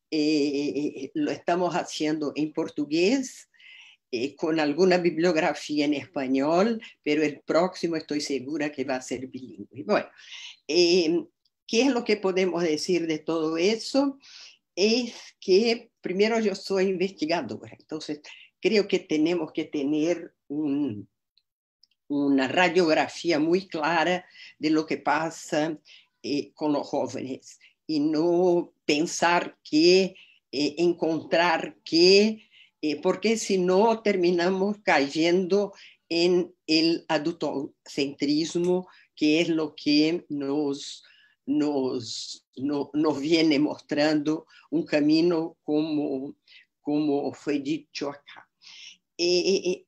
eh, lo estamos haciendo en portugués, Eh, con alguna bibliografía en español, pero el próximo estoy segura que va a ser bilingüe. Bueno, eh, ¿qué es lo que podemos decir de todo eso? Es que primero yo soy investigadora, entonces creo que tenemos que tener un, una radiografía muy clara de lo que pasa eh, con los jóvenes y no pensar que, eh, encontrar que Eh, porque si no terminamos cayendo en el adultocentrismo, que es lo que nos, nos, no, nos viene mostrando un camino como, como fue dicho acá. Eh, eh,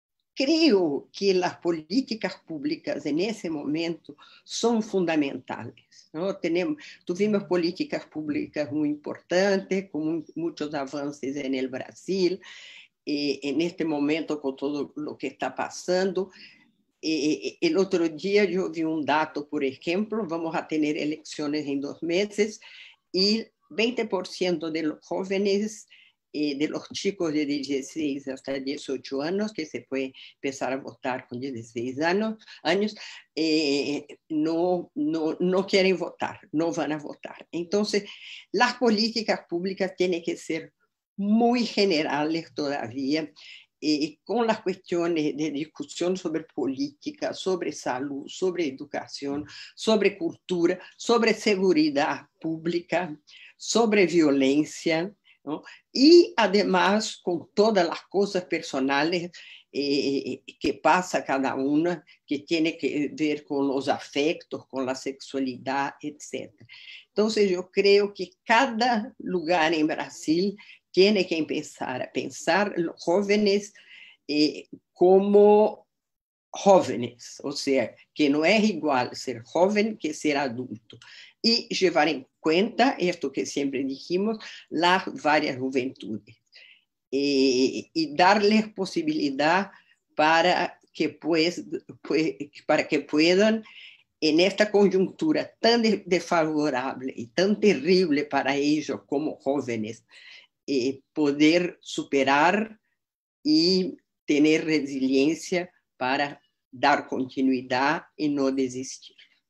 creo que las políticas públicas en ese momento son fundamentales, ¿no? Tenemos, tuvimos políticas públicas muy importantes, con muchos avances en el Brasil, eh, en este momento con todo lo que está pasando. Eh, el otro día yo vi un dato, por ejemplo, vamos a tener elecciones en dos meses y veinte por ciento de los jóvenes, de los chicos de dieciséis hasta dieciocho años, que se puede empezar a votar con dieciséis años, años eh, no, no, no quieren votar, no van a votar. Entonces, las políticas públicas tienen que ser muy generales todavía, eh, con las cuestiones de discusión sobre política, sobre salud, sobre educación, sobre cultura, sobre seguridad pública, sobre violencia, ¿no? Y además con todas las cosas personales eh, que pasa cada una, que tiene que ver con los afectos, con la sexualidad, etcétera. Entonces yo creo que cada lugar en Brasil tiene que empezar a pensar los jóvenes eh, como jóvenes, o sea, que no es igual ser joven que ser adulto. Y llevar en cuenta esto que siempre dijimos, las varias juventudes. Eh, y darles posibilidad para que, pues, pues, para que puedan, en esta coyuntura tan desfavorable y tan terrible para ellos como jóvenes, eh, poder superar y tener resiliencia para dar continuidad y no desistir.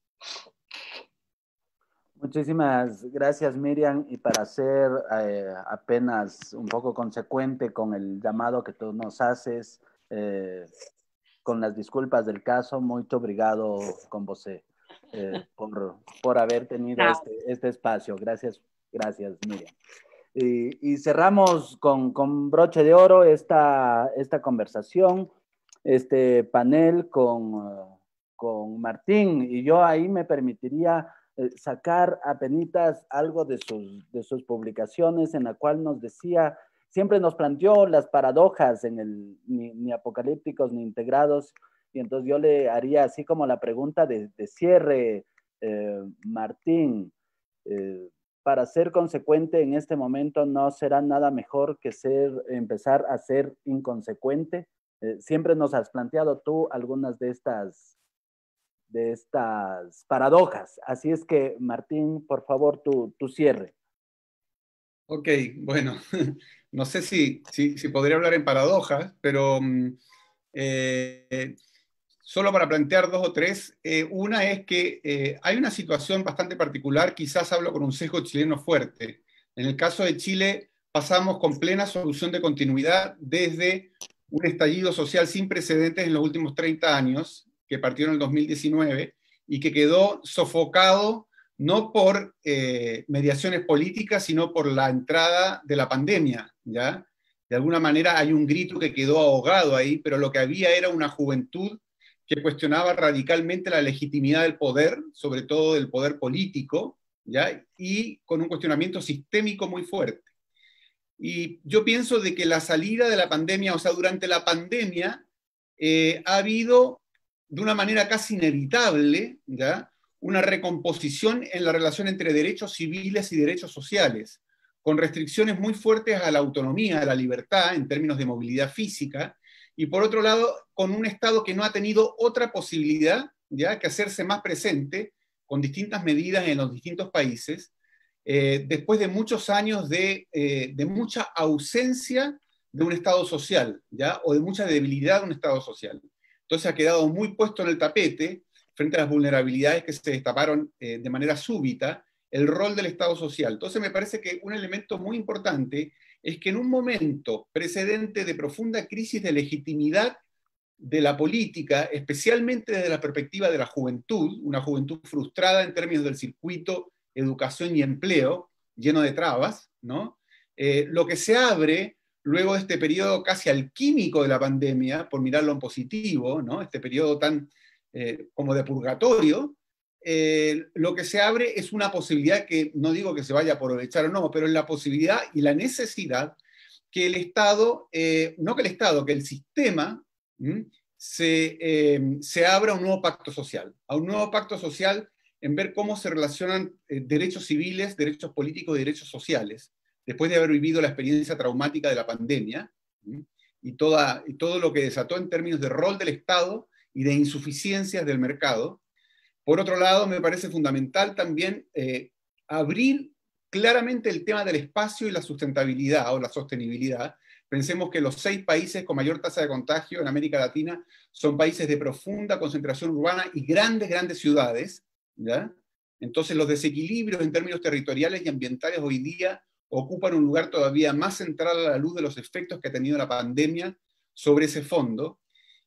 Muchísimas gracias, Miriam, y para ser eh, apenas un poco consecuente con el llamado que tú nos haces, eh, con las disculpas del caso, muy obrigado con vos eh, por, por haber tenido este, este espacio. Gracias, gracias, Miriam. Y, y cerramos con, con broche de oro esta, esta conversación, este panel con, con Martín, y yo ahí me permitiría eh, sacar apenitas algo de sus, de sus publicaciones, en la cual nos decía, siempre nos planteó las paradojas en el, ni, ni apocalípticos ni integrados, y entonces yo le haría así como la pregunta de, de cierre, eh, Martín, eh, para ser consecuente en este momento no será nada mejor que ser, empezar a ser inconsecuente. Eh, siempre nos has planteado tú algunas de estas, de estas paradojas. Así es que, Martín, por favor, tu, tu cierre. Ok, bueno, no sé si, si, si podría hablar en paradojas, pero eh, solo para plantear dos o tres. Eh, una es que eh, hay una situación bastante particular, quizás hablo con un sesgo chileno fuerte. En el caso de Chile, pasamos con plena solución de continuidad desde un estallido social sin precedentes en los últimos treinta años, que partió en el dos mil diecinueve, y que quedó sofocado no por eh, mediaciones políticas, sino por la entrada de la pandemia, ¿ya? De alguna manera hay un grito que quedó ahogado ahí, pero lo que había era una juventud que cuestionaba radicalmente la legitimidad del poder, sobre todo del poder político, ¿ya? Y con un cuestionamiento sistémico muy fuerte. Y yo pienso de que la salida de la pandemia, o sea, durante la pandemia, eh, ha habido, de una manera casi inevitable, ¿ya?, una recomposición en la relación entre derechos civiles y derechos sociales, con restricciones muy fuertes a la autonomía, a la libertad, en términos de movilidad física, y por otro lado, con un Estado que no ha tenido otra posibilidad, ¿ya?, que hacerse más presente, con distintas medidas en los distintos países, eh, después de muchos años de, eh, de mucha ausencia de un Estado social, ¿ya?, o de mucha debilidad de un Estado social. Entonces ha quedado muy puesto en el tapete, frente a las vulnerabilidades que se destaparon eh, de manera súbita, el rol del Estado social. Entonces me parece que un elemento muy importante es que en un momento precedente de profunda crisis de legitimidad de la política, especialmente desde la perspectiva de la juventud, una juventud frustrada en términos del circuito educación y empleo, lleno de trabas, ¿no? Eh, lo que se abre luego de este periodo casi alquímico de la pandemia, por mirarlo en positivo, ¿no?, este periodo tan eh, como de purgatorio, eh, lo que se abre es una posibilidad que, no digo que se vaya a aprovechar o no, pero es la posibilidad y la necesidad que el Estado, eh, no que el Estado, que el sistema ¿m? Se, eh, se abra a un nuevo pacto social, a un nuevo pacto social en ver cómo se relacionan eh, derechos civiles, derechos políticos y derechos sociales, después de haber vivido la experiencia traumática de la pandemia, ¿m? y, toda, y todo lo que desató en términos de rol del Estado y de insuficiencias del mercado. Por otro lado, me parece fundamental también eh, abrir claramente el tema del espacio y la sustentabilidad o la sostenibilidad. Pensemos que los seis países con mayor tasa de contagio en América Latina son países de profunda concentración urbana y grandes, grandes ciudades, ¿ya? Entonces los desequilibrios en términos territoriales y ambientales hoy día ocupan un lugar todavía más central a la luz de los efectos que ha tenido la pandemia sobre ese fondo.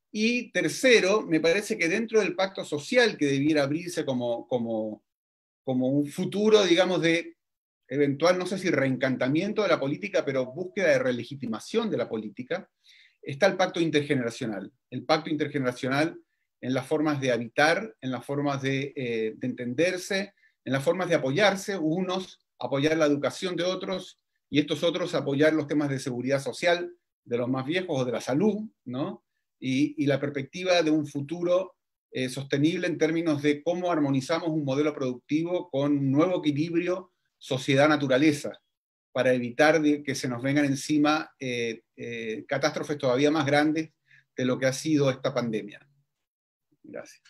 Y tercero, me parece que dentro del pacto social que debiera abrirse como, como, como un futuro, digamos, de eventual, no sé si reencantamiento de la política, pero búsqueda de relegitimación de la política, está el pacto intergeneracional. El pacto intergeneracional en las formas de habitar, en las formas de, eh, de entenderse, en las formas de apoyarse, unos apoyar la educación de otros, y estos otros apoyar los temas de seguridad social de los más viejos o de la salud, ¿no? Y, y la perspectiva de un futuro eh, sostenible en términos de cómo armonizamos un modelo productivo con un nuevo equilibrio sociedad-naturaleza, para evitar de que se nos vengan encima eh, eh, catástrofes todavía más grandes de lo que ha sido esta pandemia. Gracias.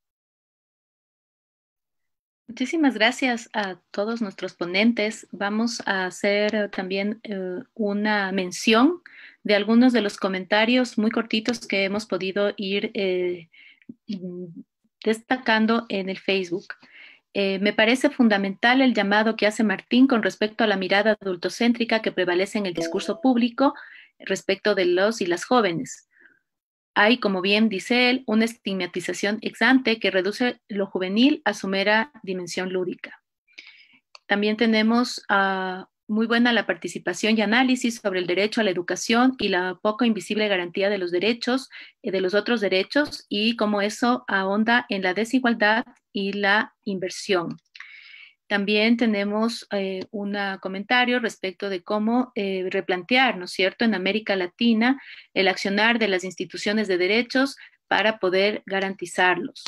Muchísimas gracias a todos nuestros ponentes. Vamos a hacer también eh, una mención de algunos de los comentarios muy cortitos que hemos podido ir eh, destacando en el Facebook. Eh, me parece fundamental el llamado que hace Martín con respecto a la mirada adultocéntrica que prevalece en el discurso público respecto de los y las jóvenes. Hay, como bien dice él, una estigmatización ex ante que reduce lo juvenil a su mera dimensión lúdica. También tenemos uh, muy buena la participación y análisis sobre el derecho a la educación y la poco invisible garantía de los derechos, eh, de los otros derechos, y cómo eso ahonda en la desigualdad y la inversión. También tenemos eh, un comentario respecto de cómo eh, replantear, ¿no es cierto?, en América Latina el accionar de las instituciones de derechos para poder garantizarlos.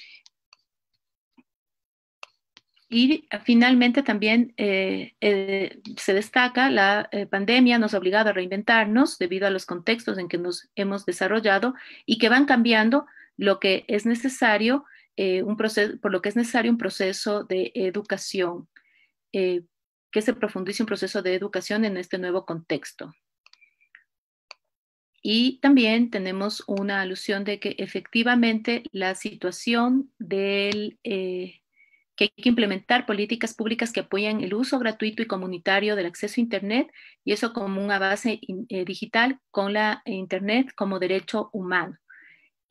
Y finalmente también eh, eh, se destaca la eh, pandemia nos ha obligado a reinventarnos debido a los contextos en que nos hemos desarrollado y que van cambiando lo que es necesario, eh, un proceso, por lo que es necesario un proceso de educación, eh, que se profundice un proceso de educación en este nuevo contexto. Y también tenemos una alusión de que efectivamente la situación del... Eh, que hay que implementar políticas públicas que apoyen el uso gratuito y comunitario del acceso a Internet, y eso como una base eh, digital con la Internet como derecho humano.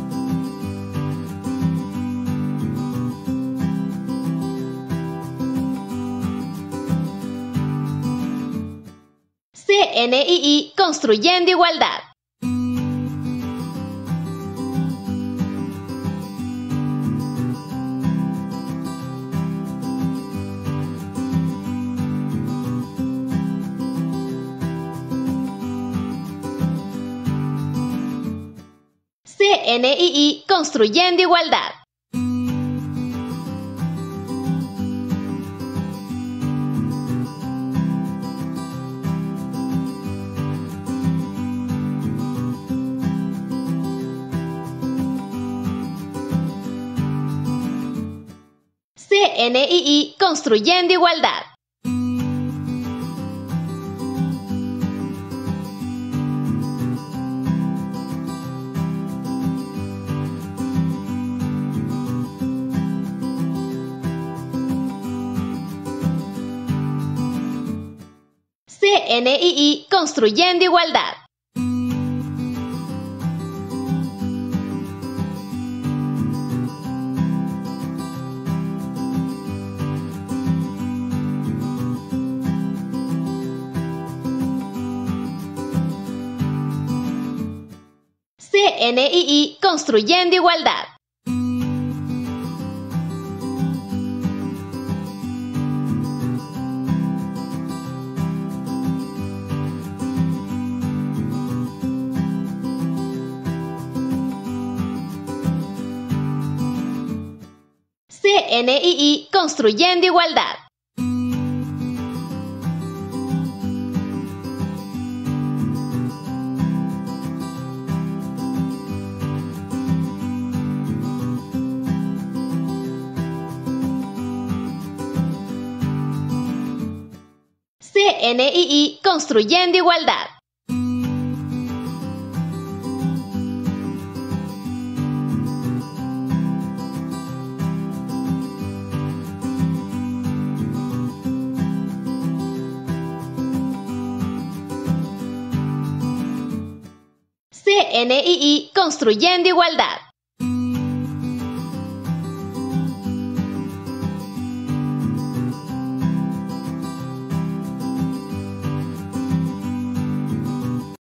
C N I I Construyendo Igualdad. N I I Construyendo Igualdad. C N I I Construyendo Igualdad. C N I I Construyendo Igualdad. C N I I Construyendo Igualdad. C N I I Construyendo Igualdad. C N I I Construyendo Igualdad. C N I I Construyendo Igualdad.